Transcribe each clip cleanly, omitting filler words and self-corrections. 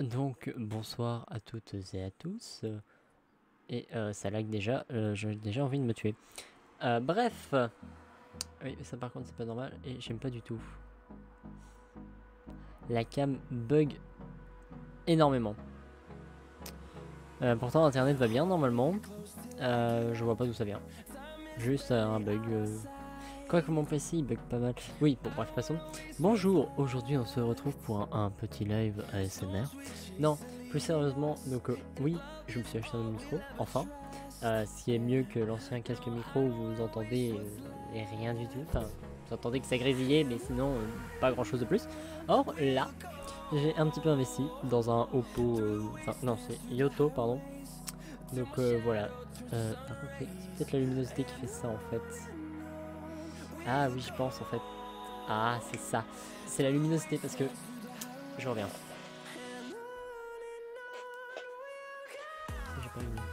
Donc bonsoir à toutes et à tous. Et ça lag déjà, j'ai déjà envie de me tuer. Bref. Oui, ça par contre c'est pas normal et j'aime pas du tout. La cam bug énormément. Pourtant internet va bien normalement. Je vois pas d'où ça vient. Juste un bug. Quoique mon PC il bug pas mal. Oui, bon bref, passons. Bonjour, aujourd'hui on se retrouve pour un petit live ASMR. Non, plus sérieusement, donc oui, je me suis acheté un micro, enfin. Ce qui est mieux que l'ancien casque micro où vous entendez et rien du tout. Enfin, vous entendez que ça grésillait, mais sinon pas grand chose de plus. Or là, j'ai un petit peu investi dans un Oppo, enfin non, c'est Yoto, pardon. Donc voilà. Par contre, c'est peut-être la luminosité qui fait ça en fait. Ah oui, je pense en fait. Ah, c'est ça. C'est la luminosité parce que je reviens. J'ai pas mis.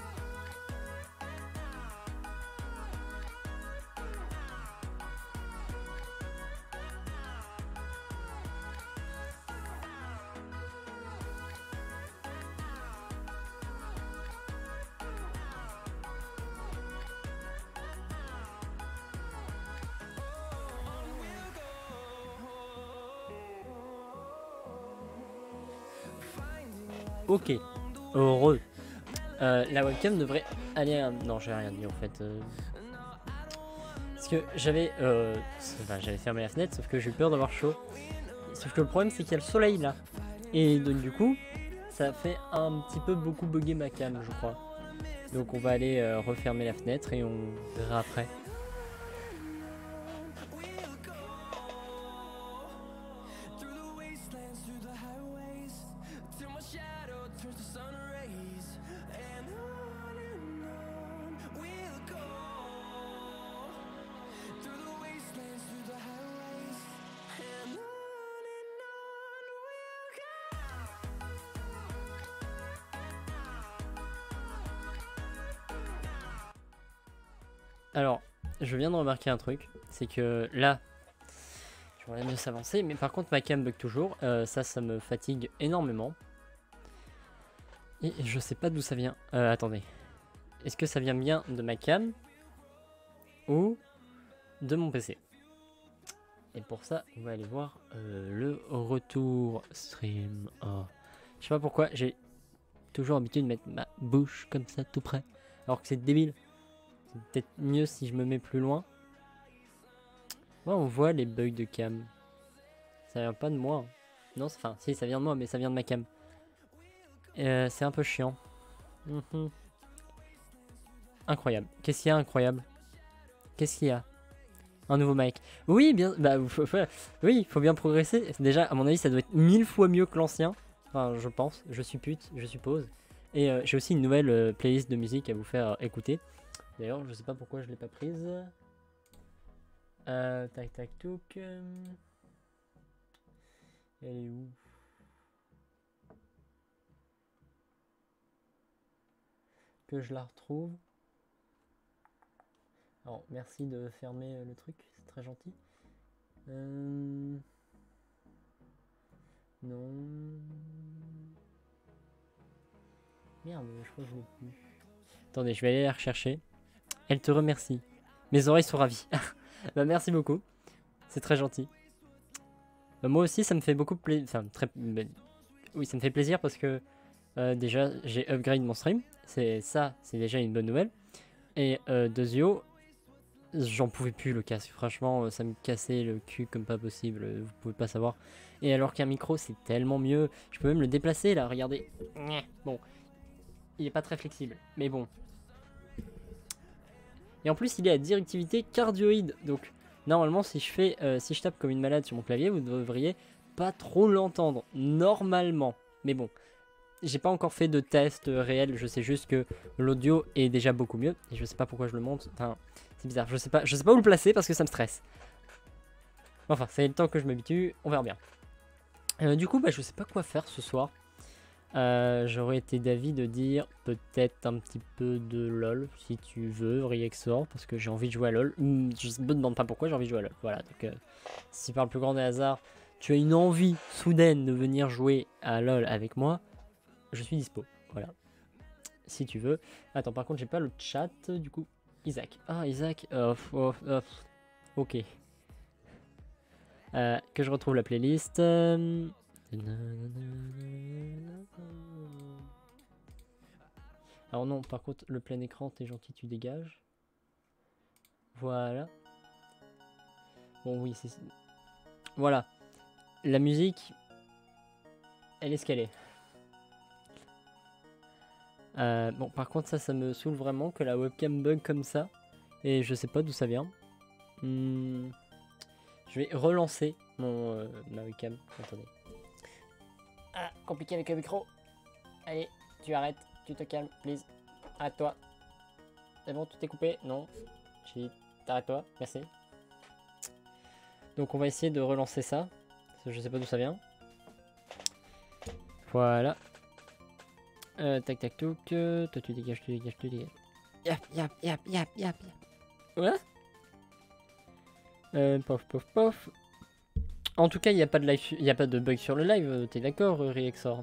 Ok, heureux. La webcam devrait aller à... Non, j'ai rien dit en fait. Parce que j'avais j'avais fermé la fenêtre, sauf que j'ai eu peur d'avoir chaud. Sauf que le problème c'est qu'il y a le soleil là. Et donc du coup, ça fait un petit peu beaucoup bugger ma cam, je crois. Donc on va aller refermer la fenêtre et on verra après. Alors, je viens de remarquer un truc, c'est que là, j'aimerais mieux s'avancer, mais par contre ma cam bug toujours, ça me fatigue énormément. Et je sais pas d'où ça vient. Attendez, est-ce que ça vient bien de ma cam ou de mon PC? Et pour ça, on va aller voir le retour stream. Oh. Je sais pas pourquoi, j'ai toujours l'habitude de mettre ma bouche comme ça tout près, alors que c'est débile. C'est peut-être mieux si je me mets plus loin. Ouais, on voit les bugs de cam. Ça vient pas de moi. Non, enfin, si, ça vient de moi, mais ça vient de ma cam. C'est un peu chiant. Incroyable. Qu'est-ce qu'il y a incroyable? Qu'est-ce qu'il y a? Un nouveau mic. Oui, bien. Bah, oui, il faut bien progresser. Déjà, à mon avis, ça doit être 1000 fois mieux que l'ancien. Enfin, je pense. Je suppute, je suppose. Et j'ai aussi une nouvelle playlist de musique à vous faire écouter. D'ailleurs, je sais pas pourquoi je l'ai pas prise. Tac, tac, touc. Elle est où? Que je la retrouve. Alors, merci de fermer le truc, c'est très gentil. Non. Merde, je crois que je l'ai plus. Attendez, je vais aller la rechercher. Elle te remercie. Mes oreilles sont ravies. Bah, merci beaucoup. C'est très gentil. Bah, moi aussi, ça me fait beaucoup plaisir. Enfin, très. Oui, ça me fait plaisir parce que déjà, j'ai upgrade mon stream. C'est déjà une bonne nouvelle. Et Dezio, j'en pouvais plus le casque. Franchement, ça me cassait le cul comme pas possible. Vous pouvez pas savoir. Et alors qu'un micro, c'est tellement mieux. Je peux même le déplacer là. Regardez. Bon, il est pas très flexible, mais bon. Et en plus, il est à directivité cardioïde. Donc, normalement, si je tape comme une malade sur mon clavier, vous ne devriez pas trop l'entendre. Normalement. Mais bon, j'ai pas encore fait de test réel. Je sais juste que l'audio est déjà beaucoup mieux. Et je sais pas pourquoi je le monte. Enfin, c'est bizarre. Je sais pas où le placer parce que ça me stresse. Enfin, c'est le temps que je m'habitue. On verra bien. Du coup, bah, je sais pas quoi faire ce soir. J'aurais été d'avis de dire peut-être un petit peu de LOL si tu veux, Riexor, parce que j'ai envie de jouer à LOL. Je me demande pas pourquoi j'ai envie de jouer à LOL. Voilà, donc si par le plus grand des hasards tu as une envie soudaine de venir jouer à LoL avec moi, je suis dispo. Voilà. Si tu veux. Attends, par contre, j'ai pas le chat, du coup. Isaac. Ah, Isaac. Ok. Que je retrouve la playlist. Alors non, par contre, le plein écran, t'es gentil, tu dégages. Voilà. Bon, oui, c'est... Voilà. La musique, elle est ce qu'elle est. Bon, par contre, ça me saoule vraiment que la webcam bug comme ça. Et je sais pas d'où ça vient. Je vais relancer ma webcam. Attendez. Ah, compliqué avec le micro. Allez, tu arrêtes. Tu te calmes, please. Arrête-toi. C'est bon, tout est coupé? Non. Arrête-toi, merci. Donc on va essayer de relancer ça. Parce que je sais pas d'où ça vient. Voilà. Tac tac toc. Toi tu dégages, tu dégages, tu dégages. Yap. Ouais. Pof pof pof. En tout cas, il n'y a pas de live, il y a pas de bug sur le live, t'es d'accord, Rexor?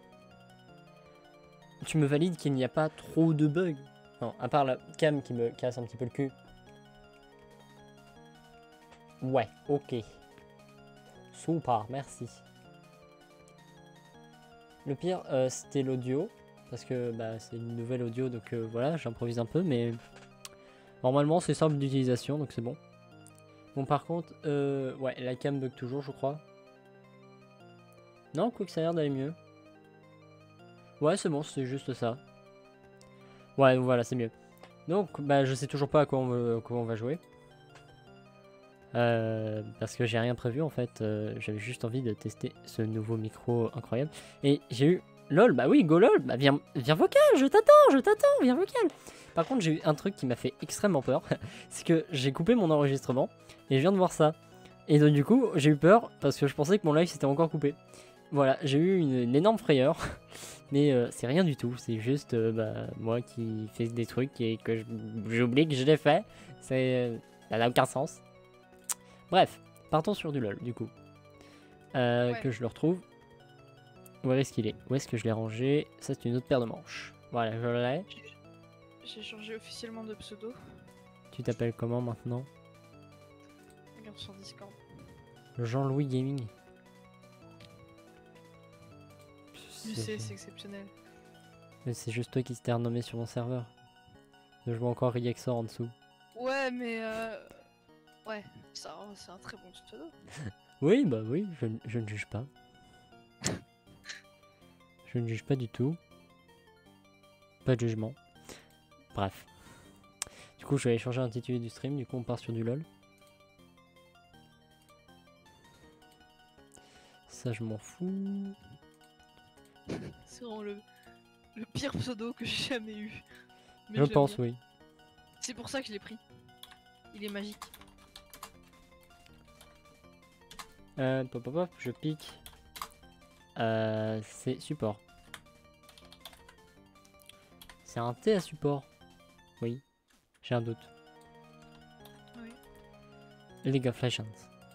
Tu me valides qu'il n'y a pas trop de bugs? Non, à part la cam qui me casse un petit peu le cul. Ouais, ok. Super, merci. Le pire, c'était l'audio. Parce que bah, c'est une nouvelle audio, donc voilà, j'improvise un peu, mais normalement c'est simple d'utilisation, donc c'est bon. Bon, par contre, ouais, la cam bug toujours, je crois. Non, quoi que ça a l'air d'aller mieux. Ouais, c'est bon, c'est juste ça. Ouais, voilà, c'est mieux. Donc, bah, je sais toujours pas à quoi on va jouer. Parce que j'ai rien prévu en fait. J'avais juste envie de tester ce nouveau micro incroyable. Et j'ai eu LOL, bah oui, go LOL, bah viens vocal, je t'attends, viens vocal. Par contre, j'ai eu un truc qui m'a fait extrêmement peur. C'est que j'ai coupé mon enregistrement et je viens de voir ça. Et donc, du coup, j'ai eu peur parce que je pensais que mon live s'était encore coupé. Voilà, j'ai eu une énorme frayeur. Mais c'est rien du tout, c'est juste bah, moi qui fais des trucs et que j'oublie que je l'ai fait. Ça n'a aucun sens. Bref, partons sur du LOL du coup. Ouais. Que je le retrouve. Où est-ce qu'il est? Où est-ce que je l'ai rangé? Ça, c'est une autre paire de manches. Voilà, je l'ai. J'ai changé officiellement de pseudo. Tu t'appelles comment maintenant? Regarde sur Discord. Jean-Louis Gaming. Je sais, c'est exceptionnel. C'est juste toi qui t'es renommé sur mon serveur. Je vois encore Rexor en dessous. Ouais, mais ouais, c'est un très bon pseudo. Oui, bah oui, je ne juge pas. Je ne juge pas du tout. Pas de jugement. Bref. Du coup, je vais aller changer l'intitulé du stream. Du coup, on part sur du LOL. Ça, je m'en fous. C'est vraiment le pire pseudo que j'ai jamais eu. Mais je pense, oui. C'est pour ça que je l'ai pris. Il est magique. Pop, je pique. C'est support. C'est un T à support. Oui, j'ai un doute. Oui. League of Legends.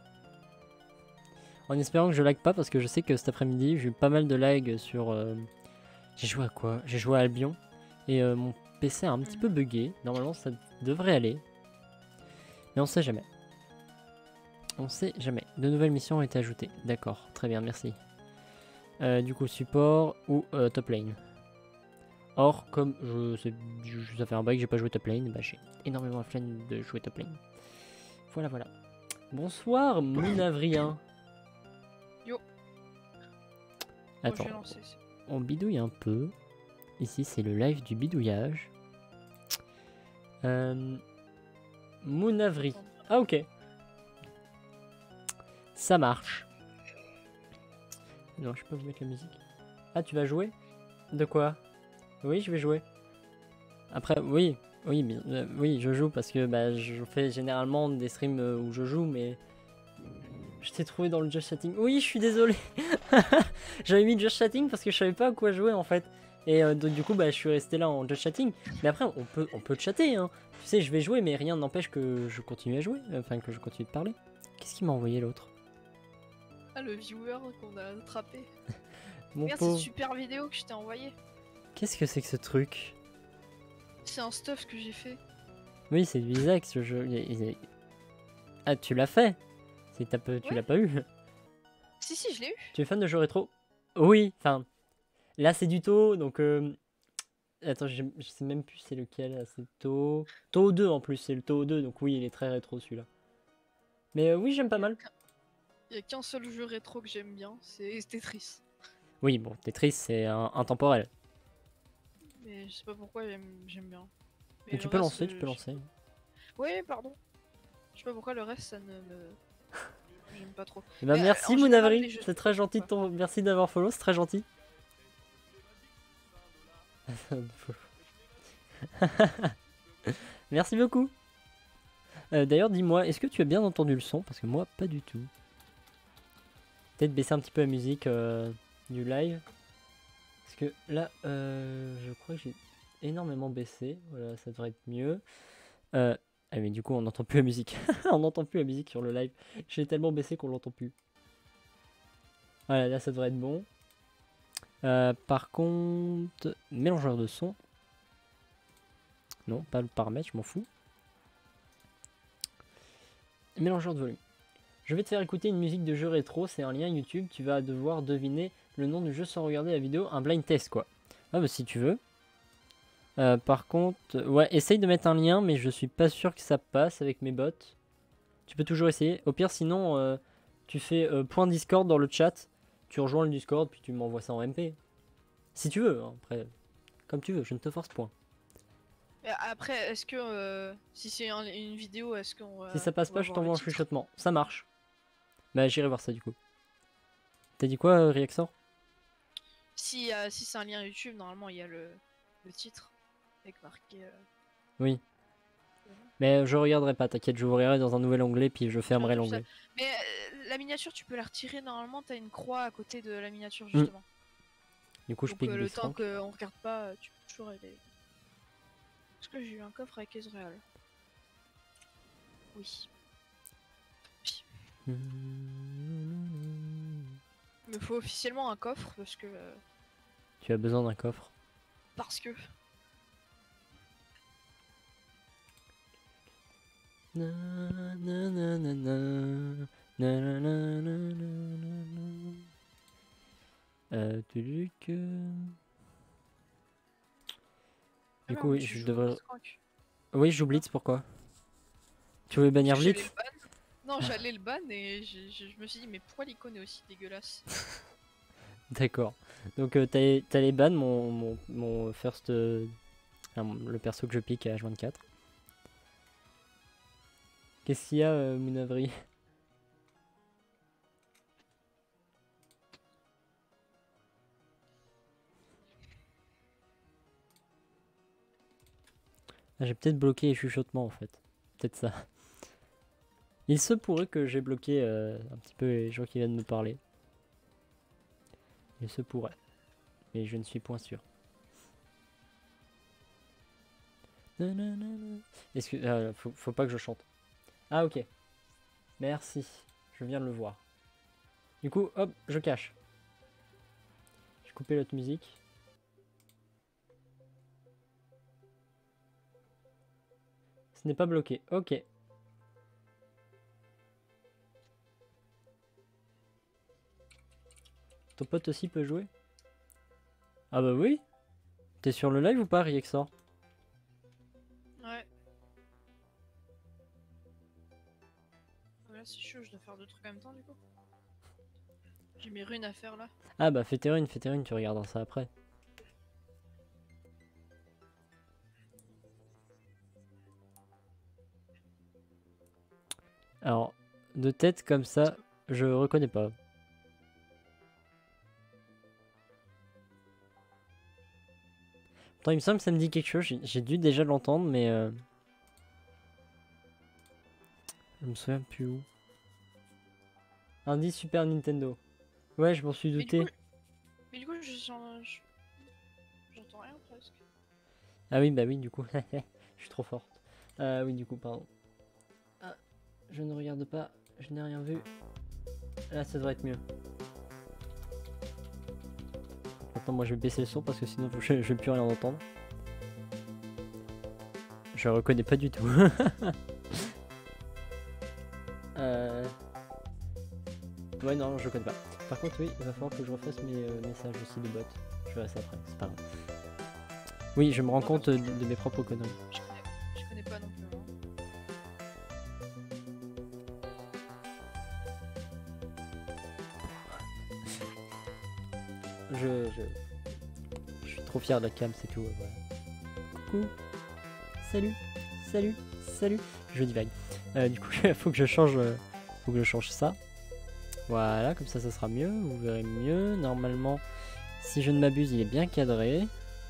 En espérant que je lag pas parce que je sais que cet après-midi j'ai eu pas mal de lag sur... J'ai joué à quoi? J'ai joué à Albion. Et mon PC a un petit peu bugué. Normalement ça devrait aller. Mais on sait jamais. On sait jamais. De nouvelles missions ont été ajoutées. D'accord, très bien, merci. Du coup, support ou top lane. Or, comme ça fait un bail que j'ai pas joué top lane, bah, j'ai énormément la flemme de jouer top lane. Voilà, voilà. Bonsoir, Mounavrien. Yo. Attends, on bidouille un peu. Ici, c'est le live du bidouillage. Mounavri. Ah, ok. Ça marche. Non, je peux vous mettre la musique. Ah, tu vas jouer? De quoi? Oui, je vais jouer. Après, oui, oui, je joue parce que bah, je fais généralement des streams où je joue, mais je t'ai trouvé dans le just chatting. Oui, je suis désolé. J'avais mis just chatting parce que je savais pas à quoi jouer en fait. Et donc, du coup, bah, je suis resté là en just chatting. Mais après, on peut chatter. Hein. Tu sais, je vais jouer, mais rien n'empêche que je continue à jouer. Enfin, que je continue de parler. Qu'est-ce qu'il m'a envoyé l'autre? le viewer qu'on a attrapé. Mon Regarde cette pauvre. super vidéo que je t'ai envoyée. Qu'est-ce que c'est que ce truc? C'est un stuff que j'ai fait. Oui, c'est du Isaac ce jeu. Ah, tu l'as fait? Tu Ouais. l'as pas eu? Si, je l'ai eu. Tu es fan de jeux rétro? Oui, enfin. Là, c'est du Toho, donc. Attends, je sais même plus c'est lequel. Là, c'est Toho. Toho 2 en plus, c'est le Toho 2, donc oui, il est très rétro celui-là. Mais oui, j'aime pas mal. Il y a qu'un seul jeu rétro que j'aime bien, c'est Tetris. Oui, bon, Tetris, c'est intemporel. Mais je sais pas pourquoi j'aime bien. Mais Mais tu le peux reste, lancer, tu peux lancer. Ouais, pardon. Je sais pas pourquoi le reste ça ne me. J'aime pas trop. Eh ben, Mais, merci en général, les Mounavri, jeux c'est très gentil de ton. Merci d'avoir follow, c'est très gentil. Merci beaucoup. D'ailleurs, dis-moi, est-ce que tu as bien entendu le son? Parce que moi, pas du tout. Peut-être baisser un petit peu la musique du live. Parce que là, je crois que j'ai énormément baissé. Voilà, ça devrait être mieux. Ah mais du coup, on n'entend plus la musique. On n'entend plus la musique sur le live. J'ai tellement baissé qu'on l'entend plus. Voilà, là, ça devrait être bon. Par contre, mélangeur de son. Non, pas le paramètre, je m'en fous. Mélangeur de volume. Je vais te faire écouter une musique de jeu rétro, c'est un lien YouTube, tu vas devoir deviner le nom du jeu sans regarder la vidéo, un blind test quoi. Ah bah si tu veux. Par contre, ouais, essaye de mettre un lien, mais je suis pas sûr que ça passe avec mes bots. Tu peux toujours essayer. Au pire, sinon, tu fais point Discord dans le chat, tu rejoins le Discord, puis tu m'envoies ça en MP. Si tu veux, hein, après, comme tu veux, je ne te force point. Et après, est-ce que si c'est une vidéo, est-ce qu'on Si ça passe on pas, va je voir le t'envoie un titre? chuchotement. Ça marche. Bah j'irai voir ça du coup. T'as dit quoi, Reaxor? Si c'est un lien YouTube, normalement il y a le titre avec marqué. Oui. Mais je regarderai pas, t'inquiète, je ouvrirai dans un nouvel onglet puis je fermerai Tout ça. l'onglet. Mais la miniature, tu peux la retirer normalement. T'as une croix à côté de la miniature Mm. justement. Du coup, je Donc pique le des temps francs. qu'on regarde pas, tu peux toujours aller. Est-ce que j'ai eu un coffre avec Ezreal? Oui. Il me faut officiellement un coffre parce que. Tu as besoin d'un coffre. Parce que. Na, na, na, na, na. Na, na, na, na, na, na. Du coup, oui, tu je joues devrais. Blitzcrank. Oui, je joue Blitz, pourquoi? Tu veux bannir Parce que j'allais Blitz? le ban. Non, j'allais le ban et je me suis dit, mais pourquoi l'icône est aussi dégueulasse? D'accord. Donc, t'as les bans, mon first. Le perso que je pique à H24. Qu'est-ce qu'il y a, Mounavri? Ah, j'ai peut-être bloqué les chuchotements en fait. Peut-être ça. Il se pourrait que j'ai bloqué un petit peu les gens qui viennent me parler. Il se pourrait. Mais je ne suis point sûr. Est-ce que. Faut pas que je chante. Ah ok. Merci. Je viens de le voir. Du coup, hop, je cache. J'ai coupé l'autre musique. Ce n'est pas bloqué. Ok. Ton pote aussi peut jouer? Ah bah oui. T'es sur le live ou pas, Riexor? Ouais. Là, c'est chaud, je dois faire deux trucs en même temps du coup. J'ai mes runes à faire là. Ah bah fais tes runes, tu regarderas ça après. Alors, de tête comme ça, je reconnais pas. Pourtant, il me semble que ça me dit quelque chose, j'ai dû déjà l'entendre, mais... Je me souviens plus où. Indice Super Nintendo. Ouais, je m'en suis douté. Mais du coup, j'entends rien presque. Ah oui, bah oui, du coup. Je suis trop forte. Oui, du coup, pardon. Ah, je ne regarde pas, je n'ai rien vu. Là, ça devrait être mieux. Attends, moi je vais baisser le son parce que sinon je vais plus rien entendre. Je reconnais pas du tout. Ouais, non, je connais pas. Par contre, oui, il va falloir que je refasse mes messages aussi de bot. Je verrai ça après, c'est pas grave. Oui, je me rends compte de mes propres conneries. Je connais pas non plus. Hein. Je suis trop fier de la cam, c'est tout. Voilà. Coucou. Salut. Salut. Salut. Je divague. Du coup, faut que je change ça. Voilà, comme ça sera mieux. Vous verrez mieux. Normalement, si je ne m'abuse, il est bien cadré.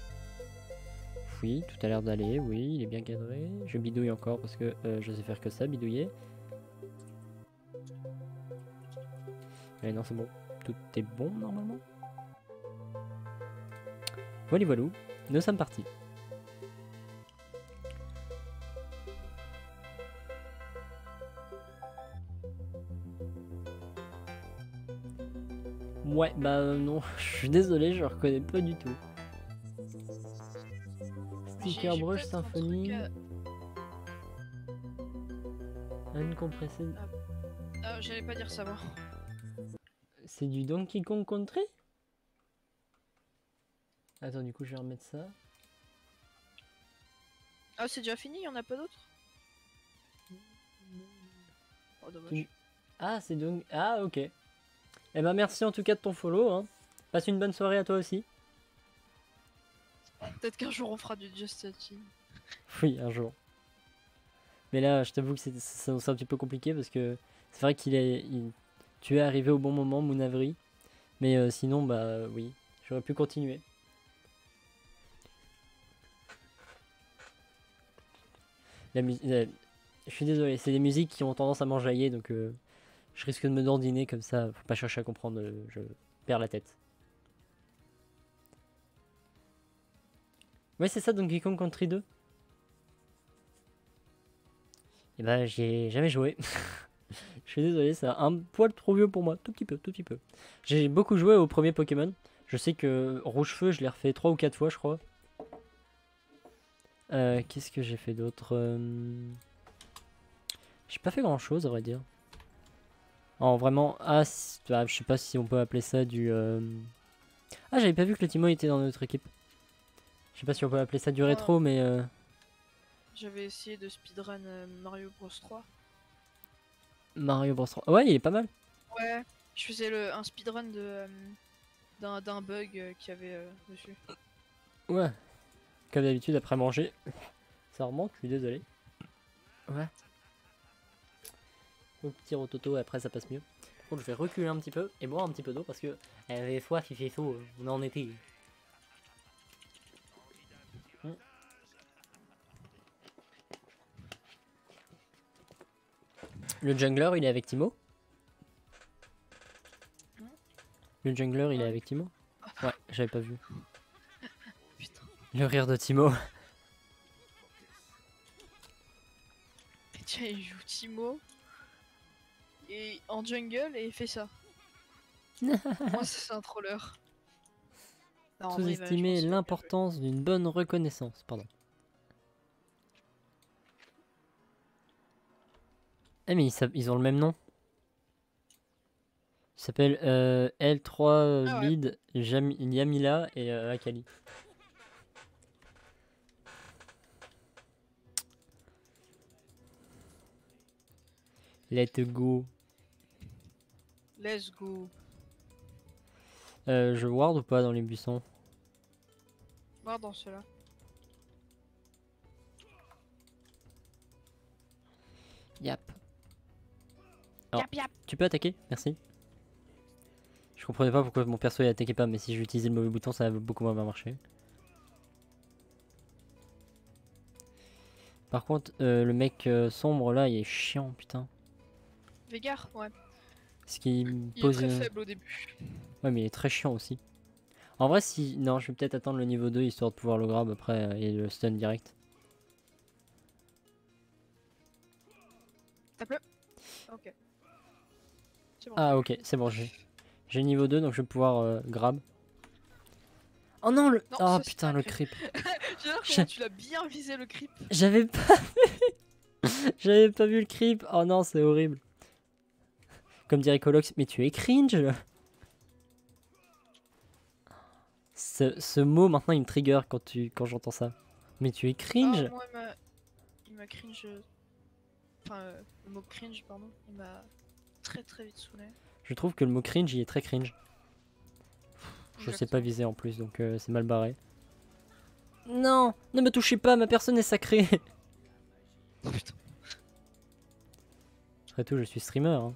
Oui, tout a l'air d'aller. Oui, il est bien cadré. Je bidouille encore parce que je sais faire que ça, bidouiller. Mais non, c'est bon. Tout est bon normalement. Voilà, voilà. Nous sommes partis. Ouais, bah non, je suis désolé, je reconnais pas du tout. Sticker Brush Symphony. Uncompressé. Ah, j'allais pas dire ça moi. C'est du Donkey Kong Country? Attends, du coup, je vais remettre ça. Ah, c'est déjà fini, y en a pas d'autres? Oh, dommage. Ah, c'est donc. Ah, ok. Eh ben, merci en tout cas de ton follow. Hein. Passe une bonne soirée à toi aussi. Peut-être qu'un jour on fera du Just Chatting. Oui, un jour. Mais là, je t'avoue que c'est un petit peu compliqué parce que c'est vrai tu es arrivé au bon moment, Moonavri. Mais sinon, bah oui, j'aurais pu continuer. Je suis désolé, c'est des musiques qui ont tendance à m'enjailler, donc je risque de me dandiner comme ça. Faut pas chercher à comprendre, je perds la tête. Ouais, c'est ça, Donkey Kong Country 2. Et bah, j'y ai jamais joué. Je suis désolé, c'est un poil trop vieux pour moi, tout petit peu, tout petit peu. J'ai beaucoup joué au premier Pokémon. Je sais que Rouge Feu, je l'ai refait 3 ou 4 fois, je crois. Qu'est-ce que j'ai fait d'autre J'ai pas fait grand chose, à vrai dire. En vraiment, je sais pas si on peut appeler ça du. Ah, j'avais pas vu que le Timo était dans notre équipe. Je sais pas si on peut appeler ça du rétro, mais. J'avais essayé de speedrun Mario Bros 3. Mario Bros 3. Ouais, il est pas mal. Ouais, je faisais un speedrun d'un bug qu'il y avait dessus. Ouais. Comme d'habitude, après manger. Ça remonte, je suis désolé. Ouais. Au petit rototo, après ça passe mieux. Par contre, je vais reculer un petit peu et boire un petit peu d'eau parce que des fois, il fait chaud, on est en été. Le jungler, il est avec Timo. Le jungler, il est avec Timo. Ouais, j'avais pas vu. Putain. Le rire de Timo. Et tiens, il joue Timo. Et en jungle et il fait ça. Moi, c'est un troller. Sous-estimer l'importance d'une bonne reconnaissance. Pardon. Eh mais ils ont le même nom. Ils s'appellent L3 Lead, Yamila et Akali. Let's go. Let's go. Je ward ou pas dans les buissons? Voir dans cela. Yap. Yap yap. Tu peux attaquer? Merci. Je comprenais pas pourquoi mon perso il attaquait pas, mais si j'utilisais le mauvais bouton, ça avait beaucoup moins bien marché. Par contre, le mec sombre là, il est chiant, putain. Veigar, ouais. Ce qui Il est très faible au début. Ouais, mais il est très chiant aussi. En vrai, si. Non, je vais peut-être attendre le niveau 2 histoire de pouvoir le grab après et le stun direct. Tape-le. Ok. C'est bon. Ah ok, c'est bon, j'ai le niveau 2 donc je vais pouvoir grab. Oh non, le... Non, Oh ça, c'est putain, un le creep. creep. J'adore comment tu l'as bien visé le creep. J'avais pas vu... J'avais pas vu le creep. Oh non, c'est horrible. Comme dirait Colox, mais tu es cringe. Ce mot maintenant il me trigger quand j'entends ça. Mais tu es cringe. Ah, moi, il m'a cringe. Enfin, le mot cringe, pardon, il m'a très vite saoulé. Je trouve que le mot cringe il est très cringe. Je sais pas viser en plus donc c'est mal barré. Non, ne me touchez pas, ma personne est sacrée. Oh putain. Après tout, je suis streamer. Hein.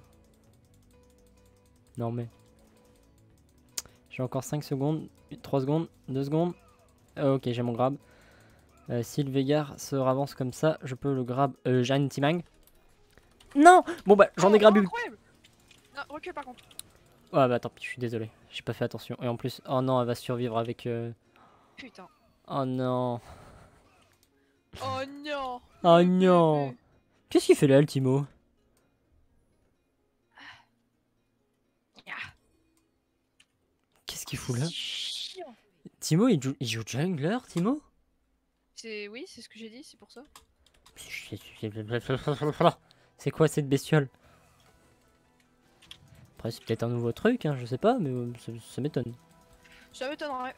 Non mais. J'ai encore 5 secondes, 3 secondes, 2 secondes. Ok, j'ai mon grab. Si le Veigar se ravance comme ça, je peux le grab. J'ai un Timang. Non. Bon bah, j'en ai grabé. Incroyable. Non, recule par contre. Ouais bah tant pis, je suis désolé. J'ai pas fait attention. Et en plus, oh non, elle va survivre avec... Putain. Oh non. Oh non. Oh le non. bébé. Qu'est-ce qu'il fait là, le Timo? Qu'est-ce qu'il fout là? C'est chiant. Timo, il joue jungler, Timo? Oui, c'est ce que j'ai dit, c'est pour ça. C'est quoi cette bestiole? Après, c'est peut-être un nouveau truc, hein, je sais pas, mais ça m'étonne. Ça m'étonnerait.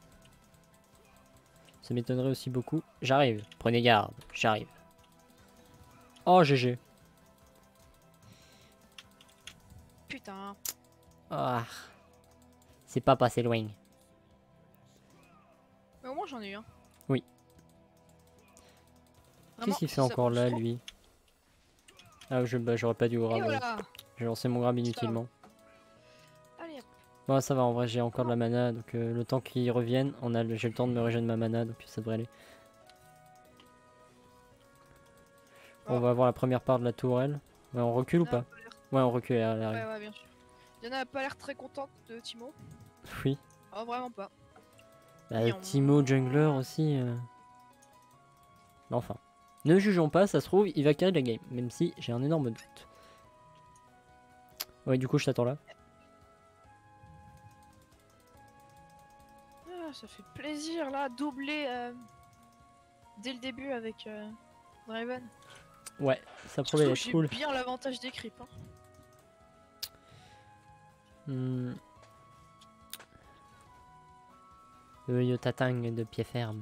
Ça m'étonnerait aussi beaucoup. J'arrive, prenez garde, j'arrive. Oh, GG. Putain. Ah. C'est pas passé loin. Mais au moins j'en ai eu un. Oui. Vraiment, Qu'est-ce qu'il si fait ça encore bouge là, trop. lui? Ah, j'aurais pas dû Et grab. voilà. J'ai lancé mon grab inutilement. Allez, hop. Bon, ça va, en vrai, j'ai encore de la mana, donc le temps qu'ils reviennent, j'ai le temps de me régénérer ma mana, donc ça devrait aller. On va avoir la première part de la tourelle. Ouais, on recule ou Diana a pas? pas l'air- Ouais, on recule, elle arrive. Ouais, bien sûr. Diana a pas l'air très contente de Timo. Oui. Oh, vraiment pas. Bah, Miaou. Timo Jungler aussi. Mais enfin. Ne jugeons pas, ça se trouve, il va carry la game, même si j'ai un énorme doute. Ouais, du coup, je t'attends là. Ah, ça fait plaisir là, doubler dès le début avec Draven. Ouais, ça promet Surtout d'être j'ai cool. bien l'avantage des creeps. Hein. Hmm. Le Yotatang de pied ferme.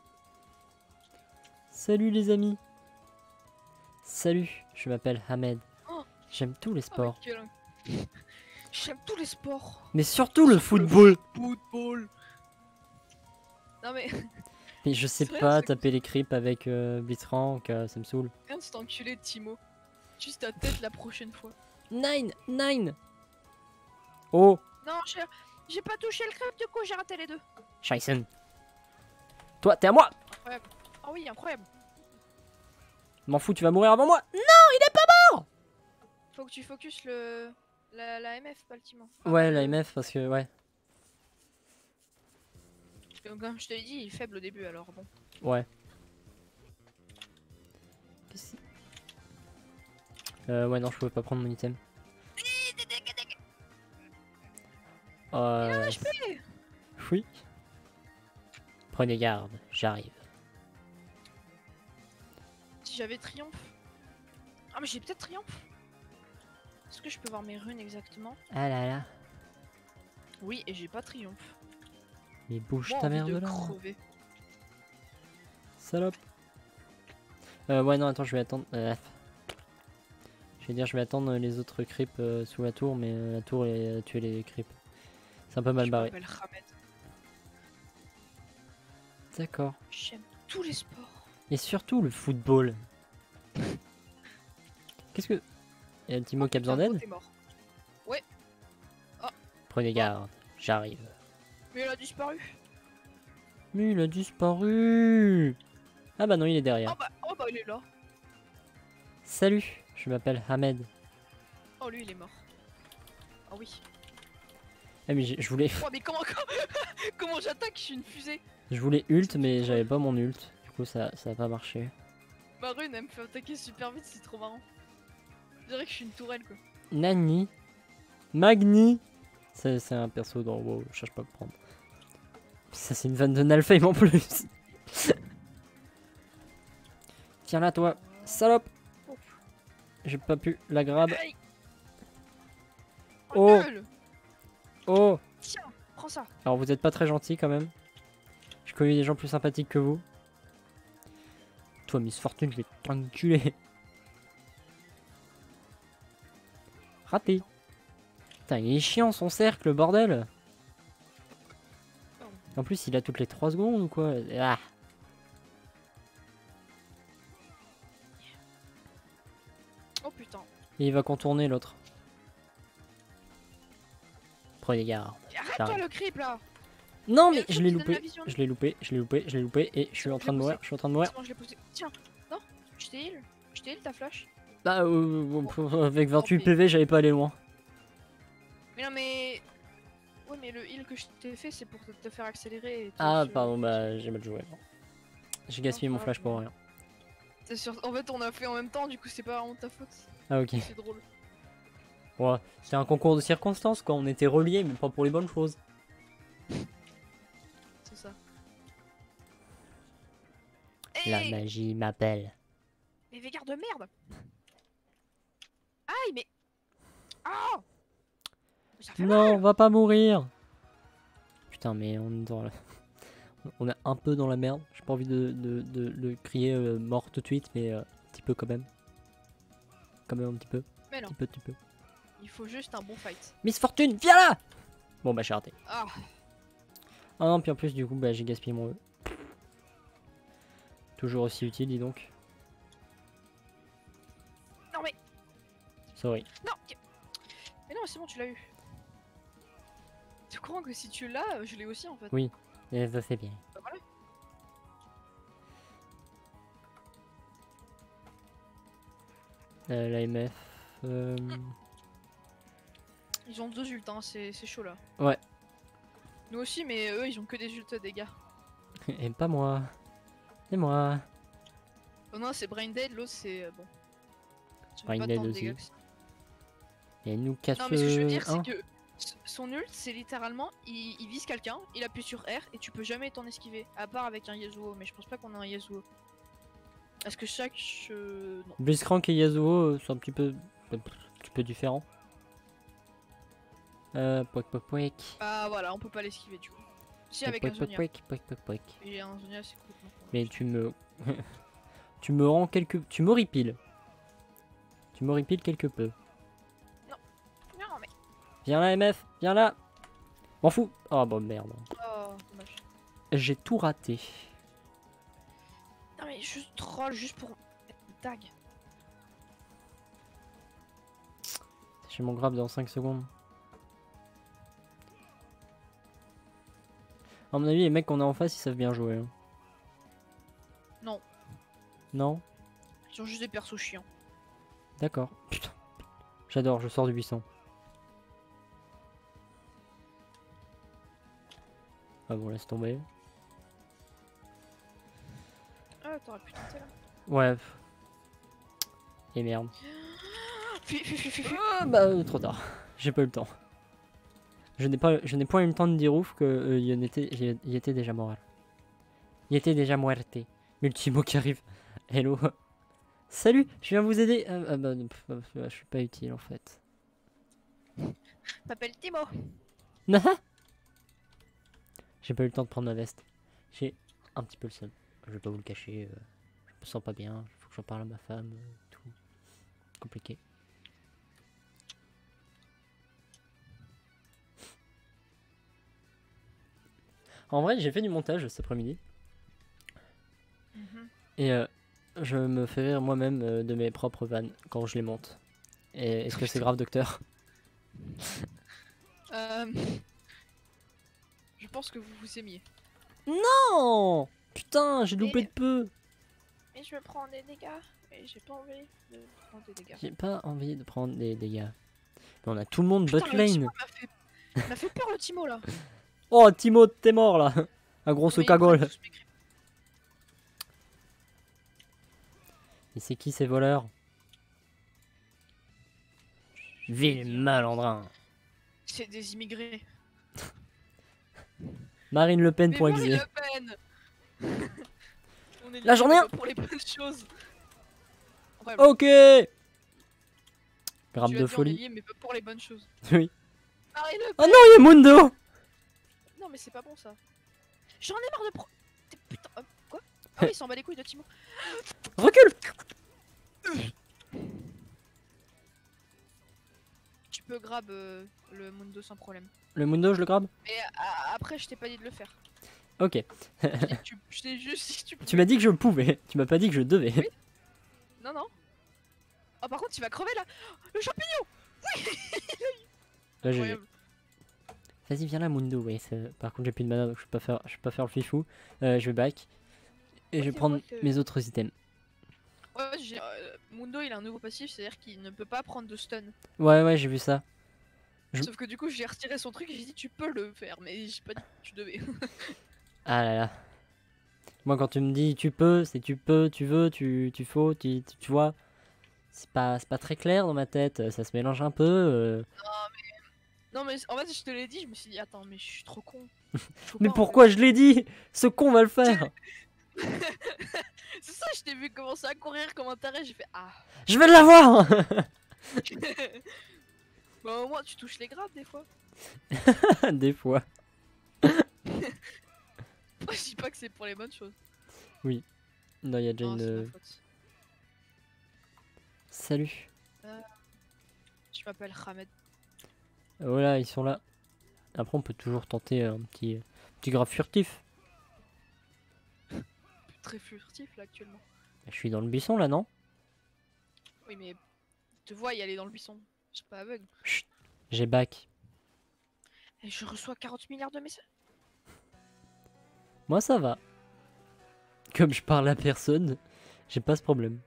Salut les amis. Salut, je m'appelle Hamed. Oh. J'aime tous les Oh, mais sports. J'aime tous les sports. Mais surtout le football. Football. Non mais, Mais je sais C'est vrai, pas c'est- taper les creeps avec Blitzcrank, ça me saoule. regarde cet enculé de Timo. Juste ta tête la prochaine fois. Nine. Oh, Non, j'ai pas touché le creep, du coup j'ai raté les deux. Scheißen. Toi, t'es à moi. Incroyable. Oh oui, incroyable. M'en fous, tu vas mourir avant moi. Faut que tu focuses la MF, pas le Timo. Ouais, la MF, parce que, ouais. Parce que, comme je te l'ai dit, il est faible au début alors bon. Ouais. Ouais, non, je pouvais pas prendre mon item. Oui. Prenez garde, j'arrive. Si j'avais triomphe. Ah mais j'ai peut-être triomphe. Est-ce que je peux voir mes runes exactement? Ah là là. Oui, et j'ai pas triomphe. Mais bouge Moi, ta envie merde de là. crever. Salope. Ouais, non, attends, je vais attendre. Je vais dire, je vais attendre les autres creeps sous la tour, mais la tour est tuer les creeps. C'est un peu mal Je barré. m'appelle Hamed. D'accord. J'aime tous les sports. Et surtout le football. Qu'est-ce que. Il y a le Timo qui a besoin Putain, d'aide? t'es mort. Prenez garde, j'arrive. Mais il a disparu. Mais il a disparu. Ah bah non, il est derrière. Oh bah il est là. Salut, je m'appelle Hamed. Oh lui il est mort. Ah oui. Ah mais je voulais, Oh mais comment j'attaque? Je suis une fusée. je voulais ult, mais j'avais pas mon ult. Du coup, ça a pas marché. Ma rune elle me fait attaquer super vite, c'est trop marrant. Je dirais que je suis une tourelle quoi. Nani. Magni. C'est un perso dans WoW, je cherche pas à le prendre. Ça c'est une vanne de Nalfheim en plus. Tiens là toi, salope. J'ai pas pu la grab. Aïe. Oh. Gueule. Oh. Tiens, prends ça. Alors vous êtes pas très gentil quand même. J'ai connu des gens plus sympathiques que vous. Toi Miss Fortune, je vais t'enculer. Raté. Putain, il est chiant son cercle, bordel. En plus, il a toutes les 3 secondes ou quoi? Ah. Oh putain. Et il va contourner l'autre. Prenez garde. Arrête-toi J'arrive. le creep là. Non Et mais le je truc l'ai qui donne la loupé. vision. Je l'ai loupé, je l'ai loupé, je l'ai loupé, je l'ai loupé et je suis en train de mourir, je suis en train de mourir. C'est bon, je l'ai posé. Tiens, non, je t'ai heal ta flash. Bah avec 28 PV, j'allais pas aller loin. Mais non mais... Ouais mais le heal que je t'ai fait c'est pour te faire accélérer. Et Ah pardon, bah j'ai mal joué. J'ai gaspillé mon ça flash va. pour rien. C'est sûr. En fait on a fait en même temps du coup c'est pas vraiment ta faute. Ah ok. C'est drôle. Ouais, c'était un concours de circonstances quoi, on était reliés mais pas pour les bonnes choses. C'est ça. La Hey magie m'appelle. Mais Végard de merde. Aïe mais... Ah ça fait Non, mal. on va pas mourir. Putain mais on est dans la... On est un peu dans la merde. J'ai pas envie de crier mort tout de suite mais un petit peu quand même. Quand même un petit peu. Mais non, Un petit peu. il faut juste un bon fight. Miss Fortune, viens là. Bon bah j'ai raté. Ah Ah non, puis en plus du coup bah j'ai gaspillé mon E. Toujours aussi utile dis donc. non mais... Sorry. Non mais non c'est bon tu l'as eu. Tu crois que si tu l'as, je l'ai aussi en fait. Oui. Et ça c'est bien. Bah voilà. L'AMF. Ils ont 2 ults, hein, c'est chaud là. Ouais. Nous aussi, mais eux ils ont que des ults dégâts. Et pas moi. C'est moi. Oh non, c'est Brain Dead, l'autre c'est bon. Ils ont Brain pas Dead tant de aussi. dégâts que ça. Et nous casse. Non, mais ce que je veux dire, hein. c'est que son ult, c'est littéralement il vise quelqu'un, il appuie sur R et tu peux jamais t'en esquiver. À part avec un Yasuo, mais je pense pas qu'on a un Yasuo. Parce que chaque. Non. Blitzcrank et Yasuo sont un petit peu différents. Poik poik poik. Ah voilà, on peut pas l'esquiver du coup. Si, avec Poik un poik Zonia. poik poik poik poik. Et un Zonia, c'est cool. Mais tu me. Tu me rends quelque. Tu m'horripiles. Tu m'horripiles quelque peu. Non, mais. Viens là, MF, viens là. M'en fous. Oh bon merde. Oh, dommage. J'ai tout raté. Non, mais je troll juste pour mettre une tag. J'ai mon grab dans 5 secondes. À mon avis, les mecs qu'on a en face, ils savent bien jouer. Hein. Non, Non? ils ont juste des persos chiants. D'accord. Putain. J'adore, je sors du buisson. Ah bon, laisse tomber. Ah, t'aurais pu tenter là. Ouais. Et merde. Fuis. Bah, trop tard. J'ai pas eu le temps. Je n'ai point eu le temps de dire ouf que il était déjà mort. Il était déjà muerté. Multimo qui arrive. Hello. Salut, je viens vous aider. Je suis pas utile en fait. M'appelle Timo. J'ai pas eu le temps de prendre ma veste. J'ai un petit peu le seum. Je vais pas vous le cacher. Je me sens pas bien. Il faut que j'en parle à ma femme. Tout. Compliqué. En vrai, j'ai fait du montage cet après-midi. Et je me fais rire moi-même de mes propres vannes quand je les monte. Et est-ce que c'est grave, docteur? Je pense que vous vous aimiez. Non! Putain, j'ai loupé de peu. Mais je prends des dégâts. Et j'ai pas envie de prendre des dégâts. J'ai pas envie de prendre des dégâts. Mais on a tout le monde bot Putain, le lane. Timo m'a fait peur le Timo là. Oh, Timo, t'es mort là. Un grosse Mais ils cagole. prennent tous mes creeps. Et c'est qui ces voleurs? Vil malandrin. c'est des immigrés. Marine Le Pen Mais pour Marine exiler. Le Pen. On est Là, j'en ai un. pour les bonnes choses. Ouais, Ok. tu Grappe vas de dire, on est folie. liés, mais pas pour les bonnes choses. Oui. Marine Le Oh Pen. non, il y a Mundo. Non, mais c'est pas bon ça. J'en ai marre de Putain, quoi? Ah oui, il s'en bat les couilles de Timo. Recule. Tu peux grab le Mundo sans problème. Le Mundo, je le grabe. Mais après, je t'ai pas dit de le faire. Ok. Je t'ai juste dit que tu Tu m'as dit que je pouvais. Tu m'as pas dit que je devais. Oui. Non, non. Oh, par contre, tu vas crever là. Le champignon. Là, j'ai- Incroyable. Vas-y, viens là, Mundo. Ouais, par contre, j'ai plus de mana, donc je peux pas faire le fifou. Je vais back. Et je vais c'est prendre vrai que- mes autres items. Ouais, Mundo, il a un nouveau passif, c'est-à-dire qu'il ne peut pas prendre de stun. Ouais, ouais, j'ai vu ça. Sauf que du coup, j'ai retiré son truc et j'ai dit tu peux le faire, mais j'ai pas dit que tu devais. Ah là là. Moi, quand tu me dis tu peux, c'est tu peux, tu veux, tu faut, tu vois. C'est pas très clair dans ma tête. Ça se mélange un peu. Non, mais en fait, je te l'ai dit, je me suis dit attends, mais je suis trop con. Faut Mais pas, en pourquoi je l'ai dit? Ce con va le faire. fait. C'est ça, je t'ai vu commencer à courir comme un taré, j'ai fait ah. Je vais l'avoir. Bah, au moins, tu touches les grappes des fois. Des fois. Moi, je dis pas que c'est pour les bonnes choses. Non, il y a déjà Non, c'est ma une. faute. Salut. Je m'appelle Hamed. Voilà, ils sont là. Après, on peut toujours tenter un petit graphe furtif. Très furtif là actuellement. Je suis dans le buisson là, non? Oui, mais je te vois y aller dans le buisson. Je suis pas aveugle. Chut. J'ai back. Et je reçois 40 milliards de messages. Moi, ça va. Comme je parle à personne, j'ai pas ce problème.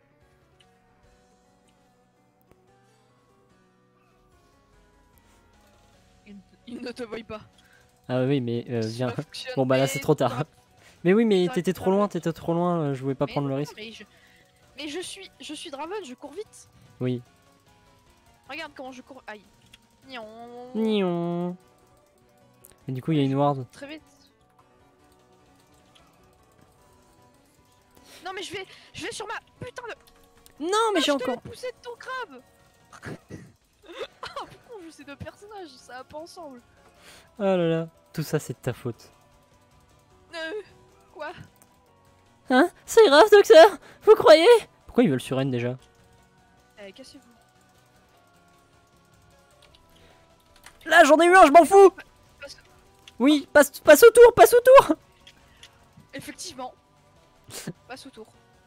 Ils ne te voient pas. Ah oui, mais viens. Ça fonctionne, Bon, bah là, mais c'est trop tard. t'auras- Mais oui, mais t'auras- t'étais trop loin, je voulais pas Mais prendre le non, risque. Mais je suis Draven, je cours vite. Oui. Regarde comment je cours. Aïe. Nion. Nion. Et du coup, il y a une ward. Très vite. Non mais je vais sur ma putain de. Non, mais j'ai Je te l'ai encore. poussé de ton crabe. Ah pourquoi on joue ces deux personnages? Ça va pas ensemble. Oh là là. Tout ça, c'est de ta faute. Quoi? Hein? C'est grave, docteur? Vous croyez? Pourquoi ils veulent sur N déjà? Cassez-vous. Là, j'en ai eu un, je m'en fous! Oui, passe au tour, passe au tour! Effectivement. Passe au tour.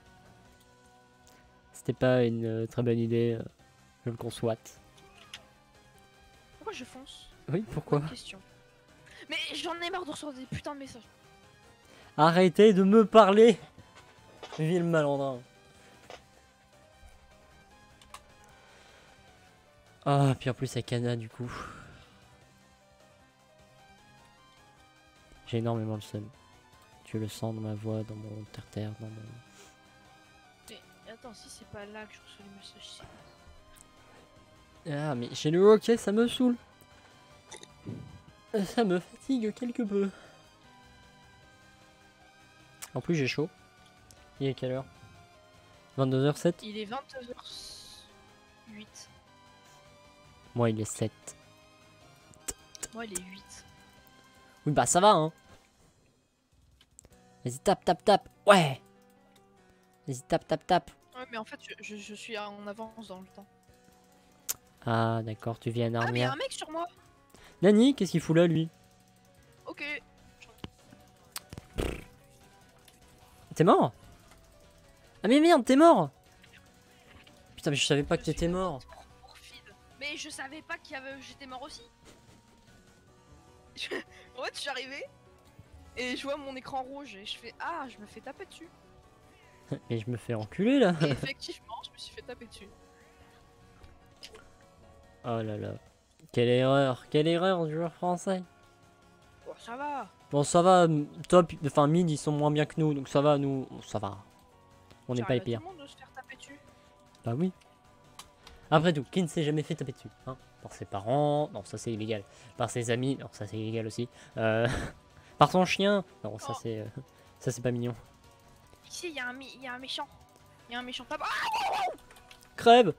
C'était pas une très bonne idée, je le conçois. Pourquoi je fonce? Oui, pourquoi? Bonne question. Mais j'en ai marre de recevoir des putains de messages. Arrêtez de me parler! Ville malandrin. Ah, puis en plus, avec Anna, du coup. J'ai énormément le seum. Tu le sens dans ma voix, dans mon terre-terre, dans mon... Mais attends, si c'est pas là que je reçois les messages, c'est... Ah, mais chez le hockey, ça me saoule. Ça me fatigue quelque peu. En plus, j'ai chaud. Il est quelle heure? 22h07. Il est 22h08. Moi, il est 7. Moi, il est 8. Oui, bah ça va, hein. Vas-y, tape. Ouais. Vas-y, tape. Ouais, mais en fait, je suis en avance dans le temps. Ah, d'accord, tu viens à Ah, mais y'a Narnia. un mec sur moi. Nani, qu'est-ce qu'il fout là, lui? Ok. T'es mort? Ah, mais merde, t'es mort! Putain, mais je savais pas que Je t'étais suis mort. morphide. Mais je savais pas qu'il y avait... j'étais mort aussi. En fait, je suis arrivé et je vois mon écran rouge et je fais ah, je me fais taper dessus. Mais je me fais enculer, là. Et effectivement, je me suis fait taper dessus. Oh là là. Quelle erreur du joueur français. Bon, ça va. Bon, ça va, top, enfin mid, ils sont moins bien que nous, donc ça va, nous, ça va. On n'est pas les J'arrive à pires. tout le monde de se faire taper dessus. Bah oui. Après tout, qui ne s'est jamais fait taper dessus hein? Par ses parents, non ça c'est illégal. Par ses amis, non ça c'est illégal aussi. Par son chien, non ça c'est pas mignon. Ici, il y a un méchant. Il y a un méchant papa. Crève!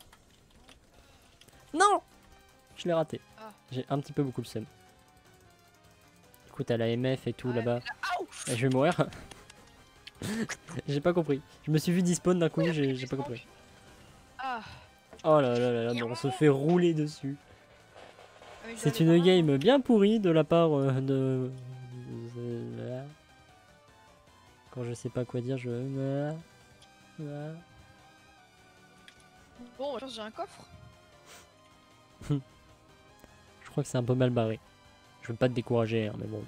Non! Je l'ai raté. Ah. J'ai un petit peu beaucoup le seum. Écoute, à la MF et tout Ouais, là-bas. Aouh. Et je vais mourir. J'ai pas compris. Je me suis vu despawn d'un coup, Oui, j'ai j'ai pas spawn. compris. Ah. Oh là là là là, on se fait rouler dessus. Mais je C'est dois aller une par là. game bien pourrie de la part de... Quand je sais pas quoi dire, je... Bon, je pense que j'ai un coffre. Je crois que c'est un peu mal barré. Je veux pas te décourager, hein, mais bon.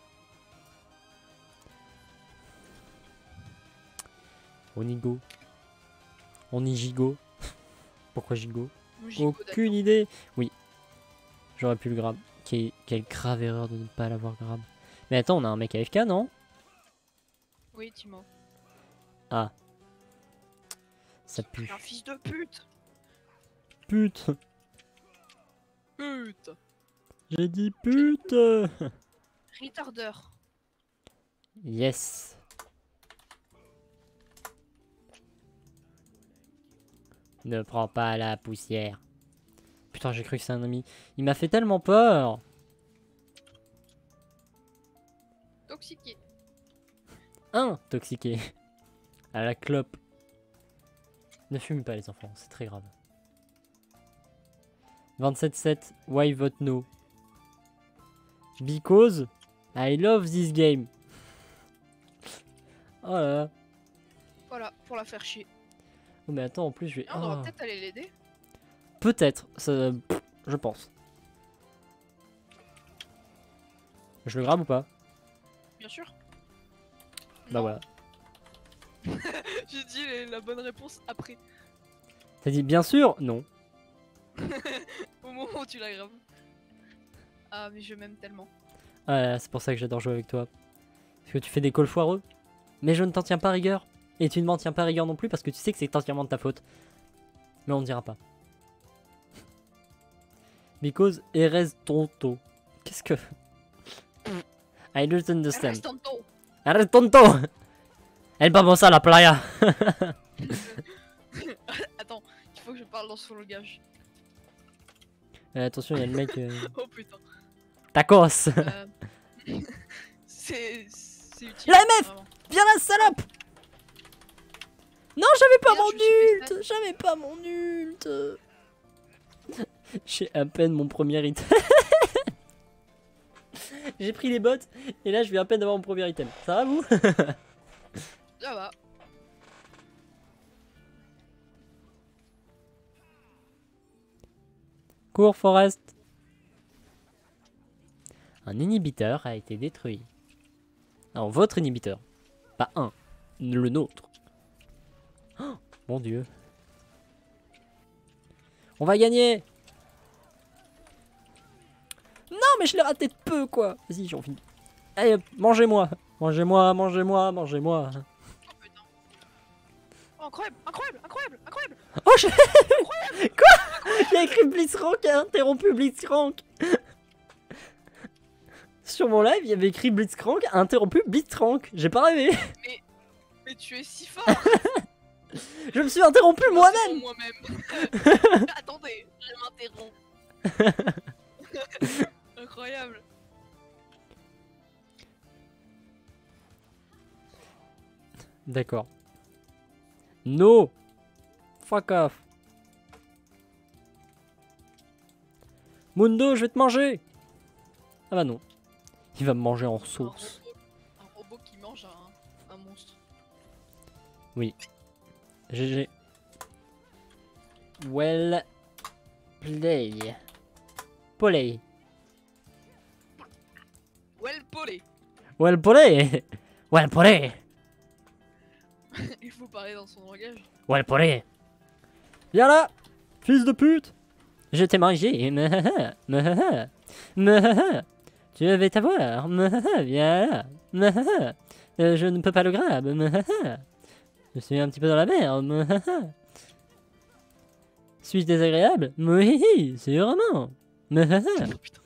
On y go. On y gigot. Pourquoi gigot? Mon gigot Aucune idée. Oui. J'aurais pu le grab. Quelle grave erreur de ne pas l'avoir grab. Mais attends, on a un mec AFK, non? Oui, Timo. Ah. Ça pue. Un fils de pute. Pute. Pute. J'ai dit pute. Retarder. Yes. Ne prends pas la poussière. Putain, j'ai cru que c'est un ami. Il m'a fait tellement peur. Toxiqué. Toxiqué. À la clope. Ne fume pas les enfants, c'est très grave. 27-7, why vote no? Because I love this game. Oh là là. Voilà, pour la faire chier. Oh mais attends, en plus je vais... Ah, on devrait Oh. peut-être aller l'aider. Peut-être, je pense. Je le grabe ou pas? Bien sûr. Bah Non. voilà. J'ai dit la bonne réponse après. T'as dit bien sûr? Non. Au moment où tu la graves. Ah, mais je m'aime tellement. Ah là là, c'est pour ça que j'adore jouer avec toi. Parce que tu fais des calls foireux. Mais je ne t'en tiens pas rigueur. Et tu ne m'en tiens pas rigueur non plus parce que tu sais que c'est entièrement de ta faute. Mais on ne dira pas. Because eres tonto. Qu'est-ce que... I don't understand. Reste en taux. Eres tonto. El vamos a la playa. Attends, il faut que je parle dans son langage. Attention, il y a le mec... Oh putain. Tacos. C'est utile. La MF. vraiment. Viens la salope. Non, j'avais pas Merde, mon je me suis fait ult. J'avais pas mon ult. J'ai à peine mon premier item. J'ai pris les bottes et là je viens à peine d'avoir mon premier item. Ça va vous? Ça va. Cours Forest. Un inhibiteur a été détruit. Alors votre inhibiteur. Pas un. Le nôtre. Oh, mon dieu. On va gagner. Non mais je l'ai raté de peu quoi. Vas-y j'ai envie. Allez hop, mangez-moi. Mangez-moi, mangez-moi, mangez-moi. Oh putain. Oh, incroyable, incroyable, incroyable, incroyable. Oh je... Quoi? Il y a écrit Blitzcrank a interrompu Blitzcrank. Sur mon live il y avait écrit Blitzcrank a interrompu Blitzcrank. J'ai pas rêvé. Mais tu es si fort. Je me suis interrompu moi-même. Moi-même. Attendez, je m'interromps. Incroyable. D'accord. No. Fuck off. Mundo, je vais te manger. Ah bah non. Il va me manger en sauce. Un robot qui mange un monstre. GG. Well play. Play. Well polé. Well play. Well play. Il faut parler dans son langage. Well play. Viens là, fils de pute. Je t'ai mangé. Tu vais t'avoir. Viens là. Je ne peux pas le grab. Je suis un petit peu dans la merde. Suis-je désagréable? Oui, sûrement. Oh, putain.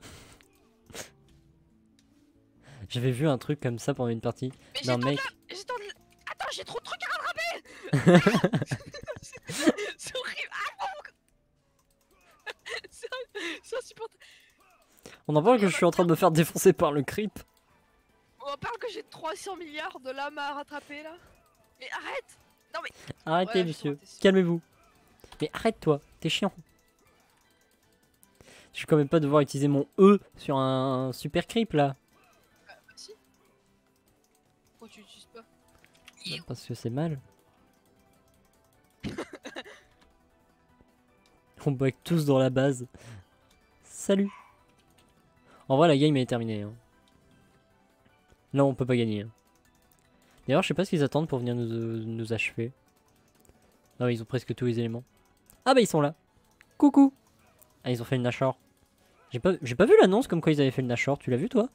J'avais vu un truc comme ça pendant une partie Mais d'un mec. Attends, j'ai trop de trucs à rattraper. C'est horrible. Ah, non. C'est insupportable. On en parle que je suis en train de me faire défoncer par le creep. On parle que j'ai 300 milliards de lames à rattraper là. Mais arrête. Non mais... Arrêtez, Ouais, monsieur. je suis Calmez-vous. Mais arrête-toi, t'es chiant. Je vais quand même pas devoir utiliser mon E sur un super creep là. Bah si. Pourquoi tu l'utilises pas? Parce que c'est mal. On bug tous dans la base. Salut. En vrai, la game est terminée. Hein. Là, on peut pas gagner. Hein. D'ailleurs, je sais pas ce qu'ils attendent pour venir nous achever. Ah oui, ils ont presque tous les éléments. Ah bah, ils sont là. Coucou. Ah, ils ont fait le Nashor. J'ai pas vu l'annonce comme quoi ils avaient fait le Nashor. Tu l'as vu, toi?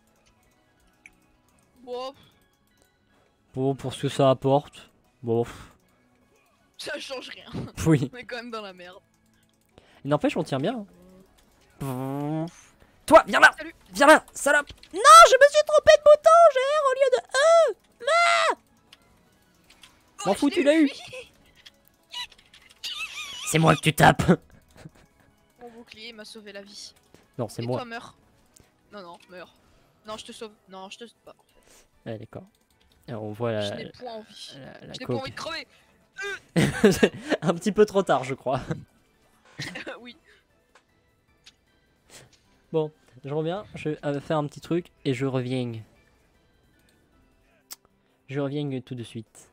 Bon, Bon, pour ce que ça apporte. Bon, ça change rien. oui. On est quand même dans la merde. Et n'empêche, on tient bien. Hein. Toi, viens là. Salut. Viens là, salope. Non, je me suis trompé de bouton. J'ai R au lieu de E. M'en fous, tu l'as eu. C'est moi que tu tapes. Mon bouclier m'a sauvé la vie. Non, c'est Et moi. toi, meurs. Non, meurs. Non, je te sauve. Non, je te sauve pas. En fait. Ouais, d'accord. Alors, on voit Je la, n'ai point envie. la Je n'ai pas coop. envie de crever. Un petit peu trop tard, je crois. Oui. Bon, je reviens. Je vais faire un petit truc et je reviens. Je reviens tout de suite.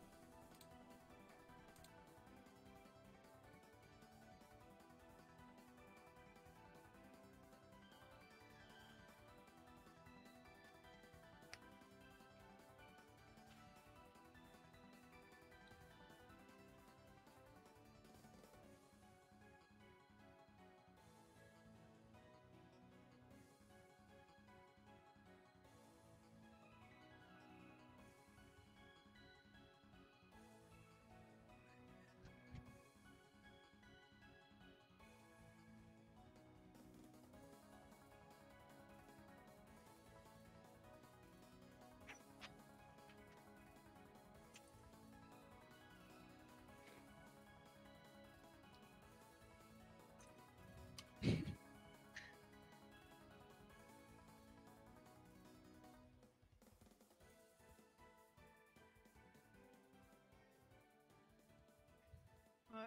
Ouais.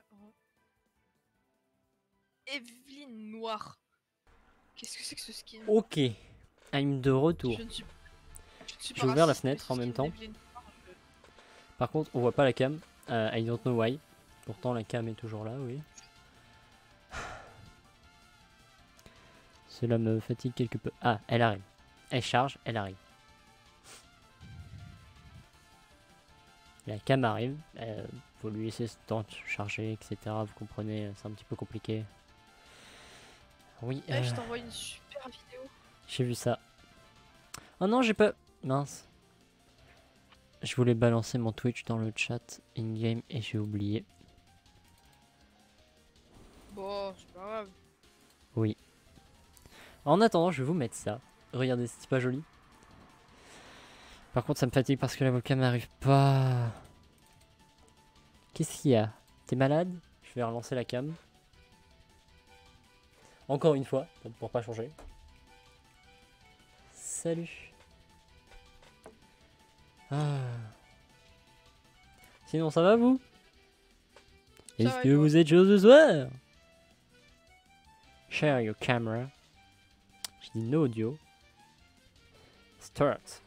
Evelyne Noire. Qu'est-ce que c'est que ce skin? Ok. I'm de retour. Je ne suis J'ai pas ouvert la raciste, mais fenêtre ce en même skin temps. d'Evelyne Noire, Par contre, on voit pas la cam. I don't know why. Pourtant, la cam est toujours là, oui. Cela me fatigue quelque peu. Ah, elle arrive. Elle charge, elle arrive. La cam arrive. Faut lui laisser ce temps de charger, etc. Vous comprenez, c'est un petit peu compliqué. Oui, Ouais, je t'envoie une super vidéo. j'ai vu ça. Oh non, j'ai pas... Mince. Je voulais balancer mon Twitch dans le chat in-game et j'ai oublié. Bon, c'est pas grave. Oui. En attendant, je vais vous mettre ça. Regardez, c'est pas joli. Par contre, ça me fatigue parce que la webcam n'arrive pas. Qu'est-ce qu'il y a? T'es malade? Je vais relancer la cam. Encore une fois, pour pas changer. Salut. Ah. Sinon, ça va vous? Ça Est-ce va, que et toi? vous êtes chaud ce soir? Share your camera. Je dis no audio. Start.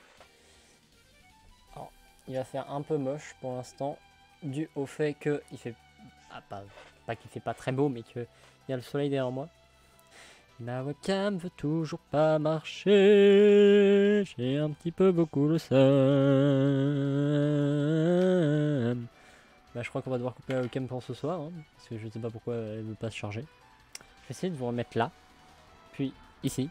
Alors, il va faire un peu moche pour l'instant, dû au fait que il fait... Ah, pas qu'il fait pas très beau, mais qu'il y a le soleil derrière moi. Ma webcam veut toujours pas marcher. J'ai un petit peu beaucoup le seum. Bah, je crois qu'on va devoir couper la webcam pour ce soir, hein, parce que je ne sais pas pourquoi elle veut pas se charger. Je vais essayer de vous remettre là, puis ici.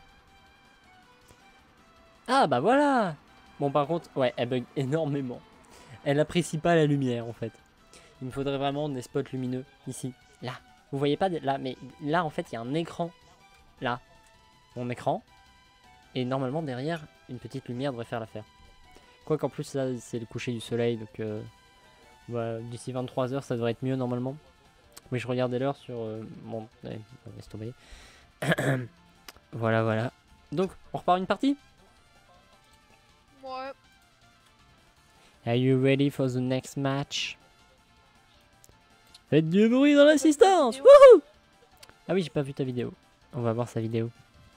Ah bah voilà. Bon, par contre, ouais, elle bug énormément. Elle apprécie pas la lumière en fait. Il me faudrait vraiment des spots lumineux ici, là, Vous voyez pas là, mais là en fait il y a un écran. Là. Mon écran. Et normalement derrière, une petite lumière devrait faire l'affaire. Quoi qu'en plus là c'est le coucher du soleil, donc voilà, d'ici 23 heures ça devrait être mieux normalement. Oui, je regardais l'heure sur mon... Ouais, laisse tomber. Voilà, voilà. Donc, on repart une partie? Ouais. Are you ready for the next match? Faites du bruit dans l'assistance! Wouhou! Ah oui, j'ai pas vu ta vidéo. On va voir sa vidéo.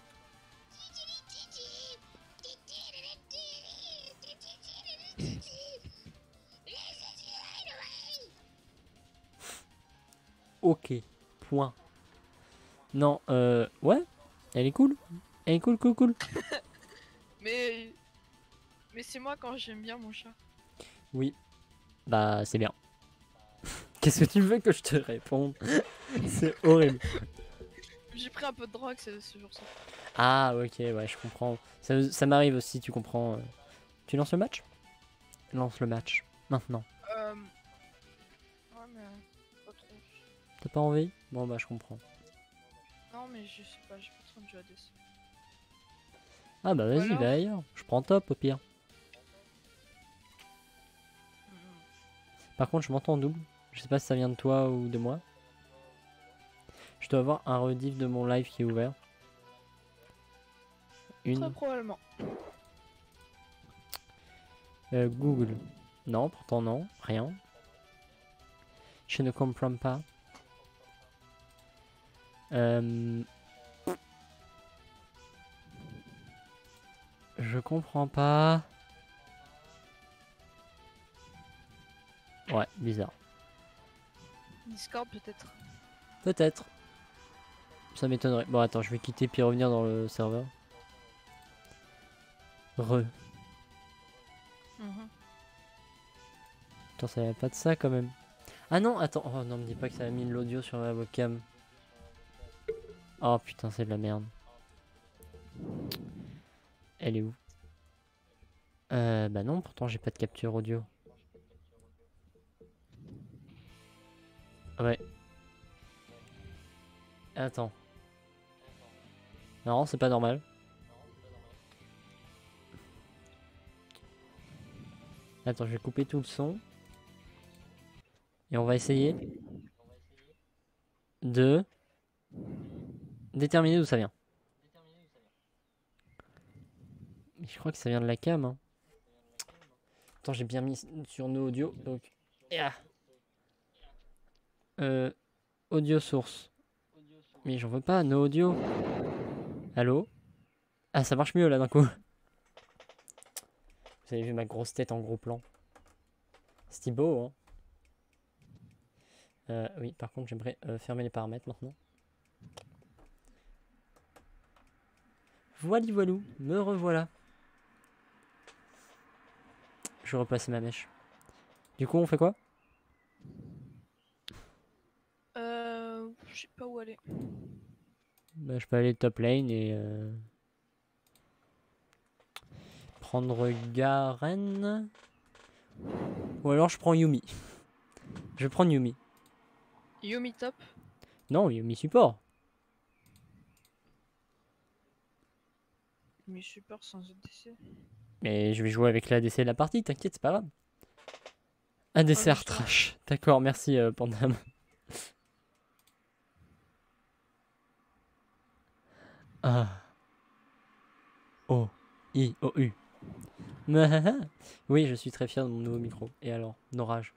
Ok, point. Non, ouais, elle est cool. Elle est cool, cool, cool. Mais c'est moi quand j'aime bien mon chat. Oui, bah c'est bien. Qu'est-ce que tu veux que je te réponde? C'est horrible. J'ai pris un peu de drogue ce jour-ci. Ah, ok, ouais, je comprends. Ça m'arrive aussi, tu comprends. Tu lances le match? Lance le match, maintenant. Ouais, mais pas trop. T'as pas envie? Bon, bah je comprends. Non, mais je sais pas, j'ai pas trop de jeu à DC. Ah bah vas-y, alors va ailleurs. Je prends top au pire. Par contre, je m'entends en double. Je sais pas si ça vient de toi ou de moi. Je dois avoir un rediff de mon live qui est ouvert. Très probablement. Google. Non, pourtant non. Rien. Je ne comprends pas. Je comprends pas. Ouais, bizarre. Discord peut-être. Peut-être. Ça m'étonnerait. Bon, attends, je vais quitter puis revenir dans le serveur. Attends, ça va pas de ça quand même. Ah non, attends. Oh non, me dis pas que ça a mis de l'audio sur la webcam. Oh putain, c'est de la merde. Elle est où? Bah non, pourtant j'ai pas de capture audio. Ouais. Attends. Non, c'est pas normal. Attends, je vais couper tout le son. Et on va essayer de déterminer d'où ça vient. Je crois que ça vient de la cam. Hein. Attends, j'ai bien mis sur nos audios. Donc, yeah. Audio source. Mais j'en veux pas, nos audio. Allô? Ah, ça marche mieux là d'un coup. Vous avez vu ma grosse tête en gros plan. C'est beau, hein? Oui, par contre, j'aimerais fermer les paramètres maintenant. Voili voilou, me revoilà. Je vais replacer ma mèche. Du coup, on fait quoi? Je sais pas où aller. Bah, je peux aller top lane et prendre Garen. Ou alors je prends Yumi. Je vais prendre Yumi. Yumi top. Non, Yumi support. Mais super sans ADC. Mais je vais jouer avec l'ADC de la partie, t'inquiète, c'est pas grave. ADC Oh, trash. D'accord, merci Pandam. Ah. O. I. O. U. Oui, je suis très fier de mon nouveau micro. Et alors, Norage.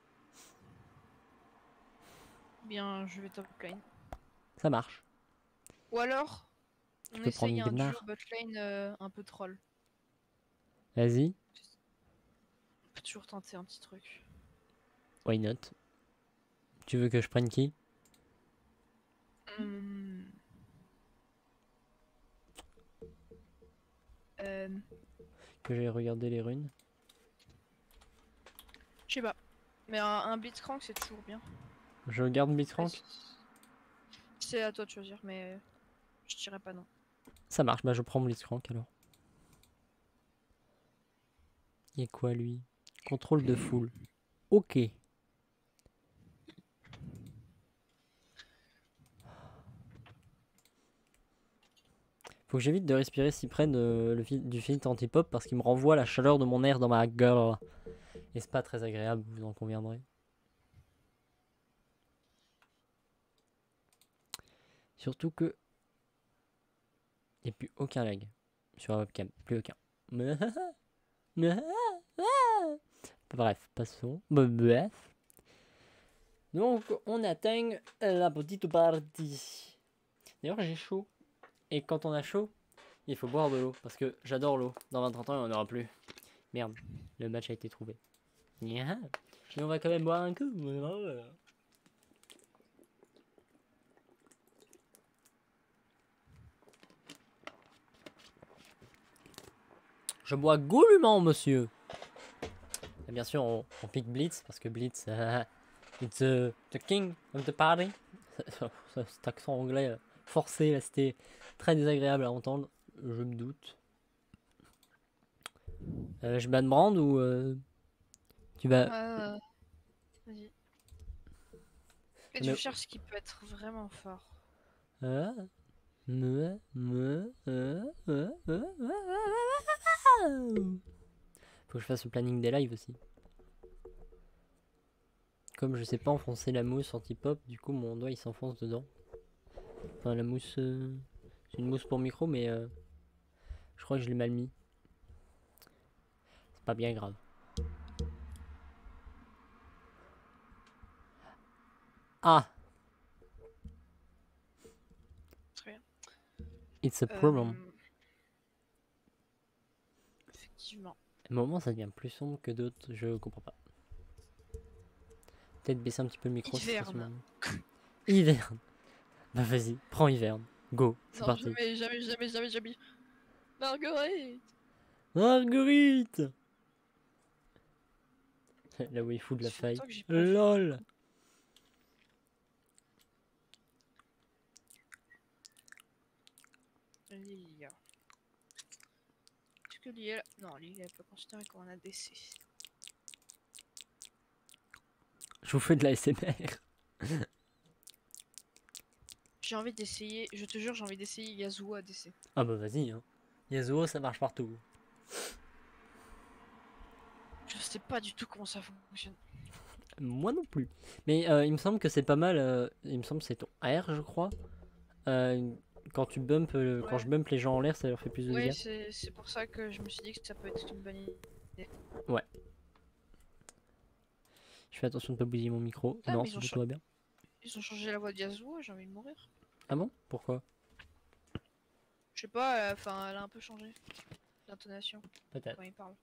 Bien, je vais top lane. Ça marche. Ou alors, on peux prendre essaye un duo Gnar. bot lane un peu troll. Vas-y. On peut toujours tenter un petit truc. Why not? Tu veux que je prenne qui? Que j'aille regarder les runes. Je sais pas. Mais un Blitzcrank c'est toujours bien. Je regarde Blitzcrank. C'est à toi de choisir, mais je dirais pas non. Ça marche, bah je prends Blitzcrank alors. Il y a quoi lui? Contrôle de foule. Ok. Faut que j'évite de respirer si près du filtre anti-pop parce qu'il me renvoie la chaleur de mon air dans ma gueule. Et c'est pas très agréable, vous en conviendrez. Surtout que il n'y a plus aucun lag sur la webcam, plus aucun. Bref, passons. Bref. Donc, on atteint la petite partie. D'ailleurs, j'ai chaud. Et quand on a chaud, il faut boire de l'eau. Parce que j'adore l'eau. Dans 20-30 ans, il n'y en aura plus. Merde, le match a été trouvé. Mais on va quand même boire un coup. Je bois goulûment, monsieur. Et bien sûr, on pique Blitz, parce que Blitz, it's the king of the party. Cet accent anglais forcé, là, c'était très désagréable à entendre, je me doute. Je banne Brand ou tu vas... Vas-y. Et je cherche ce qui peut être vraiment fort. Faut que je fasse le planning des lives aussi. Comme je sais pas enfoncer la mousse anti-pop, du coup mon doigt il s'enfonce dedans. Enfin la mousse, c'est une mousse pour micro mais je crois que je l'ai mal mis. C'est pas bien grave. Ah! Très bien. It's a problem. Effectivement. À un moment ça devient plus sombre que d'autres, je comprends pas. Peut-être baisser un petit peu le micro. Hiverne. Hiverne. Bah vas-y, prends Hiverne. Go, c'est parti. Jamais. Marguerite. Marguerite. Là où il fout de la faille. LOL. Lilia. Est-ce que Lilia... Non, Lilia est pas considérée comme un ADC. Je vous fais de la SMR. J'ai envie d'essayer, je te jure, j'ai envie d'essayer Yasuo ADC. Ah bah vas-y, hein. Yasuo ça marche partout. Je sais pas du tout comment ça fonctionne. Moi non plus. Mais il me semble que c'est pas mal. Il me semble que c'est ton R, je crois. Quand tu bump, quand je bump les gens en l'air, ça leur fait plus de dégâts. Oui, c'est pour ça que je me suis dit que ça peut être une bonne idée. Ouais. Je fais attention de pas bousiller mon micro. Ah, non, tout va bien. Ils ont changé la voix de Yasuo, j'ai envie de mourir. Ah bon? Pourquoi? Je sais pas, enfin, elle a un peu changé l'intonation Peut-être. quand il parle.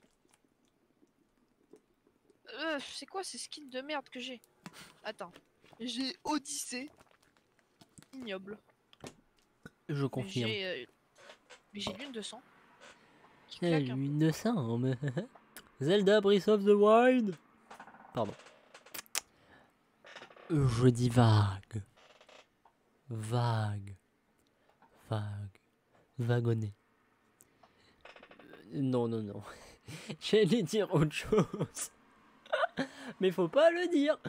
C'est quoi ces skins de merde que j'ai? Attends, j'ai Odyssée. Ignoble. Je confirme. Mais j'ai l'une de sang. L'une de sang. Zelda Breath of the Wild. Pardon. Je dis vague. Vague. Wagonné. Non. J'allais dire autre chose. Mais faut pas le dire.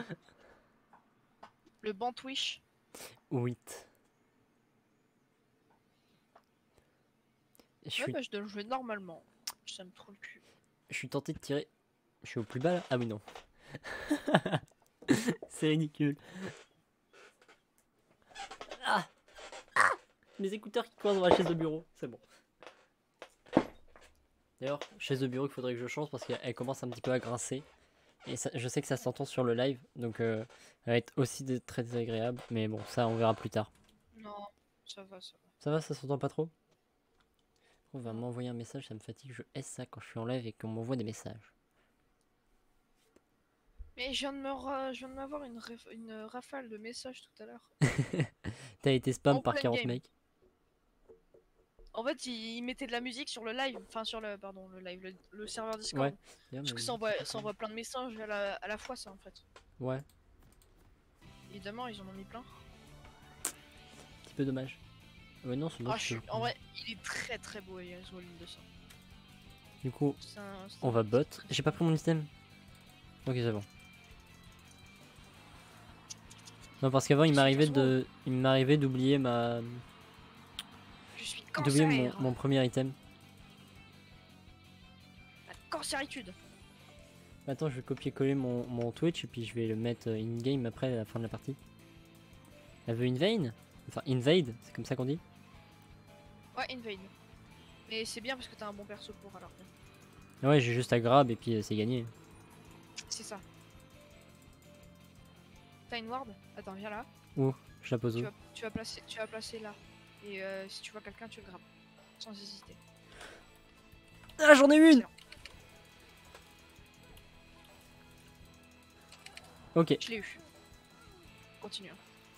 Le Bantwish. 8. Je dois jouer normalement. Ça me trouve le cul. Je suis tenté de tirer. Je suis au plus bas là. Ah oui, non. C'est ridicule. Ah. Mes écouteurs qui coincent dans la chaise de bureau. C'est bon. D'ailleurs, chaise de bureau qu'il faudrait que je change parce qu'elle commence un petit peu à grincer. Et ça, je sais que ça s'entend sur le live. Donc elle va être aussi très désagréable. Mais bon, ça on verra plus tard. Non, ça va. Ça va, ça s'entend pas trop? On va m'envoyer un message, ça me fatigue. Je hais ça quand je suis en live et qu'on m'envoie des messages. Mais je viens de m'avoir une rafale de messages tout à l'heure. T'as été spam par 40 mecs. En fait, il mettait de la musique sur le live, enfin sur le live, le serveur Discord. Ouais. Parce que ça envoie plein de messages à la fois, ça en fait. Ouais. Évidemment, ils en ont mis plein. Petit peu dommage. Ouais, non, c'est bon. En vrai, il est très beau, Yasuo l'une de ça. Du coup, on va bot. J'ai pas pris mon item. Ok, c'est bon. Non, parce qu'avant, il m'arrivait d'oublier ma... Je suis d'oublier Cancer. mon premier item. La cancéritude. Attends, je vais copier-coller mon Twitch et puis je vais le mettre in-game après à la fin de la partie. Elle veut invade? Enfin, invade, c'est comme ça qu'on dit? Ouais, invade. Mais c'est bien parce que t'as un bon perso pour alors. Ouais, j'ai juste à grab et puis c'est gagné. C'est ça. T'as une ward? Attends, viens là. Où? Je la pose où? Tu vas placer là. Et si tu vois quelqu'un, tu le grappes. Sans hésiter. Ah, j'en ai une! Excellent. Ok. Je l'ai eu. Continue.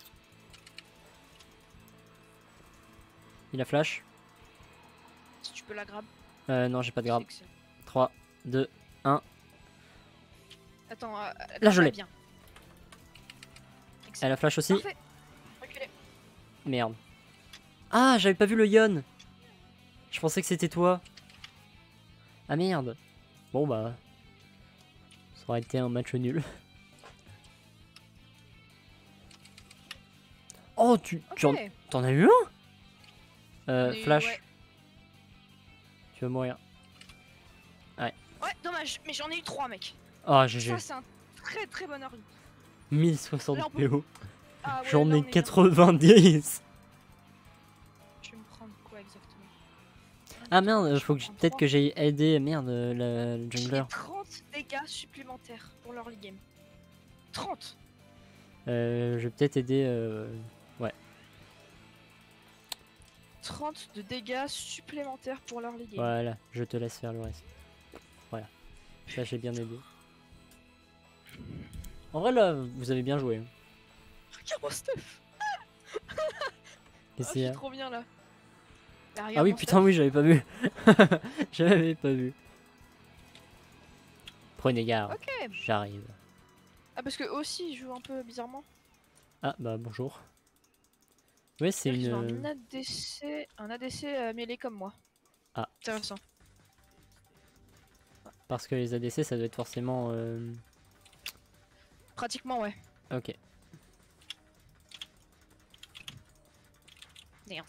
Il a flash. Si tu peux la grab. Non, j'ai pas de grab. c'est excellent. 3, 2, 1. Attends, Là, je l'ai. bien. Elle a flash aussi. Parfait. Reculez. Merde. Ah, j'avais pas vu le Yon. Je pensais que c'était toi. Ah merde. Bon bah. Ça aurait été un match nul. Oh, Ok. t'en as eu un? Mais Flash. ouais. Tu vas mourir. Ouais, dommage. Mais j'en ai eu 3, mec. Ah, GG. Ça, c'est un très très bon ordre. 1060 Là, on peut- PO. Ah ouais, J'en là, ai on est bien. 90. Je vais me prendre quoi exactement? Ah merde, faut que Je prends peut-être 3. que j'ai aidé merde le J'ai jungler. 30 dégâts supplémentaires pour l'early game. 30. Je vais peut-être aider. Ouais. 30 de dégâts supplémentaires pour l'early game. Voilà, je te laisse faire le reste. Voilà. Ça, j'ai bien aidé. En vrai, là, vous avez bien joué. Regarde mon stuff. Qu'est-ce Oh, qu'il y je a? suis trop bien là. Là, Ah regarde oui, mon putain, stuff. oui, j'avais pas vu. J'avais pas vu. Prenez garde. Ok. J'arrive. Ah, parce que eux aussi ils jouent un peu bizarrement. Ah, bah bonjour. Ouais, c'est Ils ont une. un ADC mêlé comme moi. Ah. Intéressant. Parce que les ADC, ça doit être forcément. Pratiquement, ouais. Ok. Merde.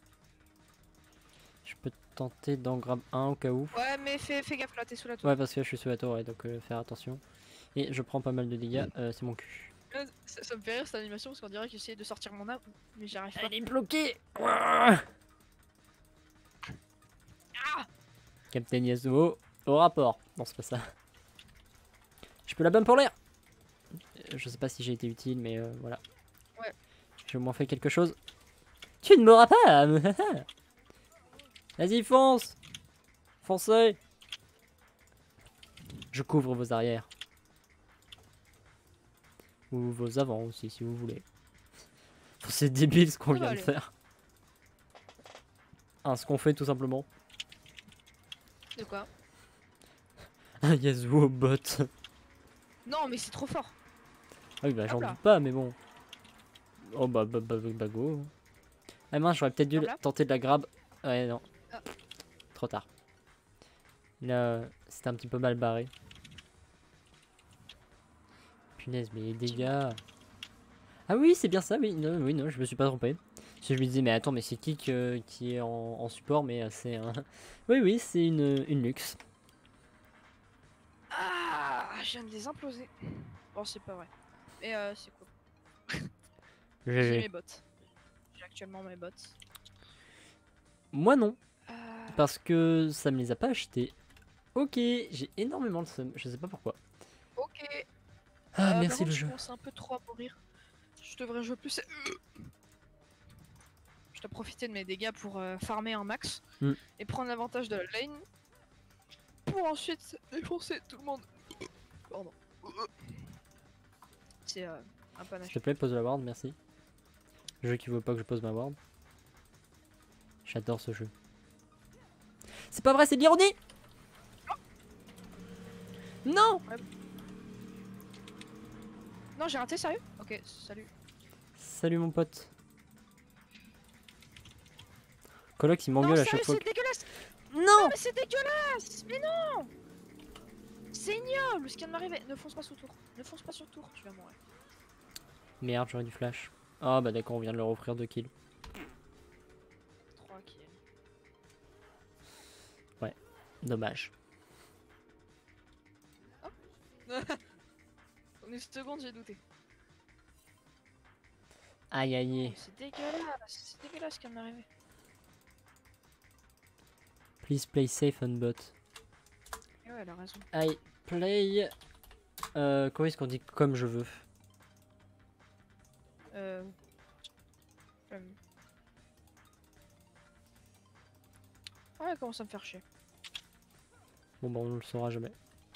Je peux tenter d'en grab un au cas où. Ouais, mais fais gaffe là, t'es sous la tour. Ouais, parce que je suis sous la tour, ouais, donc faire attention. Et je prends pas mal de dégâts, c'est mon cul. Ça me fait rire cette animation parce qu'on dirait que j'essaie de sortir mon âme, mais j'y arrive pas. Elle est bloquée. Ah Captain Yasuo, au rapport. Non, c'est pas ça. Je peux la bump pour l'air. Je sais pas si j'ai été utile, mais voilà. Ouais. J'ai au moins fait quelque chose. Tu ne m'auras pas. Vas-y, fonce. Foncez. Je couvre vos arrières. Ou vos avants aussi, si vous voulez. C'est débile ce qu'on Ça va vient de aller. faire. Ah, ce qu'on fait tout simplement. De quoi? Un Yasuo bot. Non, mais c'est trop fort. Ah oui, bah j'en Hop là. doute pas, mais bon. Oh bah go. Ah mince, j'aurais peut-être dû Hop là. tenter de la grab. Ouais, non. Ah. Trop tard. Là, c'était un petit peu mal barré. Punaise, mais les dégâts. Ah oui, c'est bien ça, oui. Non, oui, non, je me suis pas trompé. Si je me disais, mais attends, mais c'est qui est en support, mais c'est un. Oui, oui, c'est une luxe. Ah, je viens de les imploser. Bon, c'est pas vrai. Mais c'est cool. J'ai GG. mes bots. J'ai actuellement mes bots. Moi non, Euh, parce que ça me les a pas achetés. Ok, j'ai énormément de seum, je sais pas pourquoi. Ok. Ah, Par merci contre, le je jeu. commence un peu trop à mourir. Je devrais jouer plus. Je dois profiter de mes dégâts pour farmer un max Mm. et prendre l'avantage de la lane pour ensuite défoncer tout le monde. Pardon. C'est un S'il panache. te plaît, pose la ward, merci. Le jeu qui veut pas que je pose ma ward. J'adore ce jeu. C'est pas vrai, c'est de l'ironie. Non. Non, j'ai raté, sérieux? Ok, salut. Salut mon pote. Coloc il Non, m'engueule à sérieux, chaque fois. c'est dégueulasse! Non. Non, mais c'est dégueulasse! Mais non! C'est ignoble ce qui vient de m'arriver. Ne fonce pas sous tour. Ne fonce pas sur tour, tu vas mourir. Merde, j'aurais du flash. Ah bah d'accord, on vient de leur offrir 2 kills. 3 kills. Dommage. En une seconde, j'ai douté. Aïe aïe aïe. C'est dégueulasse ce qui m'est arrivé. Please play safe on bot. Et ouais, elle a raison. I play. Comment est-ce qu'on dit comme je veux? Euh... Ouais, elle commence à me faire chier. Bon bah on le saura jamais.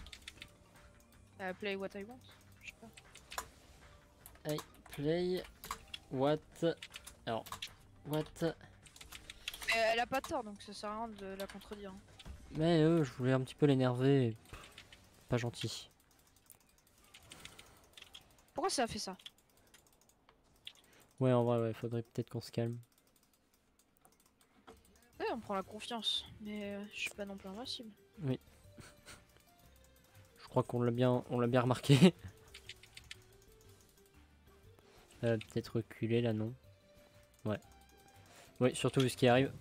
Play what I want. Je sais pas. I play what. Alors what. Mais elle a pas tort, donc ça sert à rien de la contredire. Mais je voulais un petit peu l'énerver. Pas gentil. Pourquoi ça a fait ça? Ouais en vrai ouais, faudrait peut-être qu'on se calme. Ouais, on prend la confiance, mais je suis pas non plus invincible. Oui. Je crois qu'on l'a bien remarqué. Peut-être reculer là, non? Ouais. Oui, surtout vu ce qui arrive.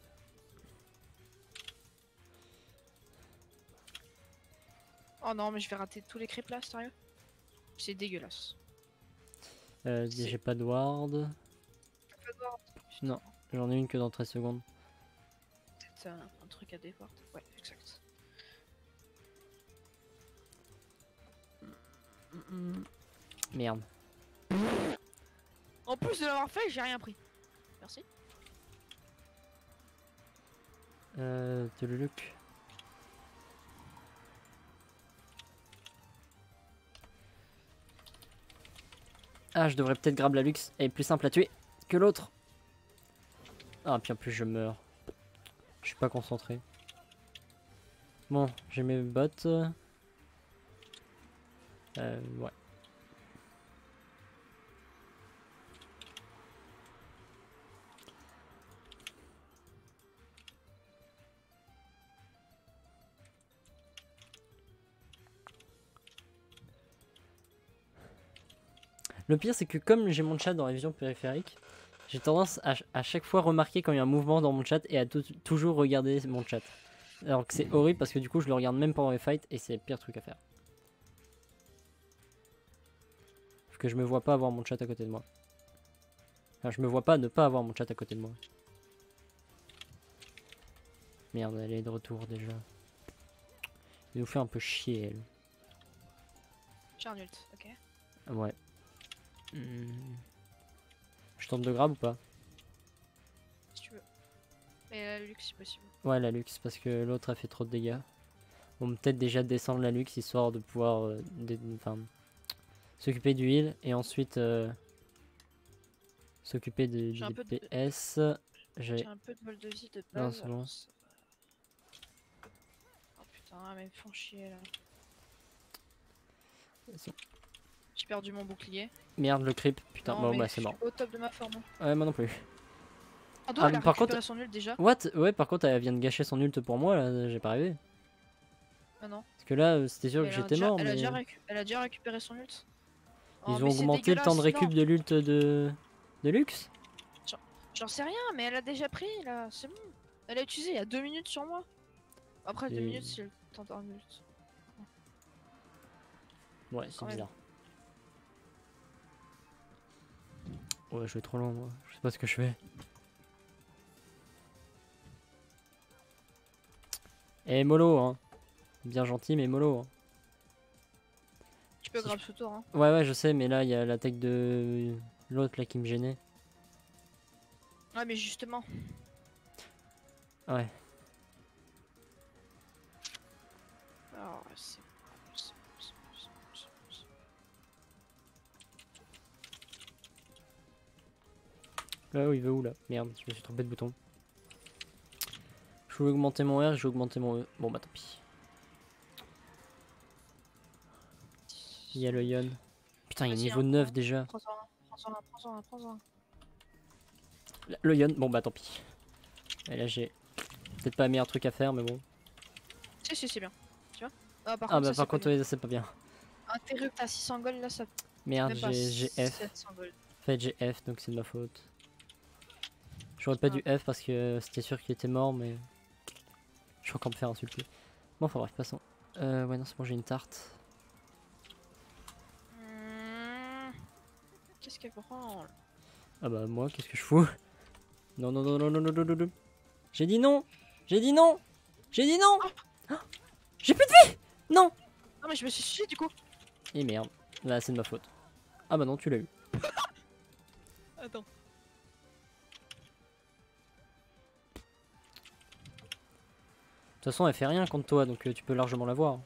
Oh non, mais je vais rater tous les creeps là, sérieux? C'est dégueulasse. J'ai pas de ward. Non, j'en ai une que dans 13 secondes. Peut-être un truc à défort. Ouais, exact. Merde. En plus de l'avoir fait, j'ai rien pris. Merci. Tululuc. Ah, je devrais peut-être grab la luxe. Elle est plus simple à tuer que l'autre. Ah, puis en plus, je meurs. Je suis pas concentré. Bon, j'ai mes bottes. Ouais. Le pire, c'est que comme j'ai mon chat dans la vision périphérique, j'ai tendance à chaque fois remarquer quand il y a un mouvement dans mon chat et à toujours regarder mon chat. Alors que c'est horrible parce que du coup, je le regarde même pendant les fights et c'est le pire truc à faire. Parce que je me vois pas avoir mon chat à côté de moi. Enfin, je me vois pas ne pas avoir mon chat à côté de moi. Merde, elle est de retour déjà. Elle nous fait un peu chier, elle. J'ai un ult, ok. Ouais. Je tente de grab ou pas? Si tu veux. Mais la luxe si possible. Ouais, la luxe, parce que l'autre a fait trop de dégâts. On peut peut-être déjà descendre la luxe histoire de pouvoir s'occuper du heal et ensuite s'occuper du DPS. J'ai un peu de vol de vie de Non, base. c'est bon. Oh putain, mais ils me font chier là. Bon. J'ai perdu mon bouclier. Merde, le creep. Putain, Non, bon, mais bah c'est mort. je suis au top de ma forme. Ouais, moi non plus. Ah, Ah, elle a par récupéré contre, son ult déjà. what? Ouais, par contre, elle vient de gâcher son ult pour moi, là, j'ai pas rêvé. Ah non. Parce que là, c'était sûr que Elle a j'étais déjà- mort, elle mais... a déjà récupéré son ult. Ils Oh, ont mais c'est augmenté le temps de dégueulasse, récup non. de l'ult de luxe? J'en sais rien, mais elle a déjà pris là, c'est bon. Elle a utilisé il y a 2 minutes sur moi. Après 2 Et- minutes, si elle tente un ult. Ouais, c'est Quand même. bizarre. Ouais, je vais trop loin, moi. Je sais pas ce que je fais. Et mollo, hein. Bien gentil, mais mollo. Hein. Tu peux Si grab ce tour, hein. Ouais, ouais, je sais, mais là, il y a l'attaque de l'autre là qui me gênait. Ouais, mais justement. Ouais. Alors, Là, il veut où là? Merde, je me suis trompé de bouton. Je voulais augmenter mon R, j'ai augmenté mon E. Bon, bah tant pis. Il y a le Yon. Putain, il est Vas-y, niveau hein. 9 déjà. Prends-en un. Le Yon, bon bah tant pis. Et là, j'ai peut-être pas un meilleur truc à faire, mais bon. Si, c'est bien. Tu vois? Ah, par Ah contre, bah ça, par contre, c'est ouais, c'est pas bien. pas bien. Interrupt à 600 gold là, ça. Merde, Même pas j'ai F. 700 gold. En fait, j'ai F, donc c'est de ma faute. J'aurais pas dû F parce que c'était sûr qu'il était mort, mais je suis encore me faire insulter. Bon, enfin bref, passons. Ouais, non, c'est bon, j'ai une tarte. Qu'est-ce qu'elle prend? Ah bah, moi, qu'est-ce que je fous? Non, non, non, non, non, non, non, non, non. J'ai dit non! J'ai dit non! J'ai dit non! Ah, j'ai plus de vie! Non! Non mais je me suis suicidé du coup. Et merde, là, c'est de ma faute. Ah bah non, tu l'as eu. Attends. De toute façon, elle fait rien contre toi, donc tu peux largement la voir.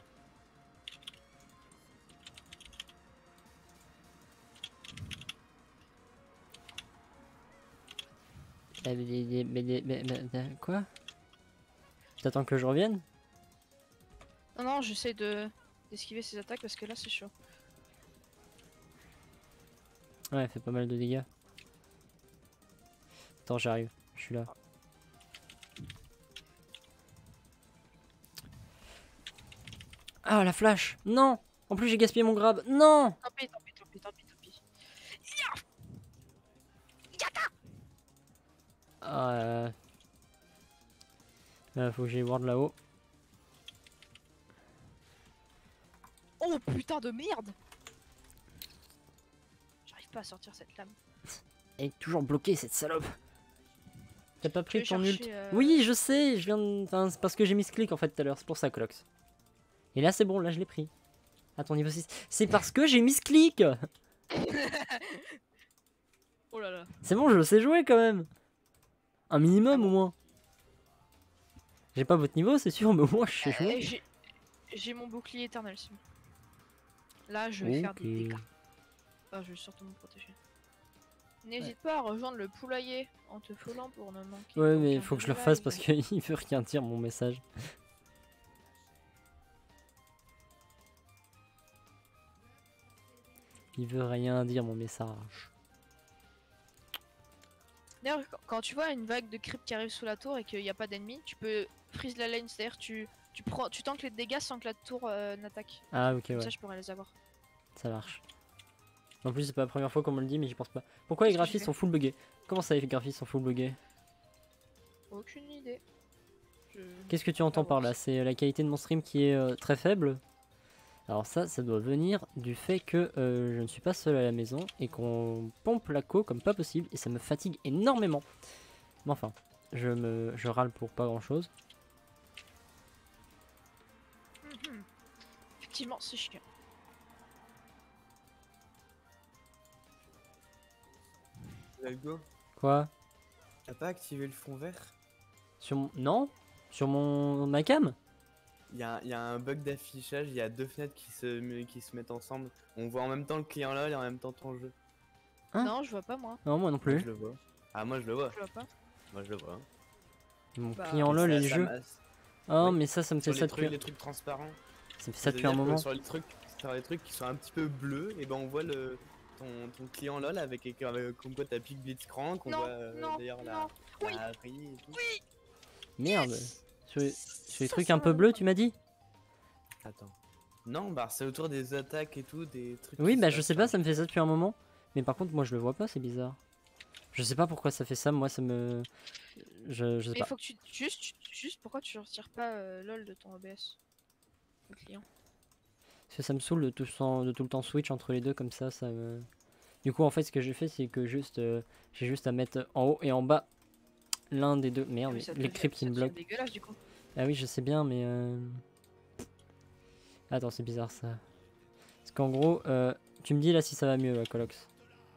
Quoi? T'attends que je revienne? Non non, j'essaie d'esquiver ses attaques parce que là c'est chaud. Ouais, elle fait pas mal de dégâts. Attends, j'arrive. Je suis là. Ah, la flash! Non! En plus, j'ai gaspillé mon grab. Non! Tant pis, tant pis, tant pis, tant pis, tant pis. Ah, faut que j'aille voir de là-haut. Oh putain de merde! J'arrive pas à sortir cette lame. Elle est toujours bloquée, cette salope. T'as pas pris vais ton ult? chercher, Oui, je sais, je viens de... Enfin, c'est parce que j'ai mis ce clic en fait tout à l'heure, c'est pour ça, Colox. Et là, c'est bon, là, je l'ai pris. À ton niveau 6. C'est parce que j'ai mis ce clic! Oh là là. C'est bon, je sais jouer quand même. Un minimum Ah bon. au moins. J'ai pas votre niveau, c'est sûr, mais au moins je sais jouer. J'ai mon bouclier éternel, c'est bon. Là, je vais faire des Ok. dégâts. Ah, je vais surtout me protéger. N'hésite pas à rejoindre le poulailler en te foulant pour ne manquer. Ouais, mais aucun faut que je le live. fasse parce qu'il veut rien dire mon message. Il veut rien dire mon message. D'ailleurs, quand tu vois une vague de creep qui arrive sous la tour et qu'il n'y a pas d'ennemis, tu peux freeze la lane, c'est-à-dire tu tankes les dégâts sans que la tour n'attaque. Ah, ok, Comme ouais, ça, je pourrais les avoir. ça marche. En plus, c'est pas la première fois qu'on me le dit, mais j'y pense pas. Pourquoi les Qu'est-ce que graphismes j'ai sont full buggés? Comment ça, les graphismes sont full buggés? Aucune idée. Qu'est-ce que tu entends par là? C'est la qualité de mon stream qui est très faible? Alors ça doit venir du fait que je ne suis pas seul à la maison et qu'on pompe la co comme pas possible et ça me fatigue énormément. Mais enfin, je râle pour pas grand chose. Effectivement, c'est chiant. Algo, Quoi? t'as pas activé le fond vert? Sur mon... Non? Sur ma cam? Il y a un bug d'affichage, il y a deux fenêtres qui se mettent ensemble. On voit en même temps le client LOL et en même temps ton jeu. Hein? Non, je vois pas moi. Non, moi non Moi, plus. je le vois. Ah, moi je le vois. Je vois pas. Moi je le vois. Mon Bah, client LOL et le jeu. Oh, Oui. mais ça me fait Sur ça depuis... les trucs transparents. Ça me fait ça depuis un C'est-à-dire que moment. sur les trucs qui sont un petit peu bleus, et ben on voit ton client LOL avec comme quoi t'as pique Blitzcrank, on Non, voit non, d'ailleurs non. Oui. la Harry et tout. Merde. Sur les Ça, trucs ça un peu va. bleus, tu m'as dit? Attends. Non, bah c'est autour des attaques et tout, des trucs. Oui, qui bah se je sais passent, pas, ça me fait ça depuis un moment. Mais par contre, moi je le vois pas, c'est bizarre. Je sais pas pourquoi ça fait ça, moi ça me... Je sais Mais pas. faut que tu. Juste pourquoi tu retires pas LOL de ton OBS? Le client. Parce que ça me saoule de tout le temps switch entre les deux comme ça me... Du coup en fait ce que j'ai fait c'est que j'ai juste à mettre en haut et en bas l'un des deux. Merde, Mais mais ça les devient- creeps qui ça me devient bloquent. dégueulasse du coup. Ah oui je sais bien mais... Attends c'est bizarre ça. Parce qu'en gros, tu me dis là si ça va mieux là Colox.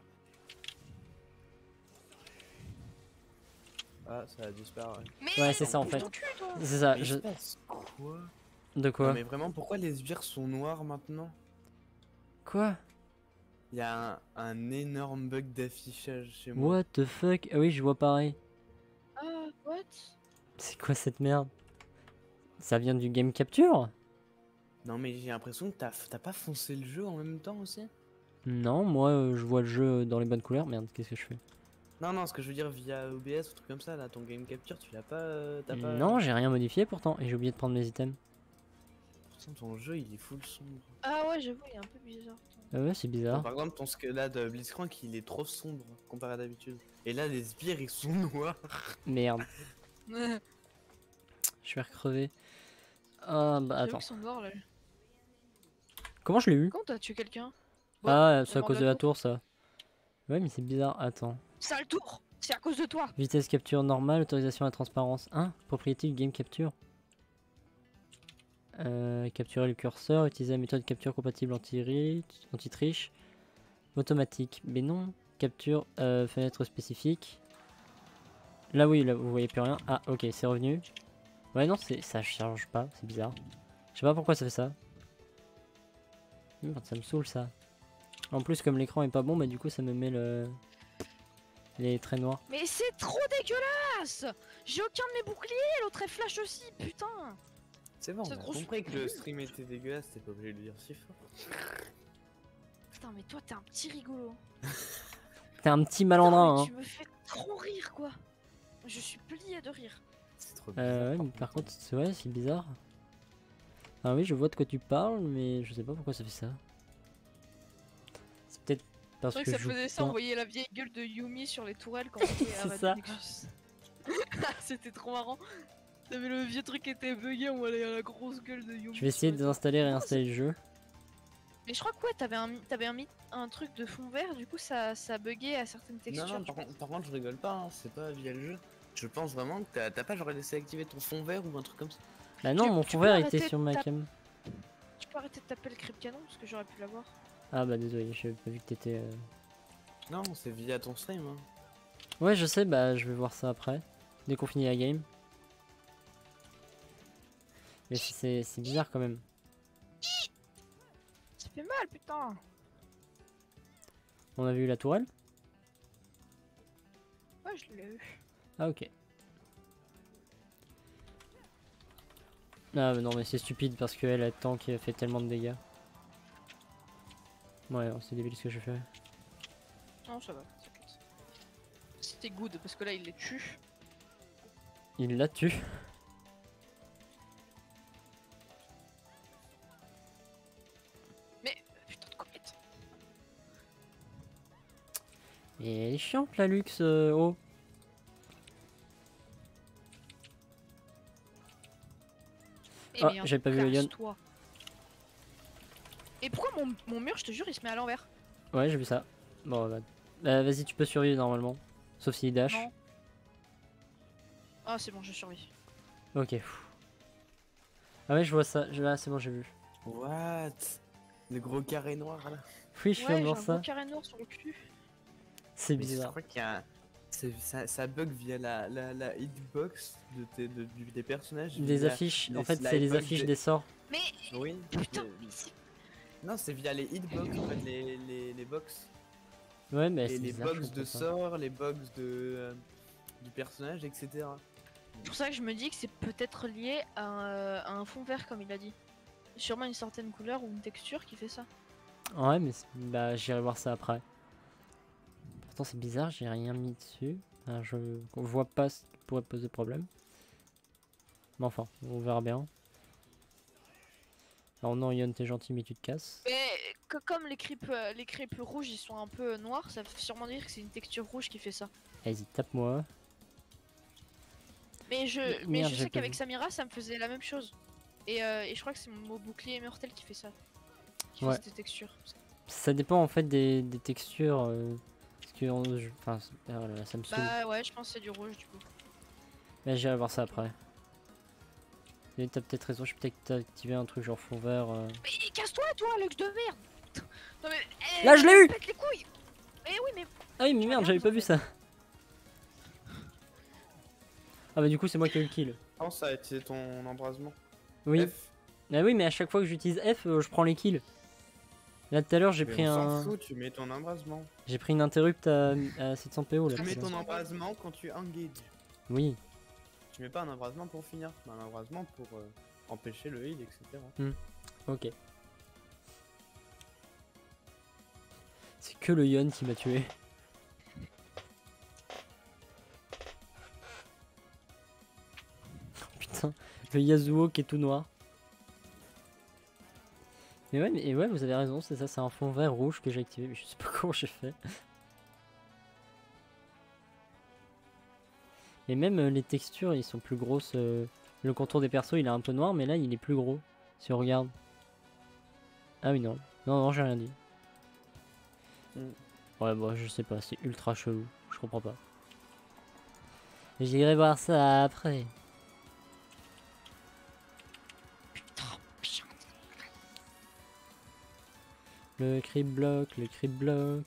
Ah, ça a disparu. Mais Ouais c'est ça en bouge fait. ton cul, toi. C'est ça, Mais il se passe quoi? De quoi? Non, mais vraiment, pourquoi les sbires sont noirs maintenant? Quoi? Il y a un énorme bug d'affichage chez moi. What the fuck? Ah oui je vois pareil. Ah, what? C'est quoi cette merde? Ça vient du game capture? Non, mais j'ai l'impression que t'as pas foncé le jeu en même temps aussi? Non, moi je vois le jeu dans les bonnes couleurs. Merde, qu'est-ce que je fais? Non, non, ce que je veux dire via OBS ou truc comme ça, là, ton game capture, tu l'as pas. T'as pas. Non, j'ai rien modifié pourtant et j'ai oublié de prendre mes items. Pourtant, ton jeu il est full sombre. Ah ouais, j'avoue, il est un peu bizarre. Ah ouais, c'est bizarre. Par exemple, ton squelette de Blitzcrank il est trop sombre comparé à d'habitude. Et là, les sbires ils sont noirs. Merde, je vais recrever. Ah bah J'avoue attends. qu'ils sont noirs là. Comment je l'ai eu? Quand t'as tué quelqu'un? Ouais, Ah, la c'est à mort cause de la tour ça. Ouais, mais c'est bizarre. Attends. Sale tour! C'est à cause de toi! Vitesse capture normale, autorisation à transparence 1. Propriété du game capture. Capturer le curseur, utiliser la méthode capture compatible anti-triche. Automatique. Mais non. Capture fenêtre spécifique. Là oui, là vous voyez plus rien. Ah ok, c'est revenu. Ouais non, ça charge pas, c'est bizarre. Je sais pas pourquoi ça fait ça. Ça me saoule ça. En plus comme l'écran est pas bon, bah du coup ça me met les traits noirs. Mais c'est trop dégueulasse! J'ai aucun de mes boucliers, l'autre elle flash aussi, putain! C'est bon, on C'est a trop compris que le nul. stream était dégueulasse, t'es pas obligé de le dire si fort. Putain, mais toi t'es un petit rigolo. T'es un petit Putain, malandrin mais hein. tu me fais trop rire quoi! Je suis pliée de rire. C'est trop bizarre. Ouais, mais par contre, ouais, c'est bizarre. Ah oui, je vois de quoi tu parles, mais je sais pas pourquoi ça fait ça. C'est peut-être parce C'est vrai que que je ça joue faisait ça, pas- on voyait la vieille gueule de Yumi sur les tourelles quand on jouait à C'est Red ça. Nexus. C'était trop marrant. T'avais le vieux truc qui était bugué, on voyait la grosse gueule de Yumi. Je vais essayer de sur les désinstaller et tourelles. réinstaller le jeu. Mais je crois que ouais, t'avais mis un truc de fond vert, du coup ça buguait à certaines textures. Non, non, par contre, je rigole pas, hein, c'est pas via le jeu. Je pense vraiment que t'as pas genre laissé activer ton fond vert ou un truc comme ça. Bah non, mon tu fond peux vert arrêter était sur de ma taper. cam. Tu peux arrêter de taper le crypt canon parce que j'aurais pu l'avoir. Ah bah désolé, j'ai pas vu que t'étais... Non, c'est via ton stream. Hein. Ouais, je sais, bah je vais voir ça après. Dès qu'on finit la game. Mais c'est bizarre quand même. Ça fait mal, putain! On a vu la tourelle? Ouais, je l'ai eu. Ah ok. Ah mais non mais c'est stupide parce qu'elle a tant qui a fait tellement de dégâts. Ouais, c'est débile ce que je fais. Non, ça va, t'inquiète. C'était good parce que là il les tue. Il la tue. Mais putain de comète! Et elle est chiante la luxe, oh. Eh Ah, merde, j'avais pas vu le Yon. casse-toi. Et pourquoi mon mur, je te jure, il se met à l'envers? Ouais, j'ai vu ça. Bon, bah, vas-y, tu peux survivre normalement. Sauf s'il dash. Non. Ah, c'est bon, je survis. Ok. Ah ouais, je vois ça. Ah, c'est bon, j'ai vu. What? Le gros carré noir là. Oui, je viens Ouais, de j'ai voir un ça. gros carré noir sur le cul. C'est Mais je bizarre. crois qu'il y a. Ça bug via la hitbox des personnages. Des via affiches. les En fait, c'est les hitbox affiches des sorts. Mais Oui. putain, mais- mais c'est- Non, c'est via les hitbox en fait, les box. Ouais, mais Et c'est les bizarre. je box de comprends pas. sorts, les box du personnage, etc. c'est pour ça que je me dis que c'est peut-être lié à un fond vert, comme il a dit. Sûrement une certaine couleur ou une texture qui fait ça. Ouais, mais bah, j'irai voir ça après. Pourtant, c'est bizarre, j'ai rien mis dessus. Enfin, je vois pas ce qui pourrait poser problème. Mais enfin, on verra bien. Alors non, Yon, t'es gentil, mais tu te casses. Mais comme les crêpes rouges ils sont un peu noirs, ça veut sûrement dire que c'est une texture rouge qui fait ça. Vas-y, tape-moi. Mais je Merde, j'ai sais pas qu'avec vu. Samira ça me faisait la même chose. Et je crois que c'est mon bouclier mortel qui fait ça. Qui Ouais. fait cette texture. Ça dépend en fait des textures. Parce que enfin, oh là là, ça me saoule. Bah ouais, je pense que c'est du rouge du coup. Mais j'irai voir ça après. Mais t'as peut-être raison, je peux peut-être activer un truc genre fond vert. Mais casse-toi toi, Lux de merde! Non mais. Là, je l'ai eu! Pète les couilles! Mais oui, mais. Ah oui, mais Tu merde, regardes, j'avais pas en vu fait. ça. Ah bah du coup, c'est moi qui ai eu le kill. Pense à utiliser ton embrasement. Oui. F. Ah oui, mais à chaque fois que j'utilise F, je prends les kills. Là tout à l'heure, j'ai Mais pris on s'en un. fout, tu mets ton embrasement. J'ai pris une interrupt à 700 PO là. Tu mets putain. ton embrasement quand tu engage. Oui. Tu mets pas un embrasement pour finir, tu mets un embrasement pour empêcher le heal, etc. Ok. C'est que le Yon qui m'a tué. Putain, le Yasuo qui est tout noir. Mais ouais, vous avez raison, c'est ça, c'est un fond vert rouge que j'ai activé, mais je sais pas comment j'ai fait. Et même les textures, ils sont plus grosses Le contour des persos, il est un peu noir, mais là, il est plus gros. Si on regarde. Ah oui, non. Non, non, j'ai rien dit. Ouais, bon, je sais pas, c'est ultra chelou. Je comprends pas. J'irai voir ça après. Le creep block, le creep block.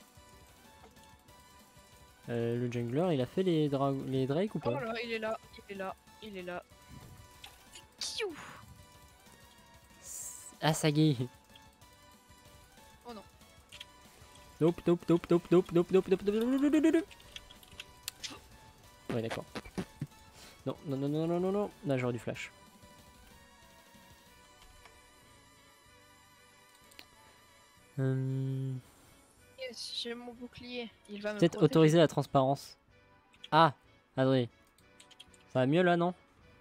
Le jungler, il a fait les Drake ou Oh pas? là, il est là, il est là, il est là. Kiou. Ah, ça y est. Oh non. Nope, nope, nope, nope, nope, nope, nope, nope, nope, nope, nope, nope. Ouais, d'accord. Non, non, non, non, non, non, non. Là, j'aurais du flash. Yes, j'ai mon bouclier. Il va me Peut-être protéger. autoriser la transparence. Ah, Adré. Ça va mieux là, non?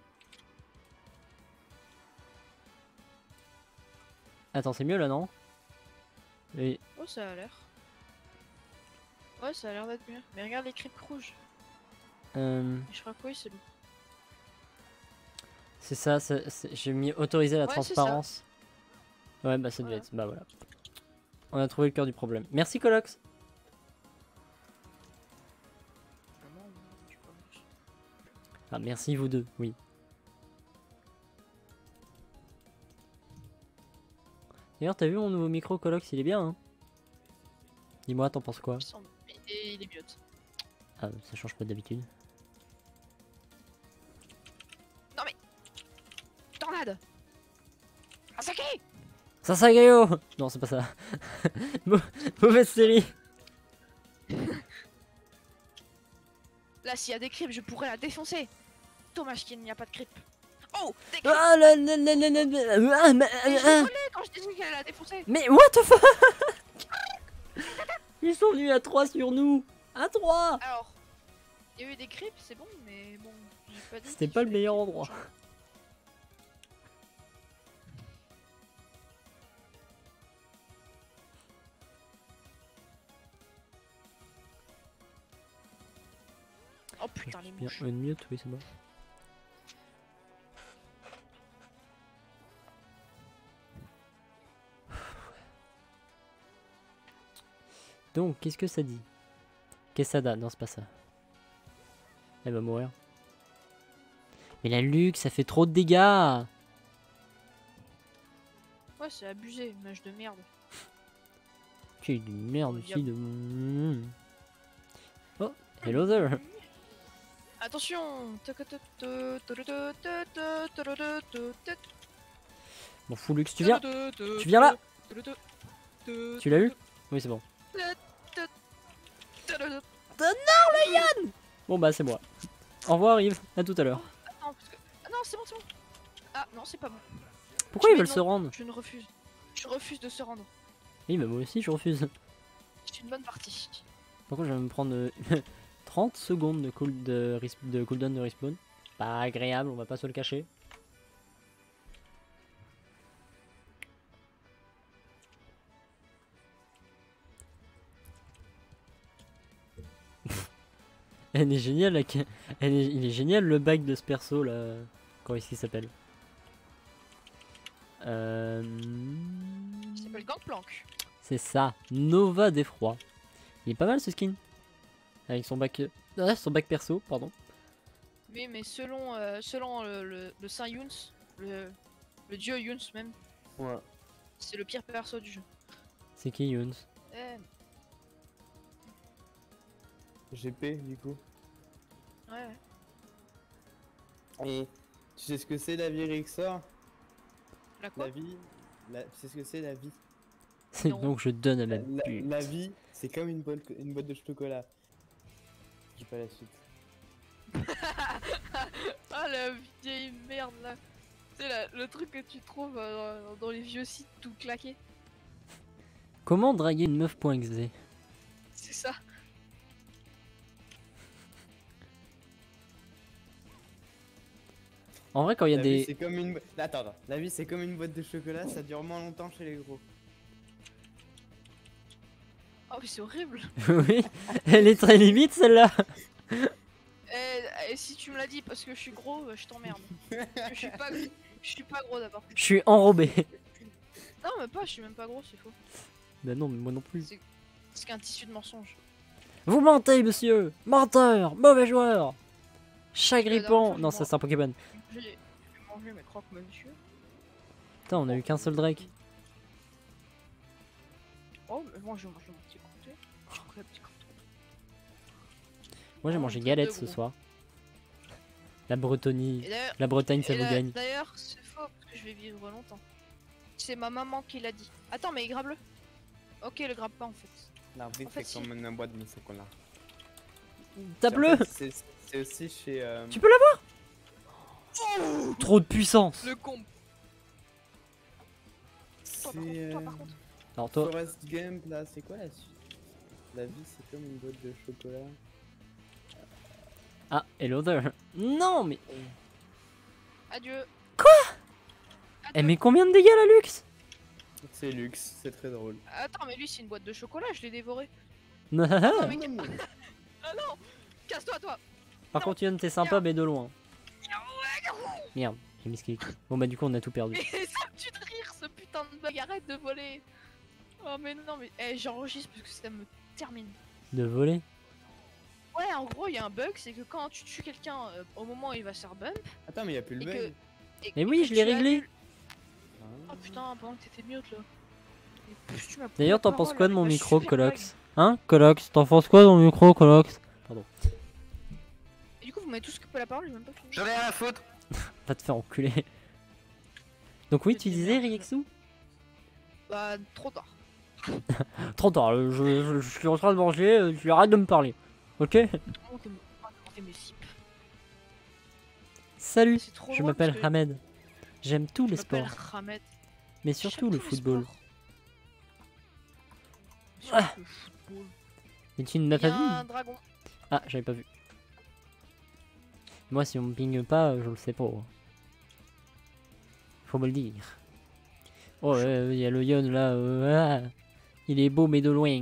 Attends, c'est mieux là, non? Et... Oh, ça a l'air. Ouais, ça a l'air d'être mieux. Mais regarde les creeps rouges. Je crois que oui, c'est lui. c'est ça, j'ai mis autoriser la Ouais, c'est ça. transparence. Ouais, bah ça devait être. Bah voilà. On a trouvé le cœur du problème. Merci Colox. Ah non, je suis pas moche. Ah, merci vous deux, oui. D'ailleurs, t'as vu mon nouveau micro Colox, il est bien, hein? Dis-moi, t'en penses quoi? Il semble. Et il est mute. Ah, ça change pas d'habitude. Non mais. Tornade. Asaki. Sasagayo! Non, c'est pas ça. Mauvaise série. Là, s'il y a des creeps, je pourrais la défoncer. Dommage qu'il n'y a pas de creep. Oh, des creeps. Ah, là, là, là, là, là, là, Mais je rigolais quand je disais qu'elle allait la défoncer. mais what the fuck? Ils sont venus à 3 sur nous. À 3. Alors, il y a eu des creeps, c'est bon, mais bon, j'ai pas dit. C'était qu'il pas le fallait meilleur qu'il y ait endroit. de gens. Oh putain, les Bien, mouches. unmute, oui, c'est bon. Donc, qu'est-ce que ça dit? Quesada, non, c'est pas ça. Elle va mourir. Mais la Luc, ça fait trop de dégâts! Ouais, c'est abusé, mage de merde. J'ai du merde Yep. ici de. Oh, hello there! Attention. Bon, fou Lux, tu viens? Tu viens là? Tu l'as eu? Oui, c'est bon. Bon, bah, c'est moi. Au revoir, Yves. À tout à l'heure. Attends, parce que... Ah non, c'est bon, c'est bon. Ah non, c'est pas bon. Pourquoi Je ils mets veulent se non. rendre? Je ne refuse. Je refuse de se rendre. Oui, mais moi aussi, je refuse. C'est une bonne partie. Par contre, je vais me prendre 30 secondes de, de cooldown de respawn. Pas agréable, on va pas se le cacher. Elle est géniale, il est génial le bac de ce perso là. Comment est-ce qu'il s'appelle? Il s'appelle Gangplank. C'est ça, Nova d'effroi. Il est pas mal ce skin. Avec son bac, son bac perso, pardon. Oui, mais selon, selon le Saint Youns, le dieu Youns même, Ouais. c'est le pire perso du jeu. C'est qui Younes? GP du coup. Ouais. Et tu sais ce que c'est la vie Rexor? La quoi? La vie. Tu sais ce que c'est la vie? Non. Donc je donne à ma La pute. vie, c'est comme une boîte de chocolat. J'ai pas la suite. Ah la vieille merde là. C'est le truc que tu trouves dans les vieux sites tout claqués. Comment draguer une meuf.exe? C'est ça. En vrai, quand il y a La vie, des... c'est comme une. Attends. La vie, c'est comme une boîte de chocolat, ça dure moins longtemps chez les gros. Oh mais c'est horrible. Oui, elle est très limite celle-là. Et si tu me l'as dit parce que je suis gros, je t'emmerde. je suis pas gros d'abord. Je suis enrobé. Non, mais pas, je suis même pas gros, c'est faux. Bah non, mais moi non plus. C'est qu'un tissu de mensonge. Vous mentez, monsieur. Menteur, mauvais joueur. Chagrippant. fois, Non, je ça c'est un Pokémon. J'ai mangé mes croques, monsieur. Putain, on a eu qu'un seul Drake. Oh, mais moi je mange mon petit côté. Je prends le petit côté. Moi j'ai Oh, mangé on galette traite ce de soir. La Bretonie. Et d'ailleurs, La Bretagne, ça vous gagne. d'ailleurs, c'est faux parce que je vais vivre longtemps. C'est ma maman qui l'a dit. Attends, mais grabe-le. Ok, le grabe pas en fait. L'arbitre En fait, c'est comme une boîte de chocolat. Tape-le. En fait, c'est aussi chez. Tu peux l'avoir. Trop de puissance. Le combo. Toi, par contre, toi, par contre. Alors toi, Forest Gump là, c'est quoi la suite? La vie c'est comme une boîte de chocolat. ah, hello there. Non, mais Adieu. elle met combien de dégâts la luxe? C'est luxe, c'est très drôle. Attends, mais lui, c'est une boîte de chocolat, je l'ai dévoré. Par Non, mais... ah non. Casse-toi, toi. contre, Yon, t'es sympa, mais de loin. Merde, j'ai mis ce qu'il. Bon, bah, du coup, on a tout perdu. Mais ça me tue de rire, ce putain de bug. Arrête de voler. Oh, mais non, mais j'enregistre parce que ça me termine. De voler. Ouais, en gros, il y a un bug, c'est que quand tu tues quelqu'un au moment où il va se faire bump, Attends, mais y a plus le et bug. que. Mais oui, je l'ai tu réglé. annules- Oh putain, pendant que t'étais mute là. Et plus tu m'as pris D'ailleurs, la t'en penses parole quoi de mon avec la micro, super Colox? Hein, Colox? T'en penses quoi de mon micro, Colox? blague. Et du coup, vous m'avez tous coupé la parole, j'ai même pas fini. J'en ai rien à foutre. Va te faire enculer. Donc, oui, tu disais, Riexou? Bah, trop tard. Trop tard, je suis en train de manger, tu arrêtes de me parler. Ok? Montez mes zips. Salut, C'est trop je drôle m'appelle parce que Hamed. J'aime tous les je m'appelle sports, Hamed. mais surtout le J'aime tous les football. sports. Surtout le football. Mais tu ne Il m'as y pas a un vu? dragon. Ah, j'avais pas vu. Moi, si on me ping pas, je le sais pas. Faut me le dire. Oh, il y a le Yon là. Il est beau, mais de loin.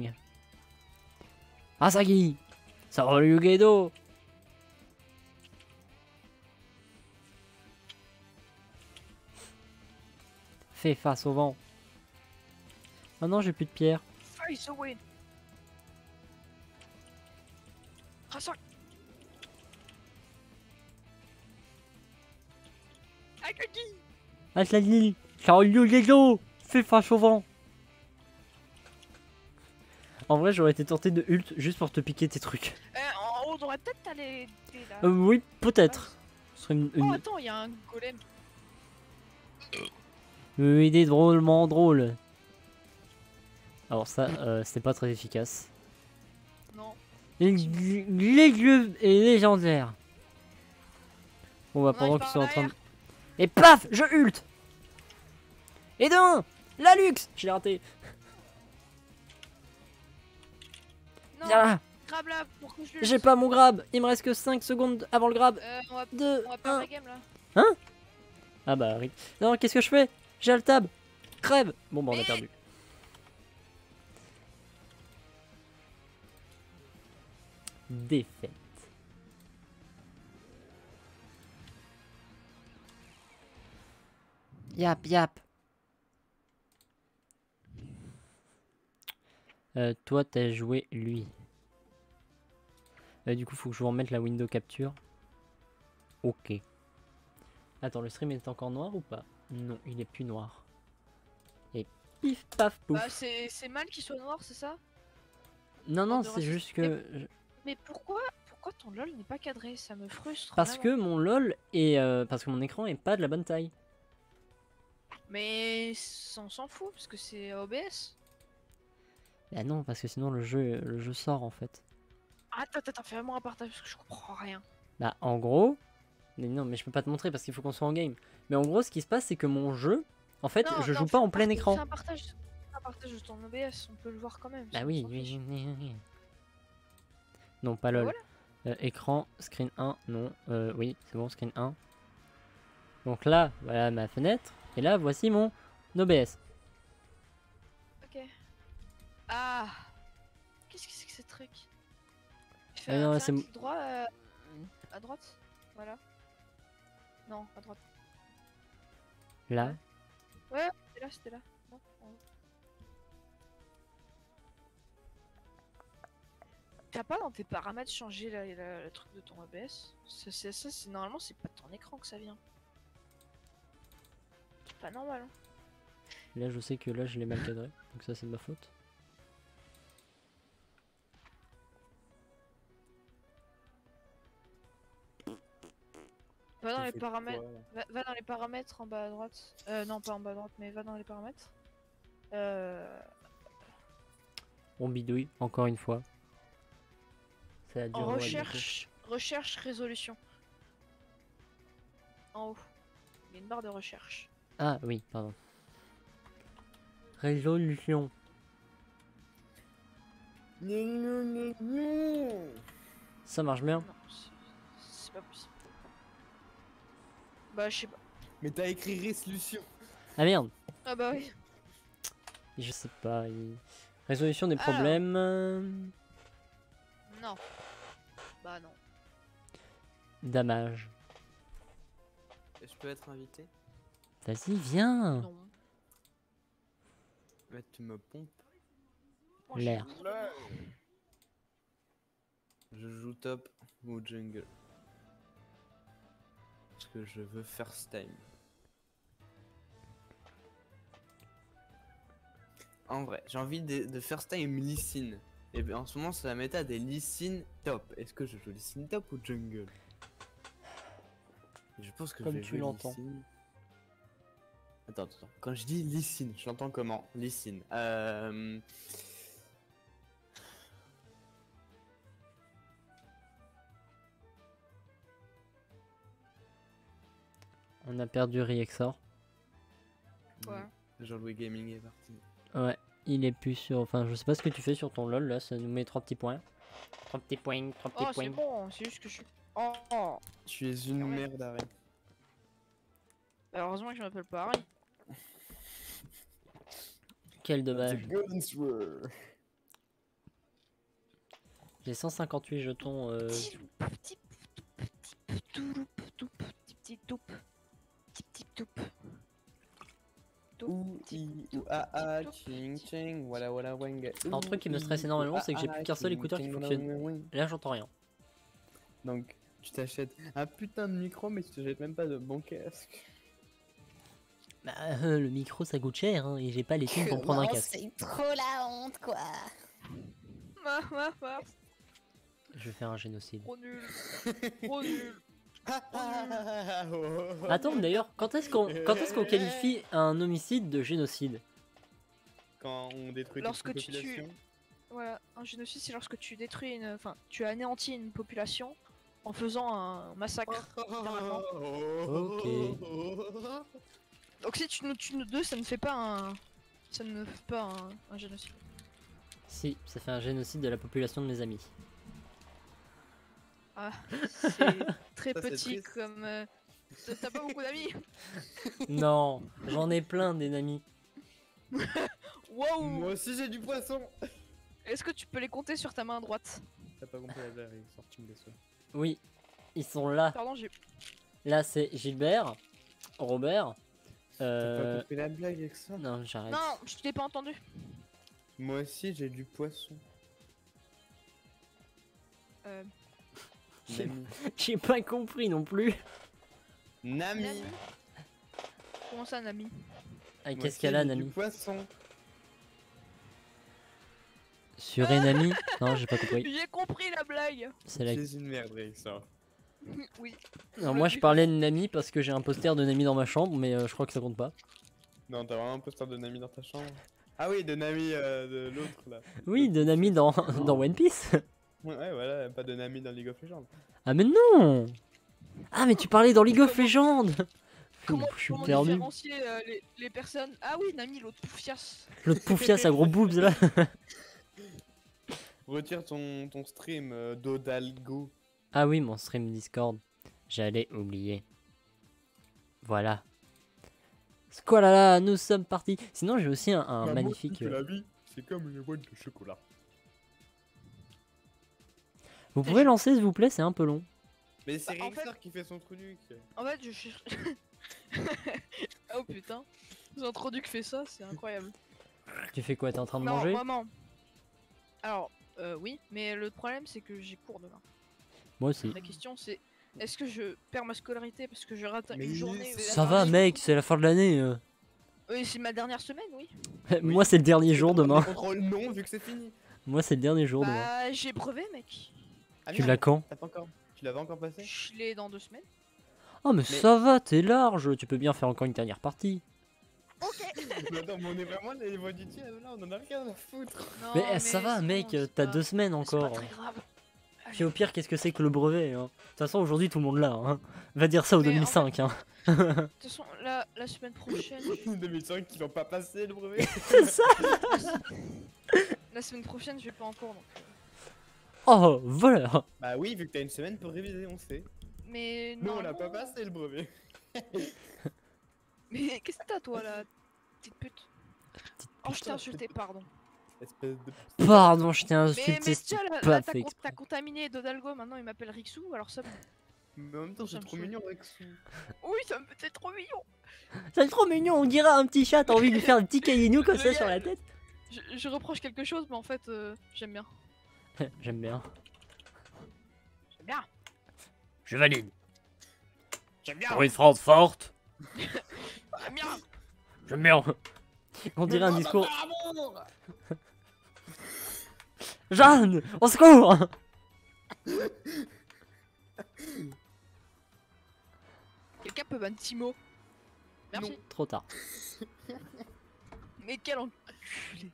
Asagi! Salut, Gedo! Fais face au vent. Oh non, j'ai plus de pierre. Face away. Rassort. Akagi. Asagi! Salut, Gedo! Fais face au vent. En vrai, j'aurais été tenté de ult juste pour te piquer tes trucs. On devrait peut-être aller là. Oui, peut-être. Ce serait Oh, une attends, il y a un golem. idée drôlement drôle. Alors ça, c'est pas très efficace. Non. L'aigle est légendaire. Bon bah Non, pendant il qu'ils part sont en train de... derrière. Et paf, je ult. Et d'un, la luxe. Je l'ai raté. Non, Viens là. grab là pour que je le. J'ai pas mon grab. Il me reste que 5 secondes avant le grab. On va 2, perdre 1. la game là. Ah bah rip. Non, qu'est-ce que je fais? J'ai le tab. Crève. Bon bah on a Mais- perdu. Défaite. Yap yap. Toi t'as joué lui. Du coup faut que je vous remette la window capture. Ok. Attends, le stream est encore noir ou pas? Non, il est plus noir. Et pif paf pouf. Bah, c'est mal qu'il soit noir, c'est ça? Non non, de c'est raciste. juste que Mais pourquoi ton LOL n'est pas cadré? Ça me frustre. parce vraiment. que mon LOL est parce que mon écran est pas de la bonne taille. Mais on s'en fout parce que c'est OBS. Bah non, parce que sinon le jeu sort en fait. Attends, fais-moi un partage parce que je comprends rien. Bah en gros, mais non, mais je peux pas te montrer parce qu'il faut qu'on soit en game. Mais en gros, ce qui se passe, c'est que mon jeu, en fait, Non, je non, joue fais pas en un plein partage- écran. fais un partage de ton OBS, on peut le voir quand même. Bah ça, oui, on s'en fiche. oui. Non, pas Bah LOL. voilà. Écran, screen 1, non. Oui, c'est bon, screen 1. Donc là, voilà ma fenêtre. Et là, voici mon OBS. Ok. Ah. Qu'est-ce que c'est que ce truc? Ah non, Fais c'est un clic droit. à droite. Voilà. Non, à droite. Là. Ouais, c'était là. Non, en haut. T'as pas dans tes paramètres changé le truc de ton OBS? C'est normalement c'est pas de ton écran que ça vient. C'est pas normal. Hein. Là, je sais que là, je l'ai mal cadré. Donc ça, c'est de ma faute. Va dans Tu les fais paramètres. quoi, là? Va dans les paramètres en bas à droite. Non, pas en bas à droite, mais va dans les paramètres. On bidouille, encore une fois. Ça a duré En ouais, recherche résolution. En haut. Il y a une barre de recherche. Ah oui, pardon. Résolution. Ça marche bien. Non, c'est pas possible. Bah, je sais pas. Mais t'as écrit résolution. Ah merde. Ah bah oui. Je sais pas. Résolution des Alors. problèmes. Non. Bah non. Damage. Je peux être invité? Vas-y, viens. Non. Mais tu me pompes. Moi, L'air. Je joue top ou jungle. Parce que je veux first time. En vrai, j'ai envie de first time Lee Sin. Et bien en ce moment, c'est la méta des Lee Sin top. Est-ce que je joue Lee Sin top ou jungle? Je pense que Comme je vais tu jouer Lee l'entends. Sin. Attends. Quand je dis Lee Sin, je l'entends comment? Lee Sin. On a perdu Riexor. Ouais. Jean-Louis Gaming est parti. Ouais, il est plus sur. Enfin, je sais pas ce que tu fais sur ton LoL là, ça nous met 3 petits points. 3 petits points, 3 petits Oh, points. c'est bon, c'est juste que je suis. Oh. Tu es une Ah ouais. merde, arrête. Bah, heureusement que je m'appelle pas Harry. Quel dommage. Guns were. J'ai 158 jetons. Petit toup. Petit toup. Ou i ou a a ching ching wala wala wanga. Un truc qui me stresse énormément, c'est que j'ai plus qu'un seul écouteur qui fonctionne. Là, j'entends rien. Donc, tu t'achètes un putain de micro, mais tu t'achètes même pas de bon casque. Bah, le micro ça coûte cher hein, et j'ai pas les thunes pour prendre un casque. C'est trop la honte, quoi. Je vais faire un génocide. Trop nul. Trop nul. Attends, d'ailleurs, quand est-ce qu'on qualifie un homicide de génocide? Quand on détruit Lorsque toute tu une population. Voilà, un génocide, c'est lorsque tu détruis une. Enfin, tu anéantis une population en faisant un massacre. littéralement. Ok. Donc si tu nous tues nous deux, ça ne fait pas un. Ça ne fait pas un génocide. Si, ça fait un génocide de la population de mes amis. Ah, c'est très Ça, c'est petit triste. comme. T'as pas beaucoup d'amis. Non, j'en ai plein des amis. Waouh. Moi aussi j'ai du poisson. Est-ce que tu peux les compter sur ta main droite? T'as pas compris la blague, il est sorti me déçoit. Oui, ils sont là. Pardon, j'ai. Là, c'est Gilbert, Robert. T'as pas compris la blague avec ça? Non, j'arrête. Non, je t'ai pas entendu. Moi aussi j'ai du poisson. Nami. J'ai pas compris non plus. Nami. Nami. Comment ça, Nami? Ah, Moi qu'est-ce aussi, qu'elle a, j'ai Nami? Du poisson. Sur Nami? Non, j'ai pas compris. J'ai compris la blague. C'est la... Tu es une merde, avec ça. Oui. Non, moi, je parlais de Nami parce que j'ai un poster de Nami dans ma chambre, mais je crois que ça compte pas. Non, t'as vraiment un poster de Nami dans ta chambre? Ah oui, de Nami de l'autre là. Oui, de Nami dans, dans One Piece. Ouais, voilà, pas de Nami dans League of Legends. Ah, mais non! Ah, mais tu parlais dans League of Legends! Comment, Je suis comment perdu. différencier les personnes? Ah oui, Nami, l'autre poufias. L'autre poufias à gros boobs là. Retire ton stream d'Odalgo. Ah oui, mon stream Discord. J'allais oublier. Voilà. Squalala, nous sommes partis. Sinon, j'ai aussi un magnifique. La vie, c'est comme une boîte de chocolat. Vous pouvez lancer, s'il vous plaît, c'est un peu long. Mais c'est Bah, en Rexor qui fait son truc. En fait, je cherche. Oh putain. J'ai introduit que fait ça, c'est incroyable. Tu fais quoi? T'es en train de Non, manger? maman. Alors, oui, mais le problème c'est que j'ai cours demain. Moi aussi. La question c'est est-ce que je perds ma scolarité parce que je rate Mais une journée de la Ça fin va de mec, c'est la fin de l'année. Oui, c'est ma dernière semaine, oui. Moi c'est le dernier jour demain. Contrôle non, vu que c'est fini. Moi c'est le dernier jour demain. Bah, j'ai brevet, mec. Ah, Tu merde, l'as quand? t'as pas encore. Tu l'avais encore passé? Je l'ai dans 2 semaines. Oh mais ça va, t'es large, tu peux bien faire encore une dernière partie. Mais attends, mais on est vraiment les voies du diable là, on en a rien à foutre. Non, Mais ça va c'est mec, bon, c'est t'as pas- 2 semaines c'est encore. pas très grave. Puis au pire, qu'est-ce que c'est que le brevet hein? De toute façon aujourd'hui tout le monde l'a. Hein. Va dire ça au Mais en 2005. Hein. De toute façon, la semaine prochaine, 2005 qui l'ont pas passé le brevet. C'est ça. la semaine prochaine, je vais pas en cours donc. Oh voilà. Bah oui, vu que t'as une semaine pour réviser, on sait. Mais Nous non. on l'a pas passé le brevet. Mais qu'est-ce que t'as toi là, petite pute? Oh je t'ai insulté, pardon. Espèce de. Pardon, je t'ai Mais insulté. tiens, là, pas t'as fait exprès. t'as contaminé Dodalgo, maintenant il m'appelle Rixou, alors ça. Mais en même temps, Ça c'est me trop saoule. mignon Rexou. Oui, ça me fait trop mignon. C'est trop mignon, on dirait un petit chat, t'as envie de lui faire un petit caillinou comme Le ça gars- sur la tête. Je reproche quelque chose, mais en fait, j'aime bien. J'aime bien. J'aime bien. Je valide. J'aime bien. Pour une phrase forte. J'aime bien. J'aime bien. On dirait un discours. Jeanne, au secours. Quelqu'un peut ban Timo. Merci. Trop tard. Mais quel enculé.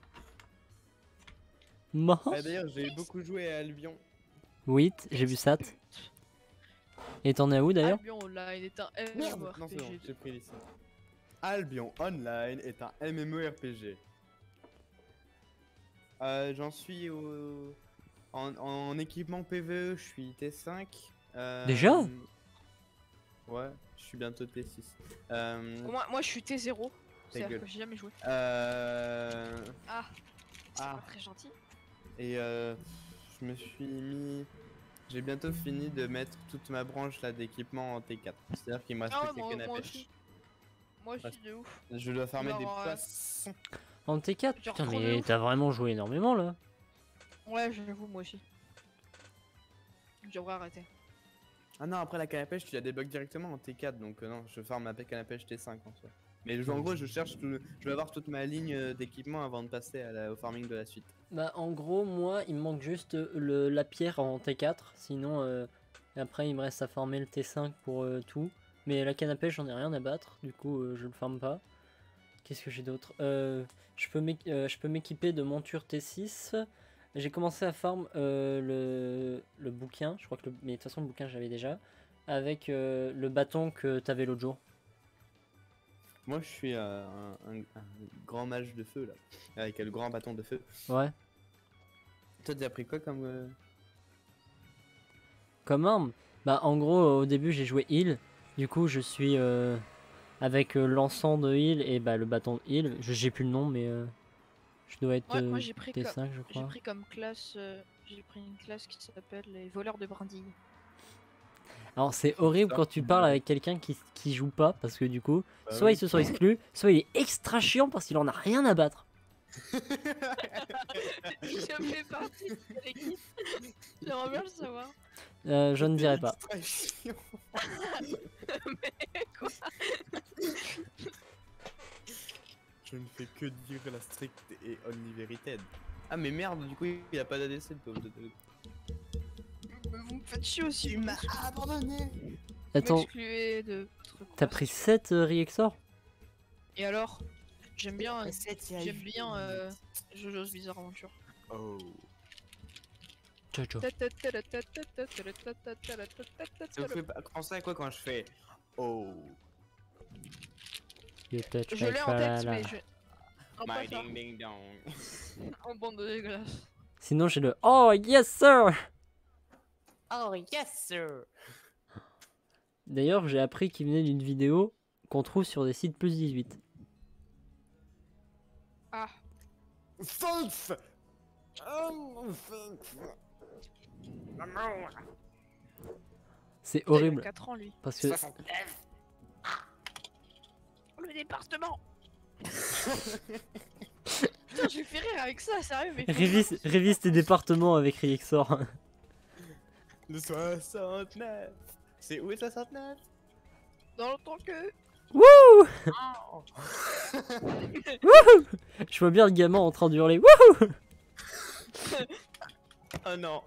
Mince. Ah, d'ailleurs, j'ai beaucoup joué à Albion. Oui, j'ai vu ça. Et t'en es où d'ailleurs? Albion Online est un Merde, non, c'est bon, MMORPG. j'ai pris l'ici. Albion Online est un MMORPG. J'en suis en équipement PvE, je suis T5. Déjà? Ouais, je suis bientôt T6. Moi je suis T0. C'est-à-dire gueule. que j'ai jamais joué. Euh, Ah, c'est Ah. pas très gentil. et je me suis mis. J'ai bientôt fini de mettre toute ma branche là d'équipement en T4. C'est-à-dire qu'il me reste Ah ouais, plus que les cannes à moi pêche. aussi. Moi aussi de ouf. Je dois farmer des Genre, poissons. En T4? Genre Putain, trop de mais ouf. t'as vraiment joué énormément là. Ouais, j'avoue, moi aussi. Je devrais arrêter. Ah non, après la canne à pêche, tu la débloques directement en T4, donc non, je farme ma canne à pêche T5 en soi. Mais en gros, je cherche, je vais avoir toute ma ligne d'équipement avant de passer au farming de la suite. Bah en gros moi il me manque juste la pierre en T4. Sinon après il me reste à farmer le T5 pour tout. Mais la canne à pêche j'en ai rien à battre. Du coup je le farme pas. Qu'est-ce que j'ai d'autre? Je peux m'équiper de monture T6. J'ai commencé à farm le bouquin. Je crois que mais de toute façon le bouquin j'avais déjà. Avec le bâton que t'avais l'autre jour. Moi, je suis un grand mage de feu là, avec le grand bâton de feu. Ouais. Toi, t'as pris quoi comme. Comme arme? Bah en gros au début j'ai joué heal. Du coup je suis avec l'encens de heal et bah le bâton de heal. J'ai plus le nom mais je dois être Ouais, moi j'ai pris, T5 je j'ai crois. pris comme classe. J'ai pris une classe qui s'appelle les voleurs de brindilles. Alors c'est horrible Ça, quand tu c'est parles bien. avec quelqu'un qui joue pas parce que du coup Bah soit oui. ils se sont exclus, soit il est extra chiant parce qu'il en a rien à battre. Je fais partie de l'équipe. J'aimerais bien le savoir. Je ne dirais pas. Distraction. Quoi? Je ne fais que dire la stricte et only vérité. Ah mais merde, du coup il a pas d'ADC le pauvre de. Vous me faites chier aussi. Tu vous m'as abandonné. Attends, m'excluez de votre t'as classe. pris 7 Riexor? Et alors? J'aime bien JoJo's Bizarre Adventure. Oh. Ciao ciao. Ça vous fait penser à quoi quand je fais oh You touch Je my l'ai en tête, tralala. mais je. Non, pas my ça. ding ding dong. En bande de dégueulasse. Sinon j'ai le oh yes sir. Oh yes sir. D'ailleurs j'ai appris qu'il venait d'une vidéo qu'on trouve sur des sites plus 18. Ah, False. Oh false. C'est Il a horrible. 4 ans lui. Parce que 69. Le département. Putain, je vais faire rire avec ça, sérieux, mais. révise tes départements avec Riexor. Le 69. C'est où est 69? Dans ton queue. Wouh! Oh. Je vois bien le gamin en train d'hurler. Wouh! Oh non.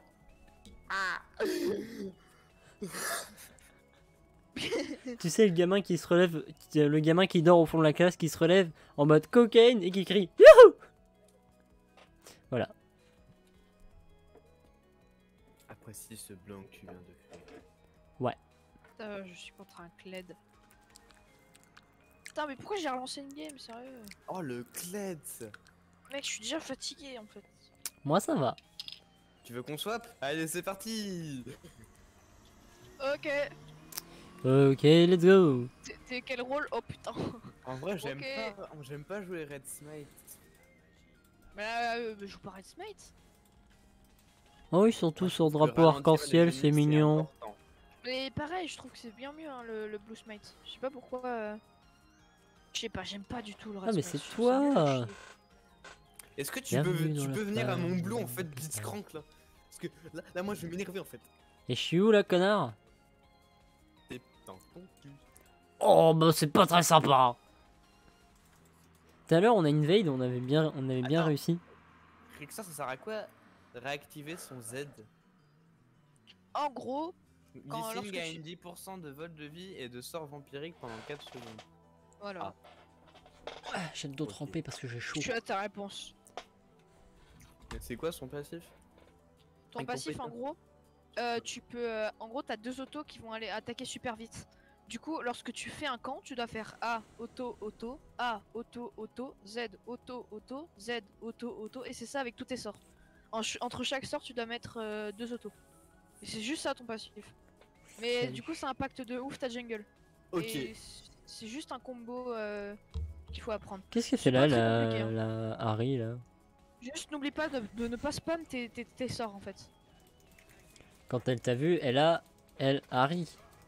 Tu sais, le gamin qui se relève, le gamin qui dort au fond de la classe, qui se relève en mode cocaine et qui crie Youhou! Voilà. Apprécie ce blanc que tu viens de créer. Putain, je suis contre un cled. Putain, mais pourquoi j'ai relancé une game, sérieux? Oh le Kleds. Mec, je suis déjà fatigué en fait. Moi, ça va. Tu veux qu'on swap? Allez, c'est parti. Ok. Ok, let's go. T'es quel rôle? Oh putain. En vrai, Ok. j'aime pas jouer Red Smite. Mais joue pas Red Smite. Oh, ils sont tous sur Parce que drapeau ralentir arc-en-ciel, les c'est ennemis, mignon. important. Mais pareil, je trouve que c'est bien mieux hein, le Blue Smite. Je sais pas pourquoi. Je sais pas, j'aime pas du tout le Red Ah, mais Smite. c'est Je trouve ça nul à toi. chier. Est-ce que tu Bienvenue dans la peux venir à mon femme. blue en fait Blitzcrank là? Parce que là moi je vais m'énerver en fait. Et je suis où là, connard? T'es dans ton cul. Oh, bah c'est pas très sympa. Tout à l'heure, on a invade, on avait bien Attends. réussi. Rexar, ça sert à quoi? Réactiver son Z. En gros, Quand- Lee Sin lorsque gagne tu- 10% de vol de vie et de sort vampirique pendant 4 secondes. voilà. Ah, j'ai le dos Ok. trempé parce que j'ai chaud. Tu as ta réponse. Mais c'est quoi son passif? Ton passif, en Incompétent. gros, tu peux. En gros, t'as deux autos qui vont aller attaquer super vite. Du coup, lorsque tu fais un camp, tu dois faire A, auto, auto, A, auto, auto, Z, auto, auto, Z, auto, auto, et c'est ça avec tous tes sorts. Entre chaque sort, tu dois mettre deux autos. Et c'est juste ça ton passif. Mais du coup, ça impacte de ouf ta jungle. Ok. Et c'est juste un combo qu'il faut apprendre. Qu'est-ce que C'est fait là, pas très compliqué, hein. la Harry là? Juste n'oublie pas de ne pas spam tes sorts en fait. Quand elle t'a vu, elle Harry.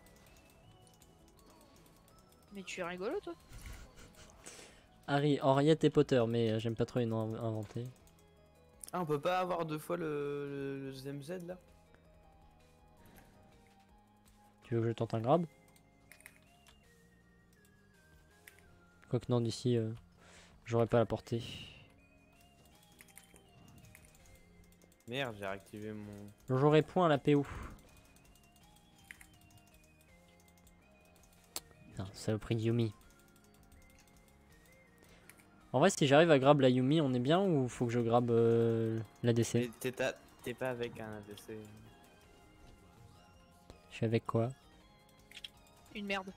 Mais tu es rigolo toi. Harry, Henriette et Potter, mais j'aime pas trop les noms inventés. Ah, on peut pas avoir deux fois le ZMZ là? Tu veux que je tente un grab? Quoique non, d'ici, j'aurais pas la portée. Merde, j'ai réactivé mon. J'aurais point à la PO. Putain, saloperie de Yumi. En vrai, si j'arrive à grab la Yumi, on est bien ou faut que je grab l'ADC? Mais t'es pas avec un ADC. Je suis avec quoi? Une merde.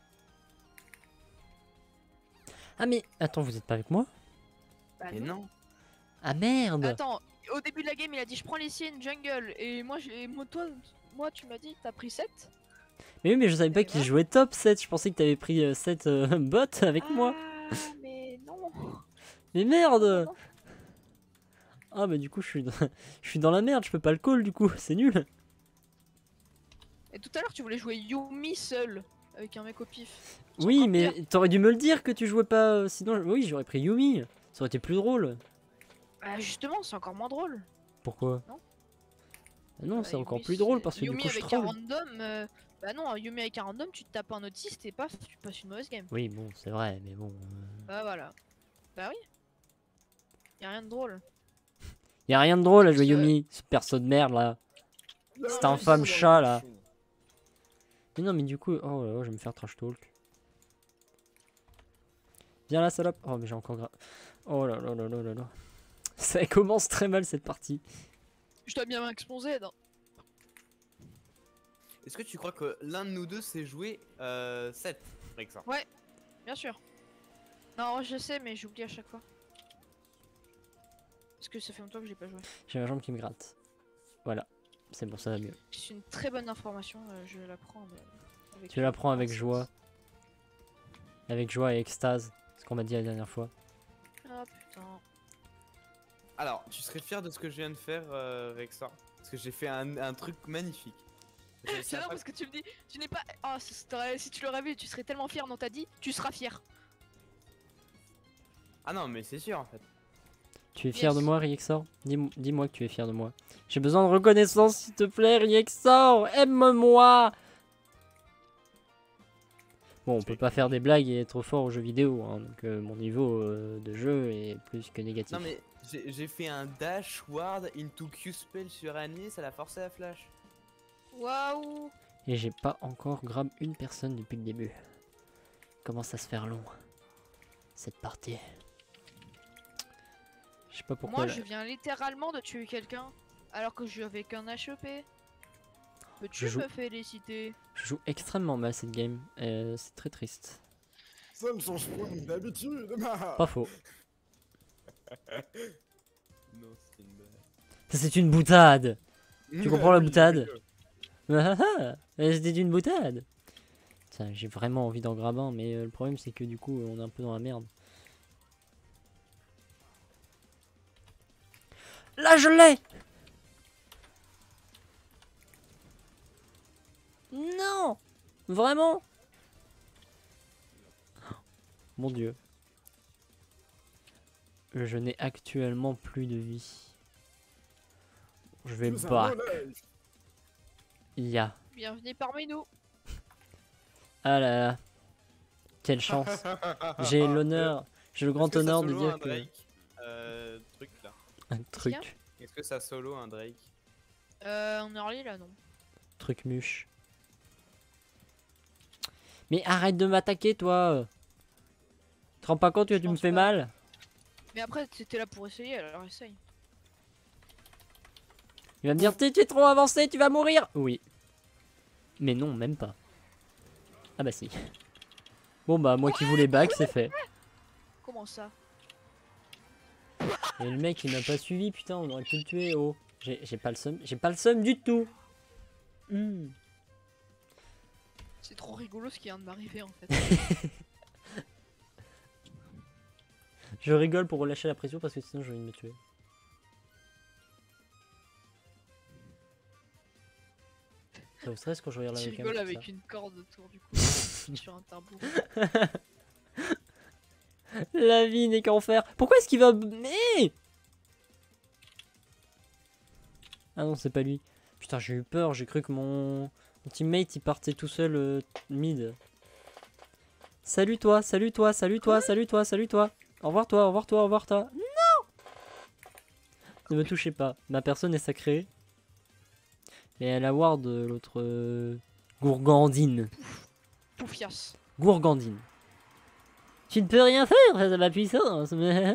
Ah mais, attends, vous êtes pas avec moi? Bah Mais non. Ah merde! Attends, au début de la game il a dit je prends les siennes jungle et moi moi tu m'as dit t'as pris 7. Mais oui, mais je savais pas Et qu'il voilà. jouait top 7, je pensais que t'avais pris 7 bots avec moi. Ah mais non. Mais Non, merde! non. Ah bah du coup je suis dans la merde, je peux pas le call du coup, c'est nul. Et tout à l'heure tu voulais jouer Yumi seul avec un mec au pif. C'est Oui encore mais pire. t'aurais dû me le dire que tu jouais pas, sinon oui j'aurais pris Yumi. Ça aurait été plus drôle. Bah justement c'est encore moins drôle. Pourquoi? Non. Ah non, Bah, c'est encore Yumi, plus drôle c'est- parce que Yumi du coup je avec un troll. random. Bah non, Yumi avec un random, tu te tapes un autiste et paf, tu passes une mauvaise game. Oui bon c'est vrai mais bon... Bah voilà. Bah oui. Y'a rien de drôle. Y a rien de drôle à jouer Ce- Yumi, ce perso de merde là. C'est un femme chat là. Mais non mais du coup, oh là là, je vais me faire trash talk. Viens là salope. Oh mais j'ai encore oh là là là là là là. Ça commence très mal cette partie. Je dois bien m'exposer. Non. Est-ce que tu crois que l'un de nous deux sait jouer 7 Rexar? Bien sûr. Non, je sais, mais j'oublie à chaque fois. Parce que ça fait longtemps que j'ai pas joué. J'ai ma jambe qui me gratte. Voilà, c'est bon, ça va mieux. C'est une très bonne information, je la prends. Avec Tu la prends avec insistance. joie. Avec joie et extase, ce qu'on m'a dit la dernière fois. Ah putain. Alors, tu serais fier de ce que je viens de faire, Rexar? Parce que j'ai fait un truc magnifique. C'est non parce que tu me dis, tu n'es pas. Oh, si tu l'aurais vu, tu serais tellement fier. Non, t'as dit, tu seras fier. Ah non, mais c'est sûr en fait. Tu es fier de Yes. moi, Riexor? Dis-moi que tu es fier de moi. J'ai besoin de reconnaissance, s'il te plaît, Riexor! Aime-moi! Bon, on peut pas faire des blagues et être trop fort aux jeux vidéo, hein, donc mon niveau de jeu est plus que négatif. Non mais j'ai fait un dash ward into Q-spell sur Annie, ça l'a forcé à flash. Waouh. Et j'ai pas encore grab une personne depuis le début. Commence à se faire long. Cette partie. Je sais pas pourquoi. Moi, là. je viens littéralement de tuer quelqu'un alors que je suis avec un HEP. Peux-tu Je joue- me féliciter? Je joue extrêmement mal cette game. C'est très triste. Ça ne change point d'habitude. Pas faux. Non, c'était une blague. Ça, c'est une boutade! Tu comprends la boutade? C'était une boutade! Tiens, j'ai vraiment envie d'en grab un, mais le problème c'est que du coup on est un peu dans la merde. Là je l'ai! Non! Vraiment? Mon dieu. Je n'ai actuellement plus de vie. Je vais Plus un back. relais. Il y a. Bienvenue parmi nous. Ah là là. Quelle chance. J'ai l'honneur, j'ai le grand Est-ce que ça honneur de solo dire un que... Drake truc là. Un truc. Est-ce que ça solo un Drake? En early là, non. Truc muche. Mais arrête de m'attaquer toi. Tu te rends pas compte que Je tu me pense fais pas. mal? Mais après, t'étais là pour essayer, alors essaye. Il va me dire tu es trop avancé, tu vas mourir. Oui. Mais non, même pas. Ah bah si. Bon bah moi qui voulais back, c'est fait. Comment ça? Et le mec il m'a pas suivi, putain, on aurait pu le tuer. Oh, j'ai pas le seum, j'ai pas le seum du tout. Hmm. C'est trop rigolo ce qui vient de m'arriver en fait. Je rigole pour relâcher la pression parce que sinon j'ai envie de me tuer. Ça vous stresse quand je regarde la Tu webcam rigoles comme ça. avec une corde autour du cou sur un tabou. La vie n'est qu'enfer. Pourquoi est-ce qu'il va... Mais ah non, c'est pas lui. Putain, j'ai eu peur. J'ai cru que mon teammate il partait tout seul mid. Salut toi, salut toi, salut toi, salut toi, salut toi. Au revoir toi, au revoir toi, au revoir toi. Non! Ne me touchez pas. Ma personne est sacrée. Et elle a ward l'autre Gourgandine. Poufias. Gourgandine. Tu ne peux rien faire face à ma puissance.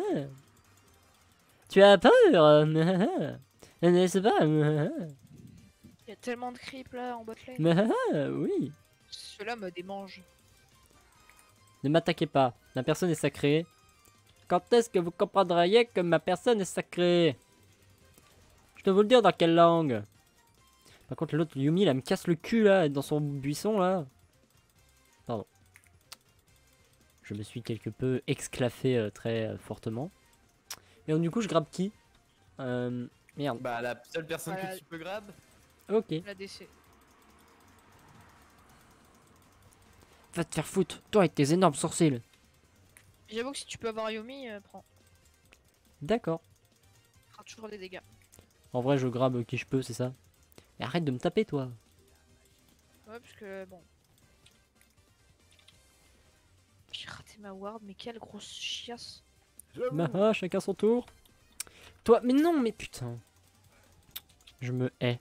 Tu as peur. N'est-ce pas? Il y a tellement de creeps là en botlane. Oui. Ceux-là me démangent. Ne m'attaquez pas. Ma personne est sacrée. Quand est-ce que vous comprendriez que ma personne est sacrée? Je dois vous le dire dans quelle langue? Par contre, l'autre Yumi, là, me casse le cul, là, dans son buisson, là. Pardon. Je me suis quelque peu exclaffé très fortement. Et donc, du coup, je grabe qui? Merde. Bah la seule personne Voilà. que tu peux grab. Ok. La DC. Va te faire foutre. Toi, avec tes énormes sourcils. J'avoue que si tu peux avoir Yomi, prends. D'accord. Ça fera toujours des dégâts. En vrai, je grabe qui je peux, c'est ça? Et arrête de me taper, toi. Ouais, parce que bon. J'ai raté ma ward, mais quelle grosse chiasse. J'avoue. Bah, chacun son tour. Toi, mais non, mais putain. Je me hais.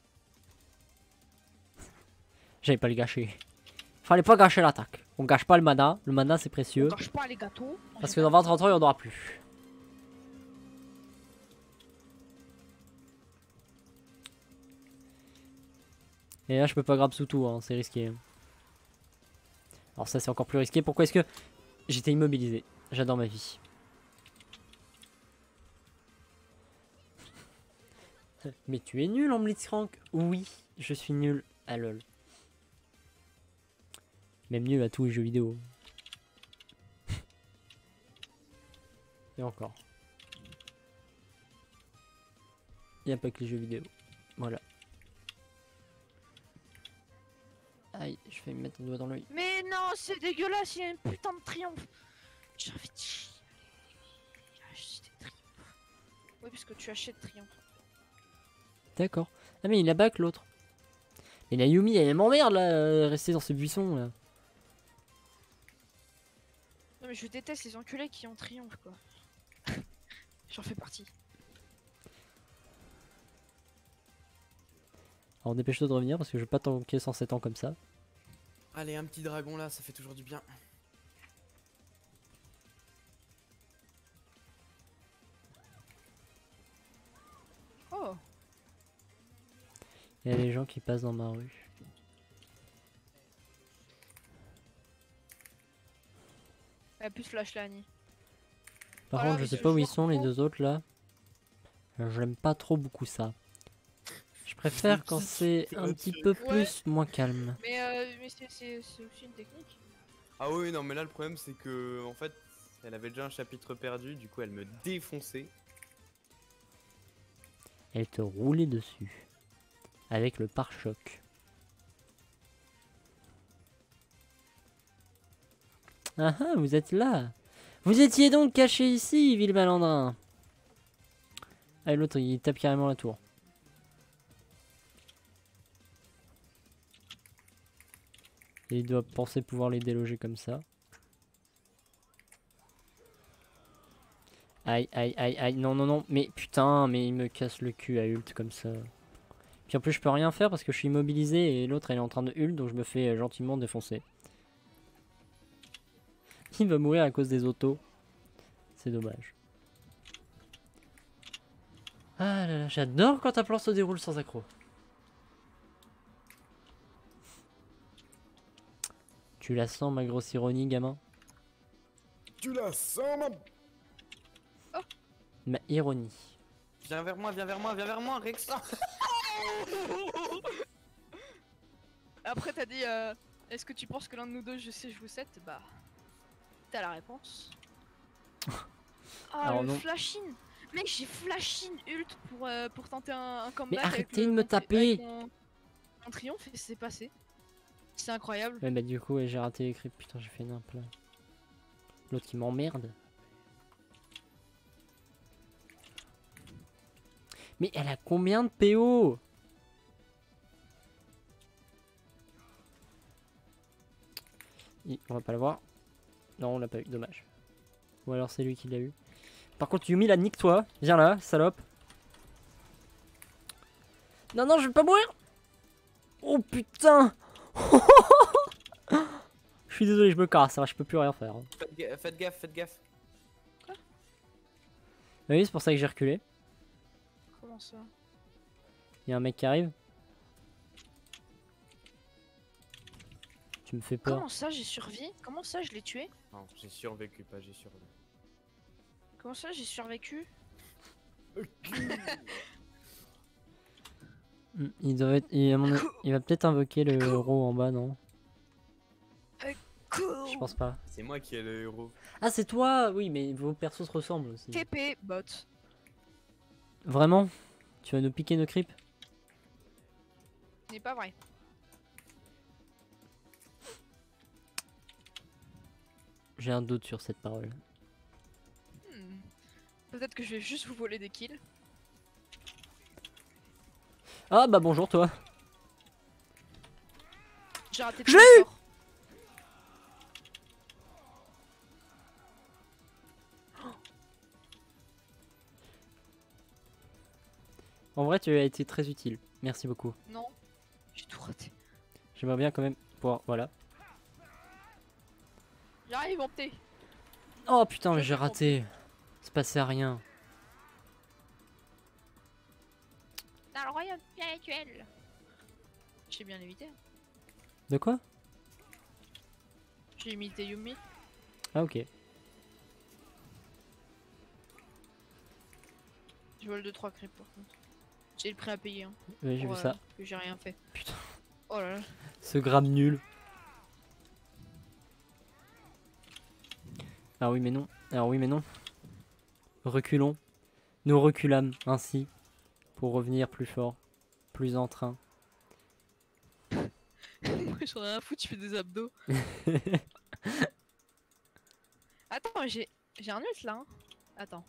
J'avais pas le gâcher. Fallait pas gâcher l'attaque. On gâche pas le mana. Le mana, c'est précieux. On gâche pas les gâteaux. Parce que dans 20-30 ans, il n'y en aura plus. Et là, je peux pas grab sous tout, hein, c'est risqué. Alors ça, c'est encore plus risqué. Pourquoi est-ce que j'étais immobilisé? J'adore ma vie. Mais tu es nul en Blitzcrank. Oui, je suis nul à LoL. Même nul à tous les jeux vidéo. Et encore. Il n'y a pas que les jeux vidéo. Voilà. Aïe, je vais me mettre un doigt dans l'œil. Mais non, c'est dégueulasse, il y a un putain de triomphe. J'ai envie de chier. Acheter triomphe. Oui, parce que tu achètes triomphe. D'accord. Ah mais il a back l'autre. Et la Yumi elle m'emmerde là, rester dans ce buisson là. Non mais je déteste les enculés qui ont triomphe quoi. J'en fais partie. Alors dépêche-toi de revenir parce que je vais pas tanker 107 ans comme ça. Allez, un petit dragon là, ça fait toujours du bien. Oh. Il y a des gens qui passent dans ma rue. Elle a plus de flash là, Annie. Par Voilà, contre je mais sais ce pas où ils joueur sont les pro. deux autres là. J'aime pas trop beaucoup ça. Je préfère quand c'est un petit peu plus moins calme. Mais c'est aussi une technique. Ah oui, non, mais là le problème c'est que en fait, elle avait déjà un chapitre perdu, du coup elle me défonçait. Elle te roulait dessus. Avec le pare-choc. Ah ah, vous êtes là. Vous étiez donc caché ici, ville malandrin. Ah l'autre il tape carrément la tour. Et il doit penser pouvoir les déloger comme ça. Aïe aïe aïe aïe, non non non, mais putain, mais il me casse le cul à ult comme ça. Puis en plus je peux rien faire parce que je suis immobilisé et l'autre elle est en train de ult donc je me fais gentiment défoncer. Il va mourir à cause des autos. C'est dommage. Ah là là, j'adore quand ta plan se déroule sans accroc. Tu la sens ma grosse ironie gamin? Tu la sens, ma... Ma ironie. Viens vers moi, viens vers moi, viens vers moi, Rexa. Après t'as dit est-ce que tu penses que l'un de nous deux je sais jouer 7? Bah t'as la réponse. Ah Alors le non. flash in. Mec j'ai flash in ult pour tenter un comeback. Mais avec arrêtez le- de me mon tri- taper. avec mon triomphe et c'est passé. C'est incroyable. Ouais bah du coup ouais, j'ai raté les creeps, putain j'ai fait nimp là. L'autre qui m'emmerde. Mais elle a combien de PO? On va pas le voir. Non on l'a pas eu, dommage. Ou alors c'est lui qui l'a eu. Par contre Yumi la nique toi. Viens là, salope. Non non je vais pas mourir. Oh putain. Je suis désolé, je me casse, je peux plus rien faire. Faites gaffe, faites gaffe. Oui, c'est pour ça que j'ai reculé. Comment ça? Il y a un mec qui arrive. Tu me fais peur. Comment ça j'ai survécu? Comment ça je l'ai tué? Non, j'ai survécu, pas j'ai survécu. Comment ça j'ai survécu? Il doit être. Il va peut-être invoquer le héros en bas, non? Je pense pas. C'est moi qui ai le héros. Ah, c'est toi. Oui, mais vos persos se ressemblent aussi. TP bot. Vraiment? Tu vas nous piquer nos creeps? Ce n'est pas vrai. J'ai un doute sur cette parole. Hmm. Peut-être que je vais juste vous voler des kills. Ah bah bonjour toi. J'ai raté. Je l'ai eu. En vrai, tu as été très utile. Merci beaucoup. Non, j'ai tout raté. J'aimerais bien quand même pouvoir. Voilà. J'arrive en T. Oh putain, mais j'ai raté. C'est passé à rien. Dans le royaume spirituel. J'ai bien évité. De quoi? J'ai imité Yumi. Ah ok. Je vole 2-3 creeps par contre. J'ai le prix à payer. Hein. Oui, j'ai vu ça. Que j'ai rien fait. Putain. Oh là là. Ce gramme nul. Ah oui mais non. Alors oui mais non. Reculons. Nous reculâmes ainsi. Pour revenir plus fort. Plus en train. Moi J'en ai rien à foutre, tu fais des abdos. Attends, j'ai un ult là. Hein. Attends.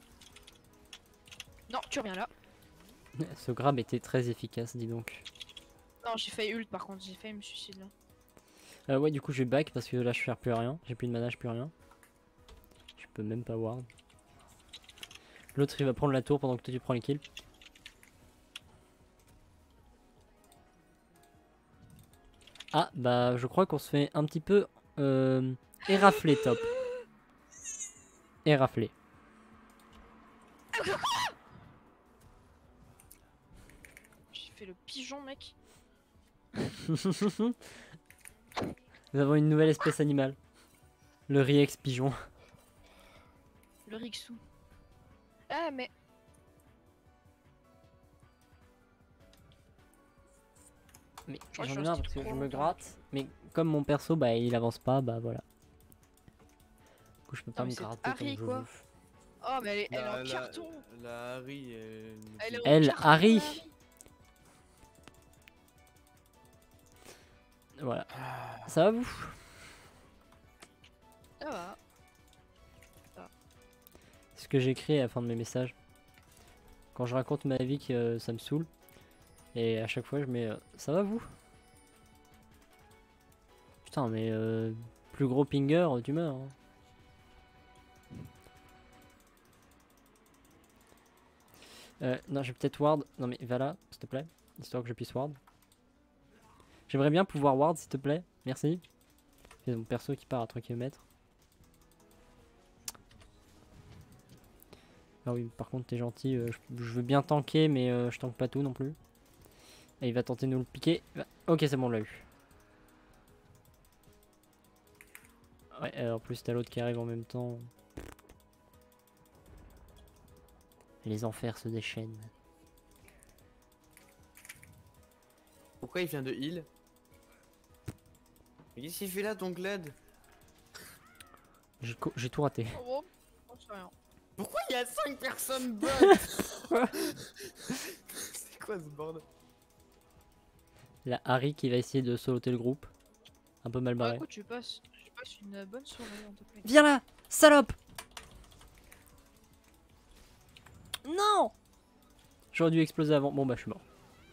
Non, tu reviens là. Ce grab était très efficace, dis donc. Non, j'ai failli ult par contre, j'ai failli me suicider là. Ouais, du coup, je vais back parce que là, je sers plus à rien. J'ai plus de mana, je plus rien. Je peux même pas ward. L'autre, il va prendre la tour pendant que toi, tu prends les kills. Ah, bah, je crois qu'on se fait un petit peu érafler, top. Érafler. J'ai fait le pigeon, mec. Nous avons une nouvelle espèce animale. Le Riex pigeon. Le Rixou. Ah, mais. Mais Je crois que j'en je ai suis marre resté parce que trop je me longtemps. gratte. Mais comme mon perso, bah, il avance pas, bah voilà. Du coup, je peux pas mais me c'est gratter Harry, comme je quoi. veux. Oh, mais elle est en La carton. la Harry, Elle est en Elle, carton, Harry. la Harry. Voilà. Ça va vous? Ça va. Ce que j'écris à la fin de mes messages. Quand je raconte ma vie que ça me saoule. Et à chaque fois je mets ça va vous? Putain mais plus gros pinger tu meurs. Hein. Non je vais peut-être ward. Non mais va là s'il te plaît. Histoire que je puisse ward. J'aimerais bien pouvoir ward s'il te plaît. Merci. C'est mon perso qui part à 3 km. Ah oui, par contre, t'es gentil. Je veux bien tanker, mais je tank pas tout non plus. Et il va tenter de nous le piquer. Ok, c'est bon, on l'a eu. Ouais, en plus, t'as l'autre qui arrive en même temps. Les enfers se déchaînent. Pourquoi il vient de heal? Mais qu'est-ce qu'il fait là, ton glad? J'ai tout raté. Oh, oh, c'est rien. Pourquoi il y a 5 personnes bot? C'est quoi ce bordel? La Harry qui va essayer de soloter le groupe. Un peu mal Bah barré. écoute, je passe une bonne soirée, en tout cas. Viens là, salope! Non! J'aurais dû exploser avant. Bon bah je suis mort.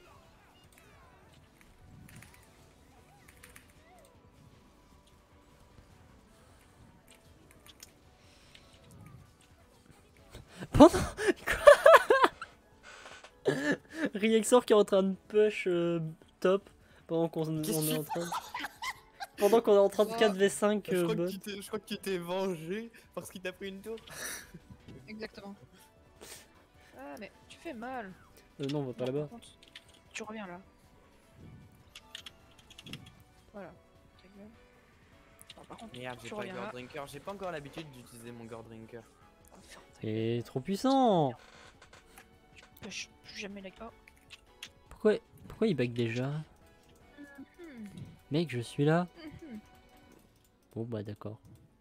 Pendant quoi? Riexor qui est en train de push top pendant qu'on Qu'est-ce on est que en train de... Pendant qu'on est en train de Oh, 4v5 Je crois bot. que tu t'es vengé parce qu'il t'a pris une tour. Exactement. Ah, mais tu fais mal. Non, on va pas Non, là-bas. par contre, tu reviens là. Voilà. Ta gueule. Non, par contre, Merde, j'ai tu pas reviens Gore là. Drinker. J'ai pas encore l'habitude d'utiliser mon Gore Drinker. Oh, ferme ta C'est trop puissant. push. Plus jamais la. Oh. Pourquoi il bug déjà? Hmm. Mec, je suis là. Mhm. Bon bah d'accord.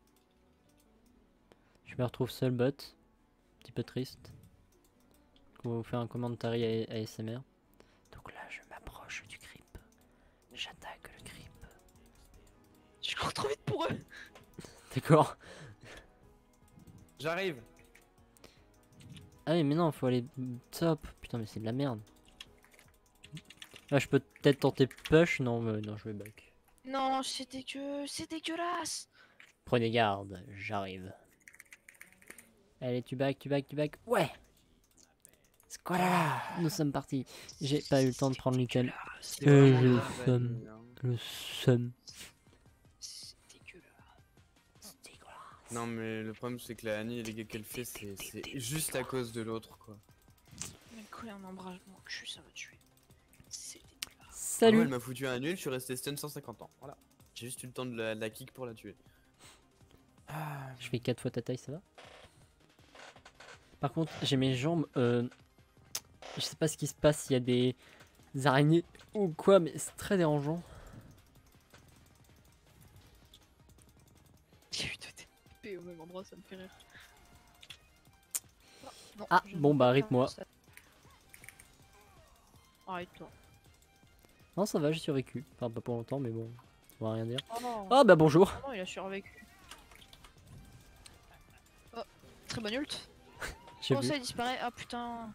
Je me retrouve seul bot. Un petit peu triste. On va vous faire un commentary ASMR. Donc là, je m'approche du creep. J'attaque le creep. Je cours trop vite pour eux. D'accord. J'arrive. Ah oui, mais non, faut aller top. Putain, mais c'est de la merde. Là, je peux peut-être tenter push. Non, non, je vais back. Non, c'est dégueulasse. Prenez garde, j'arrive. Allez, tu back, tu back, tu back. Ouais! Squalala! Nous sommes partis. J'ai pas eu le temps de prendre l'item. C'est Euh, vraiment je de la somme. vanille, hein. Le seum. C'est dégueulasse. Non mais le problème c'est que la Annie et les gars qu'elle fait c'est juste à cause de l'autre quoi. Mais coller un embrasement au cul, ça va tuer. C'est dégueulasse. Ah ouais, Salut! elle m'a foutu un nul, je suis resté stun 150 ans. Voilà. J'ai juste eu le temps de la kick pour la tuer. Ah, Je fais 4 fois ta taille, ça va? Par contre, j'ai mes jambes. Je sais pas ce qui se passe, s'il y a des araignées ou quoi, mais c'est très dérangeant. J'ai eu 2 TP au même endroit, ça me fait rire. Non, Ah, je ne bon, peux bah, pas rip-moi. faire ça. Arrête-toi. Non, ça va, j'ai survécu. Enfin, pas pour longtemps, mais bon, on va rien dire. Oh non, Ah bah bonjour. oh non, il a survécu. Oh, très bonne ult. J'ai Comment vu. ça il disparaît? Ah putain.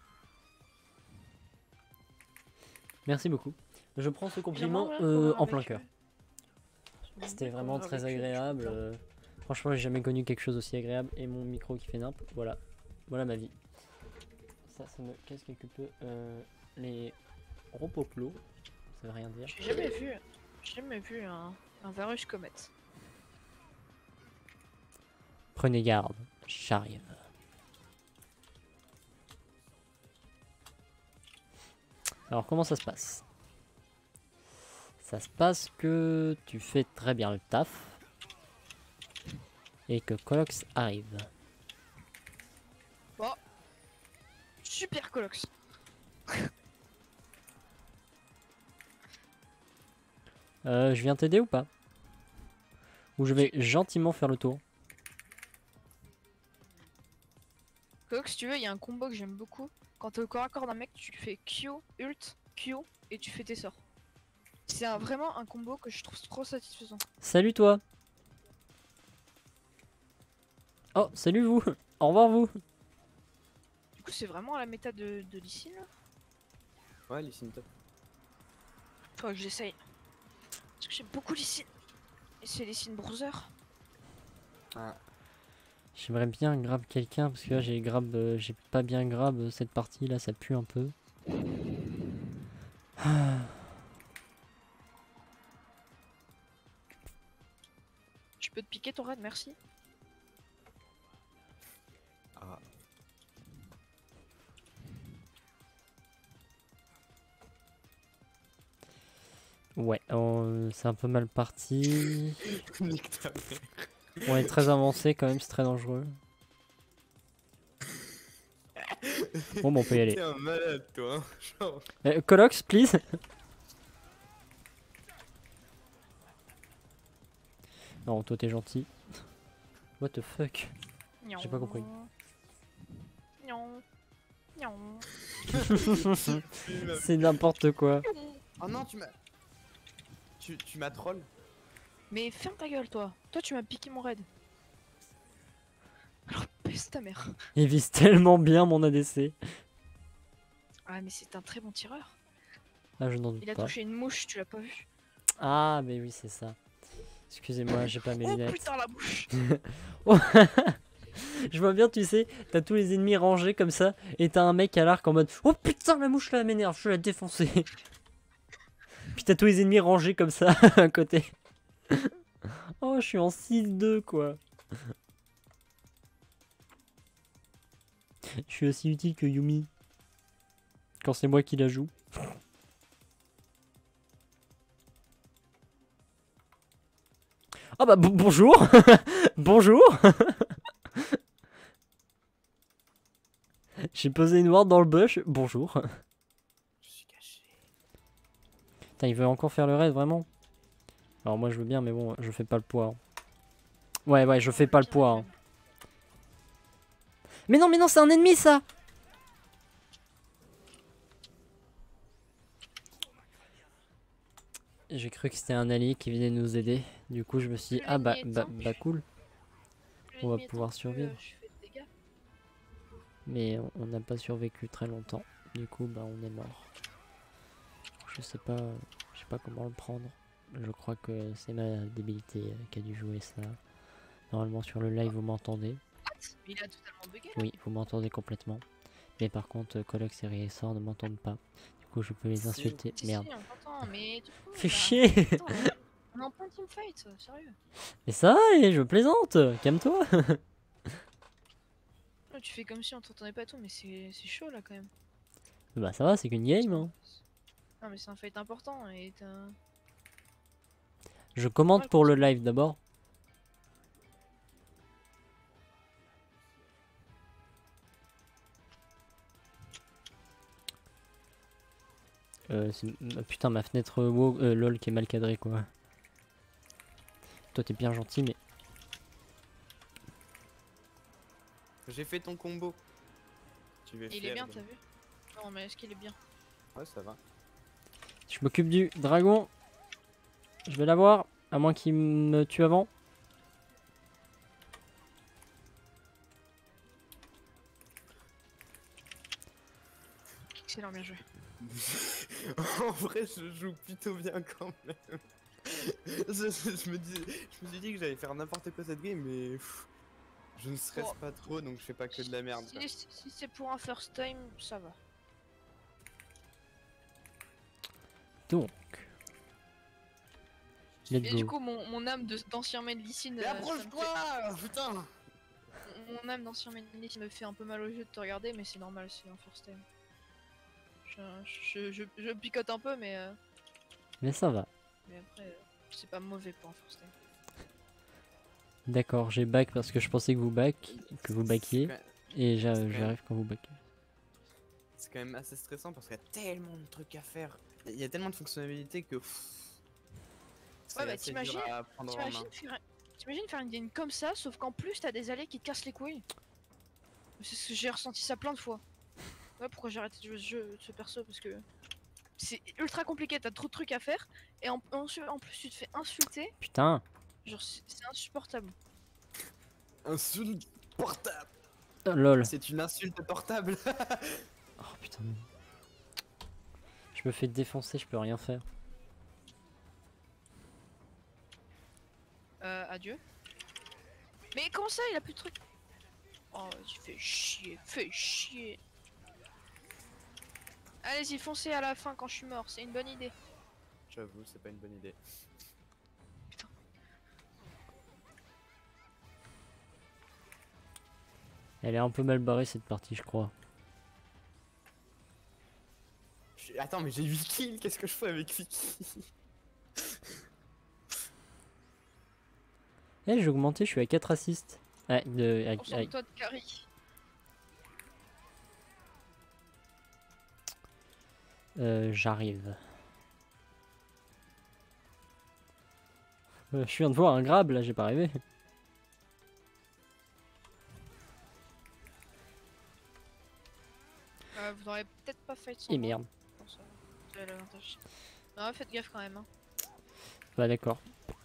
Merci beaucoup. Je prends ce compliment J'aimerais bien courir en plein avec cœur. eux. J'aimerais C'était bien vraiment courir très avec eux, je peux agréable. pas. Franchement, j'ai jamais connu quelque chose aussi agréable. Et mon micro qui fait nimp. Voilà. Voilà ma vie. Ça me casse quelque peu les ropoplos. Ça veut rien dire. J'ai jamais vu un Varus comète. Prenez garde. J'arrive. Alors, comment ça se passe? Ça se passe que tu fais très bien le taf. Et que Colox arrive. Super Colox. Je viens t'aider ou pas? Ou je vais gentiment faire le tour? Colox, si tu veux, il y a un combo que j'aime beaucoup. Quand t'es au corps à corps d'un mec, tu fais Q, ult, Q, et tu fais tes sorts. C'est vraiment un combo que je trouve trop satisfaisant. Salut toi! Oh, salut vous! Au revoir vous! Du coup, c'est vraiment à la méta de Lee Sin, là. Ouais, les top. Faudrait que j'essaye. Parce que j'aime beaucoup Lee Sin. Et c'est Lee Sin Browser. Ah. J'aimerais bien grab quelqu'un parce que là j'ai pas bien grab cette partie là, ça pue un peu. Je peux te piquer ton raid, merci. Ah. Ouais, c'est un peu mal parti. Nique ta mère. On est très avancé quand même, c'est très dangereux. Bon, bah, on peut y aller. T'es un malade, toi. Hein. Genre... Colox, please. Non, toi t'es gentil. What the fuck? J'ai pas compris. Non. Non. C'est n'importe quoi. Oh non, tu m'as. Tu m'as troll. Mais ferme ta gueule, toi. Toi, tu m'as piqué mon raid. Alors, pèse ta mère. Il vise tellement bien mon ADC. Ah, mais c'est un très bon tireur. Ah, je n'en Il doute a pas. touché une mouche, tu l'as pas vu. Ah, mais oui, c'est ça. Excusez-moi, j'ai pas mes Oh lunettes. putain, la bouche. Je vois bien, tu sais, t'as tous les ennemis rangés comme ça, et t'as un mec à l'arc en mode oh putain, la mouche là m'énerve, je vais la défoncer. Puis t'as tous les ennemis rangés comme ça à côté. Oh, je suis en 6-2 quoi. Je suis aussi utile que Yumi. Quand c'est moi qui la joue. Ah bah bonjour. Bonjour. J'ai posé une ward dans le bush. Bonjour. Je suis caché. Putain, il veut encore faire le raid, vraiment? Alors moi je veux bien, mais bon, je fais pas le poids. Hein. Ouais, je fais pas le poids. Hein. Mais non, c'est un ennemi ça! J'ai cru que c'était un allié qui venait nous aider. Du coup, je me suis dit, ah bah cool. On va pouvoir survivre. Mais on n'a pas survécu très longtemps. Du coup, bah on est mort. Je sais pas comment le prendre. Je crois que c'est ma débilité qui a dû jouer ça. Normalement sur le live vous m'entendez. Il a totalement bugué. Oui, vous m'entendez complètement. Mais par contre, Colox et Riessor ne m'entendent pas. Du coup, je peux les insulter. Merde. Si, on t'entend, mais du coup, Fais bah, chier. attends, on est en plein teamfight, sérieux. Mais ça va, et je plaisante. Calme-toi. Là, tu fais comme si on t'entendait pas et tout, mais c'est chaud là quand même. Bah ça va, c'est qu'une game. Hein. Non, mais c'est un fight important et t'as. Je commente pour le live d'abord. Putain, ma fenêtre LOL qui est mal cadrée quoi. Toi t'es bien gentil mais... J'ai fait ton combo. Tu veux Il est bien, t'as vu? Non, mais est-ce qu'il est bien? Ouais, ça va. Je m'occupe du dragon. Je vais l'avoir, à moins qu'il me tue avant. Excellent, bien joué. En vrai, je joue plutôt bien quand même. Je me suis dit que j'allais faire n'importe quoi cette game, mais je ne stresse Bon. pas trop, donc je fais pas que de la merde. quoi. Si c'est pour un first time, ça va. Donc. Let's Et du go. coup, mon âme d'ancien main Lee Mais approche-toi, putain. Mon âme d'ancien main Lee me fait un peu mal au jeu de te regarder, mais c'est normal, c'est un first time. Je picote un peu, mais Ça va. après, c'est pas mauvais pour un first time. D'accord, j'ai back parce que je pensais que vous backiez. Et j'arrive quand vous backez. C'est quand même assez stressant parce qu'il y a tellement de trucs à faire. Il y a tellement de fonctionnalités que. C'est Ouais, bah assez dur t'imagines à prendre en main. t'imagines faire une game comme ça, sauf qu'en plus t'as des alliés qui te cassent les couilles. C'est ce que j'ai ressenti ça plein de fois. Ouais, pourquoi j'ai arrêté de jouer ce perso, parce que c'est ultra compliqué, t'as trop de trucs à faire, et en plus tu te fais insulter, Putain. genre c'est insupportable. Insulte portable. Oh, lol. C'est une insulte portable. Oh putain. Je me fais défoncer, je peux rien faire. Adieu. Mais comment ça, il a plus de trucs? Oh, tu fais chier. Allez-y, foncez à la fin quand je suis mort, c'est une bonne idée. J'avoue, c'est pas une bonne idée. Elle est un peu mal barrée cette partie, je crois. Attends, mais j'ai 8 kills, qu'est-ce que je fais avec 8 kills? Eh, j'ai augmenté, je suis à 4 assists. Ouais, Concentre-toi de carry. j'arrive. Je viens de voir un grab là, j'ai pas rêvé. Vous n'aurez peut-être pas fait sans Et moi. merde. Bon, ça, c'est l'avantage. Non, faites gaffe quand même. Hein. Bah d'accord.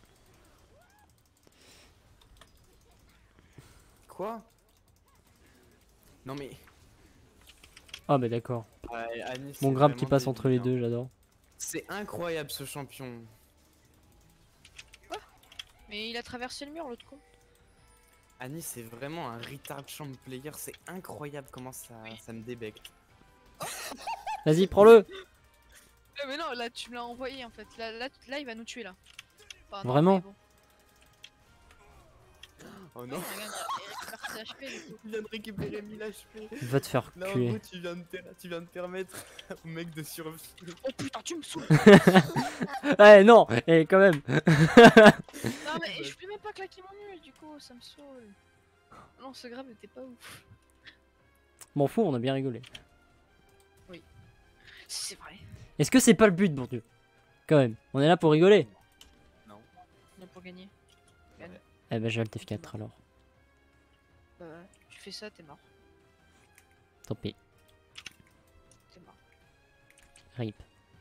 Quoi? Non mais. Ah bah d'accord. Anis, Mon c'est grab qui vraiment passe entre les débile, hein. deux, j'adore. C'est incroyable ce champion. Mais il a traversé le mur, l'autre con. Anis, c'est vraiment un retard champ player. C'est incroyable comment ça me débecte. Vas-y, prends-le. Mais non, là tu me l'as envoyé en fait. Là, il va nous tuer là. Enfin, Vraiment mais bon. Oh non, Oui, regarde, il récupère ses HP du coup. il vient de récupérer 1000 HP. Va te faire Là en culer. gros, tu viens de permettre au mec de survivre. Oh putain, tu me saoules. Ouais, non, et quand même. Non mais je voulais même pas claquer mon nul, du coup ça me saoule. Non, ce grave était pas ouf. M'en fous, on a bien rigolé. C'est vrai. Est-ce que c'est pas le but, bon Dieu? Quand même, on est là pour rigoler. On est pour gagner. Eh ben j'ai Alt F4 alors. Tu fais ça, t'es mort. Tant pis. T'es mort. Rip.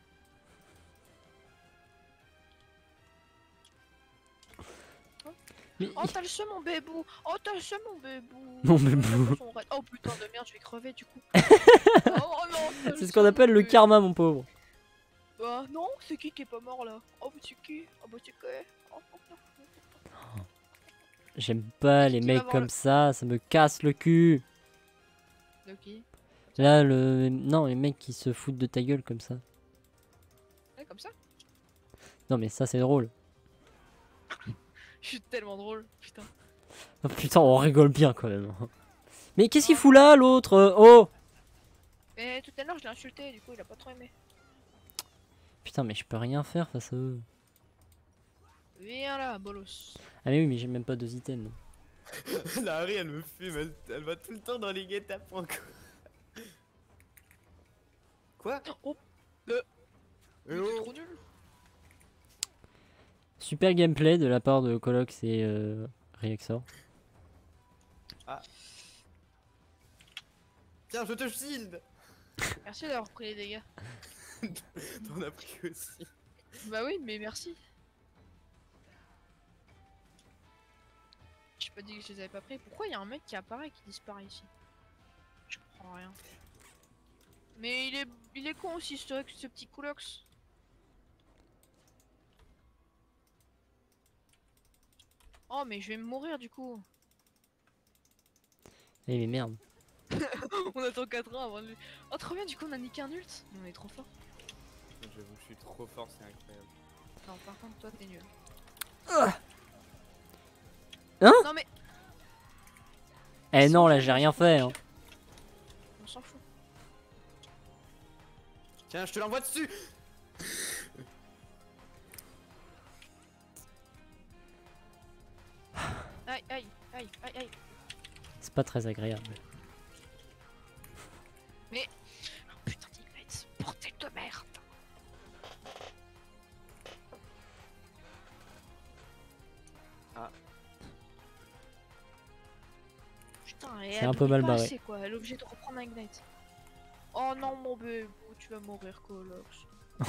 Mais... Oh t'as le seum mon bébou. Oh t'as le seum mon bébou. Mon bébou. Oh putain de merde, je vais crever du coup. Oh non. t'as C'est ce seum, qu'on appelle mon le bébé. karma, mon pauvre. Bah non, c'est qui est pas mort là? Oh bah c'est qui? Oh bah c'est qui? Oh, oh, oh. J'aime pas les Qui va mecs voir comme le- ça me casse le cul. De qui? Là, non, les mecs qui se foutent de ta gueule comme ça. Ouais, comme ça? Non, mais ça, c'est drôle. Je suis tellement drôle, putain. Oh, putain, on rigole bien quand même. Mais qu'est-ce qu'il fout là, l'autre? Oh! Mais tout à l'heure je l'ai insulté, du coup il a pas trop aimé. Putain, mais je peux rien faire face à eux. Viens là, bolos. Ah, mais oui, mais j'ai même pas 2 items. La Harry, elle me fume, elle va tout le temps dans les guet-apens. Quoi? Oh, Eh mais oh. t'es trop nul. Super gameplay de la part de Colox et Reaxor. Tiens, je te shield. Merci d'avoir pris les dégâts. T'en as pris aussi. Bah oui, mais merci. J'ai pas dit que je les avais pas pris. Pourquoi il y a un mec qui apparaît et qui disparaît ici? Je comprends rien. Mais il est con aussi, ce petit Coulox. Oh, mais je vais me mourir du coup. Eh mais merde. On attend 4 ans avant de... Oh, trop bien, du coup on a niqué un ult. On est trop fort. J'avoue, je suis trop fort, c'est incroyable. Non, par contre, toi t'es nul. Hein? Non mais Eh non, là j'ai rien fait. Hein. on s'en fout. Tiens, je te l'envoie dessus. Aïe, aïe, aïe, aïe, aïe. C'est pas très agréable. Oh, putain d'Ignite, bordel de merde. Ah. Putain, C'est un peu mal barré. C'est quoi, elle est obligée de reprendre un Ignite. Oh non mon bébé, tu vas mourir Colox.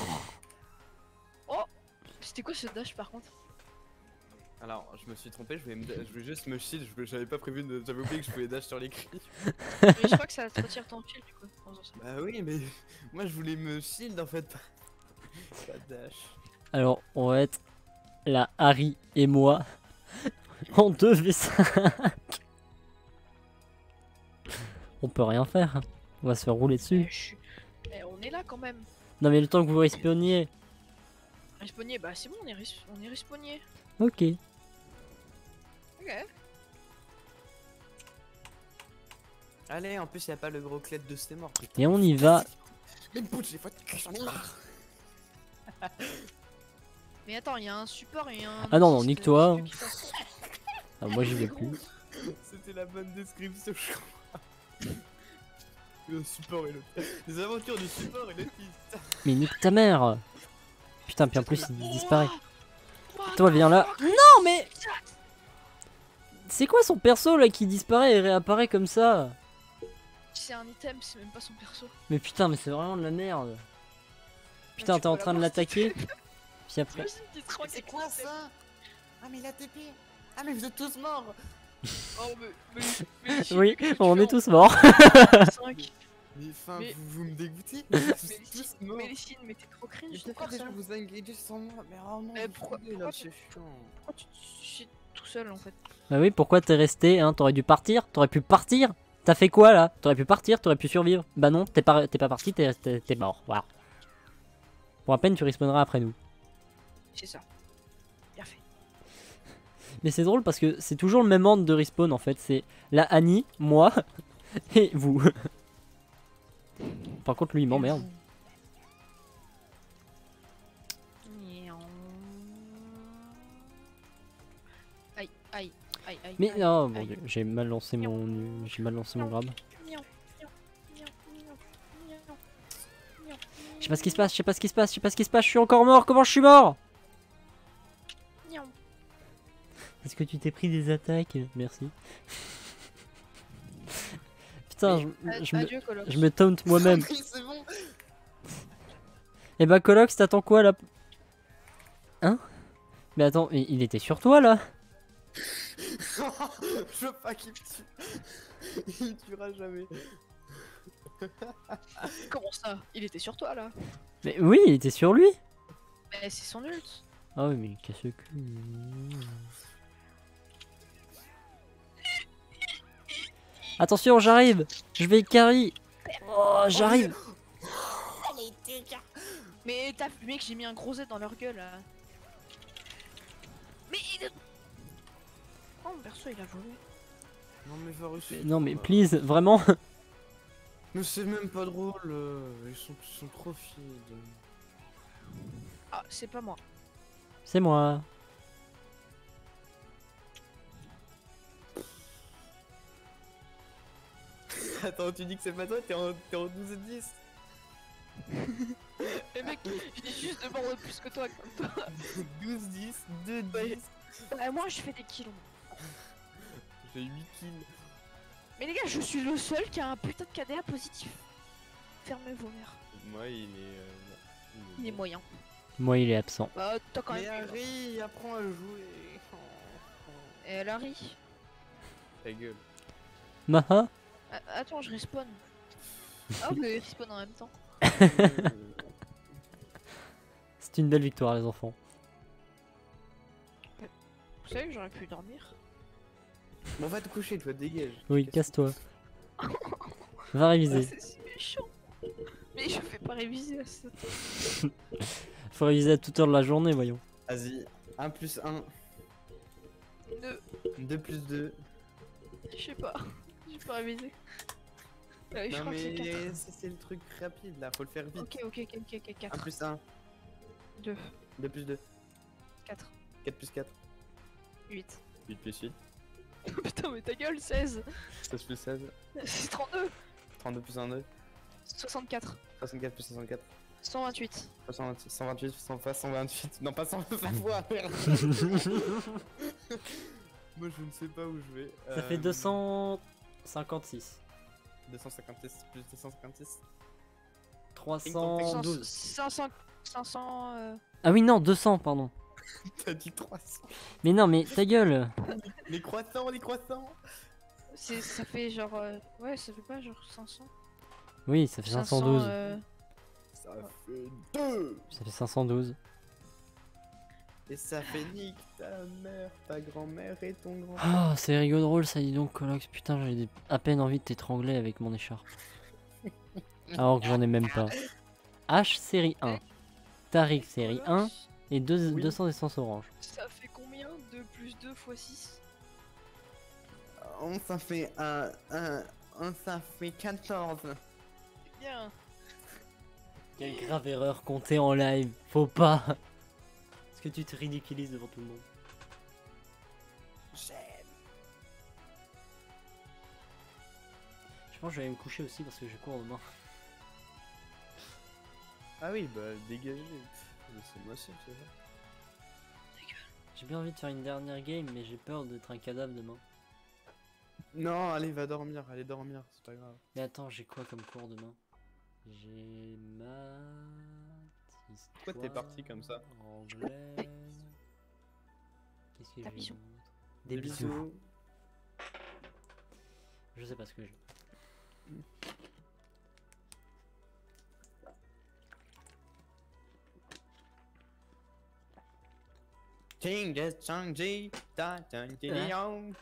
Oh, c'était quoi ce dash par contre? Alors, je me suis trompé, je voulais juste me shield, j'avais pas prévu de. J'avais oublié que je pouvais dash sur les cris. Mais je crois que ça te retire ton shield du coup. en faisant ça. Bah oui, mais moi je voulais me shield en fait. Pas de dash. Alors, on va être la Harry et moi en 2v5. On peut rien faire. On va se faire rouler dessus. On est là quand même. Non mais le temps que vous respawniez. Respawnier, bah c'est bon, on est respawnier. Ok. Ok. Allez, en plus, y a pas le gros clé de ces morts. Et on y va. Mais bouge les fois de cul, j'en ai marre. Mais attends, il y a un support et un. Ah non, non, autiste, nique-toi. c'est eux qui fassent. Ah, moi j'y vais plus. C'était la bonne description, je crois. Le support et l'autre. Les aventures du support et l'autiste. Mais nique ta mère. Putain, puis en plus il disparaît. What Toi the viens là. fuck? Non mais. C'est quoi son perso là qui disparaît et réapparaît comme ça? C'est un item, c'est même pas son perso. Mais putain, mais c'est vraiment de la merde. Putain, tu t'es en peux train de l'avoir, l'attaquer. Puis après. Imagine qu'il te Mais c'est quoi ça? Ah mais la TP. Ah mais vous êtes tous morts. Oh, mais Oui, on est tous morts. 5. Mais enfin, Mais- vous me dégoûtez. Mais Tous morts. Mélicine, mais t'es trop Mais cringe de pourquoi faire déjà ça. vous engagez sans moi? Mais oh non, Mais vous pourquoi- foutez, là, pourquoi c'est chiant. Pourquoi tu chies tout seul en fait? Bah oui, pourquoi t'es resté, hein? T'aurais dû partir. T'aurais pu partir. T'as fait quoi là? T'aurais pu partir, t'aurais pu survivre. Bah non, t'es pas parti, t'es mort. Voilà. Pour à peine tu respawneras après nous. C'est ça. Bien fait. Mais c'est drôle parce que c'est toujours le même ordre de respawn en fait. C'est la Annie, moi et vous. Par contre, lui il m'emmerde. Aïe, aïe, aïe, aïe. Mais aïe, oh mon aïe. dieu, j'ai mal lancé mon grab. Je sais pas ce qui se passe, je sais pas ce qui se passe, je sais pas ce qui se passe, je suis encore mort, comment je suis mort? Est-ce que tu t'es pris des attaques? Merci. Putain, Adieu, Colox. je me taunt moi-même. Oui, c'est bon. Et bah Colox, t'attends quoi là? Hein? Mais attends, il était sur toi là? Je veux pas qu'il me tue. Il me tuera jamais. Comment ça? Il était sur toi là. Mais oui, il était sur lui. Mais c'est son ult. Ah oui, mais casse le cul. Attention, j'arrive. Je vais carry. Oh, j'arrive. Allez, dégage. Mais t'as vu, mec, j'ai mis un gros Z dans leur gueule là. Mais il... Oh, mon perso il a volé. Non mais Varus. Non mais please, vraiment. Mais c'est même pas drôle. Ils sont trop fides. Ah, c'est pas moi. C'est moi. Attends, tu dis que c'est pas toi, t'es en 12 et 10. Mais mec, je dis juste de mort de plus que toi, comme toi. 12, 10, 2, 10. Ouais. Bah, moi je fais des kills. J'ai 8 kills. Mais les gars, je suis le seul qui a un putain de KDA positif. Fermez vos mères. Moi, il est. Il est moyen. Moi, il est absent. Bah, t'as quand Mais même. Harry, apprends à jouer. Et elle Harry. Ta gueule. Maha. Attends, je respawn. Ah, mais respawn en même temps. C'est une belle victoire, les enfants. Vous savez que j'aurais pu dormir. Bon, va te coucher, toi, dégage. Oui, casse-toi. Va réviser. C'est si méchant. Mais je fais pas réviser à ça. Faut réviser à toute heure de la journée, voyons. Vas-y, 1 plus 1, 2 plus 2. Je sais pas. J'ai pas révisé. Je Non, crois que c'est 4. mais c'est le truc rapide là, faut le faire vite. Ok, 1 4. plus 1, 2, 2 plus 2, 4, 4 plus 4, 8. 8 plus 8, Putain, mais ta gueule, 16. 16 plus 16, C'est 32. 32 plus 1, 2, 64. 64 plus 64, 128. 128, 100 fois 128, non pas 100 fois, merde. Moi je ne sais pas où je vais. Ça fait 256. 256 plus 256. 312. 500. Ah oui, non, 200, pardon. T'as dit 300. Mais non, mais ta gueule. Les croissants, les croissants. Ça fait genre. Ouais, ça fait pas genre 500. Oui, ça fait 512. Ça fait 2. Ça fait 512. Et ça fait nique ta mère, ta grand-mère et ton grand. Ah, c'est rigolo drôle ça, dis donc, Colox. Putain, j'ai à peine envie de t'étrangler avec mon écharpe. Alors que j'en ai même pas. H série 1. Tariq série 1. Et 200 essence orange. Ça fait combien 2 plus 2 fois 6? Ça fait ça fait 14. Bien. Quelle grave erreur compter en live. Faut pas. Est-ce que tu te ridiculises devant tout le monde? J'aime. Je pense que je vais aller me coucher aussi parce que j'ai cours demain. Ah oui, bah dégagez. C'est moi aussi, tu vois. J'ai bien envie de faire une dernière game, mais j'ai peur d'être un cadavre demain. Non, allez, va dormir, allez dormir, c'est pas grave. Mais attends, j'ai quoi comme cours demain? J'ai maths, Pourquoi t'es parti comme ça? anglais. Qu'est-ce que T'as j'ai bisous. d'autre? Des bisous. Je sais pas ce que j'ai. Ting de Changji, ta ta ti yong.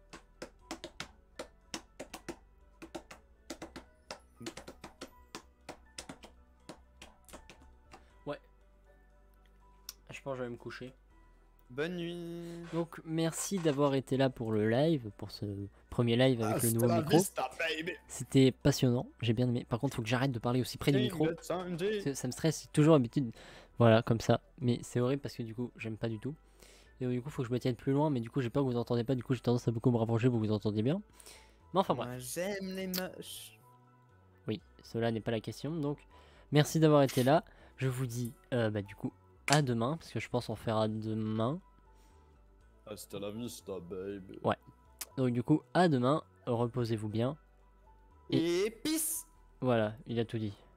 Je pense que je vais me coucher. Bonne nuit. Donc merci d'avoir été là pour le live, pour ce premier live avec le Hasta nouveau la micro. vista, baby. C'était passionnant, j'ai bien aimé. Par contre, faut que j'arrête de parler aussi près du Ting micro. de Changji. Parce que ça me stresse, j'ai toujours l'habitude. Voilà, comme ça. Mais c'est horrible parce que du coup, j'aime pas du tout. Et du coup, faut que je me tienne plus loin. Mais du coup, j'ai peur que vous entendez pas. Du coup, j'ai tendance à beaucoup me rapprocher pour que vous entendiez bien. Mais enfin bref. Moi j'aime les moches. Oui, cela n'est pas la question. Donc, merci d'avoir été là. Je vous dis, du coup, à demain. Parce que je pense qu'on fera demain. Hasta la vista, baby. Ouais. Donc, du coup, à demain. Reposez-vous bien. Et peace. Voilà, il a tout dit.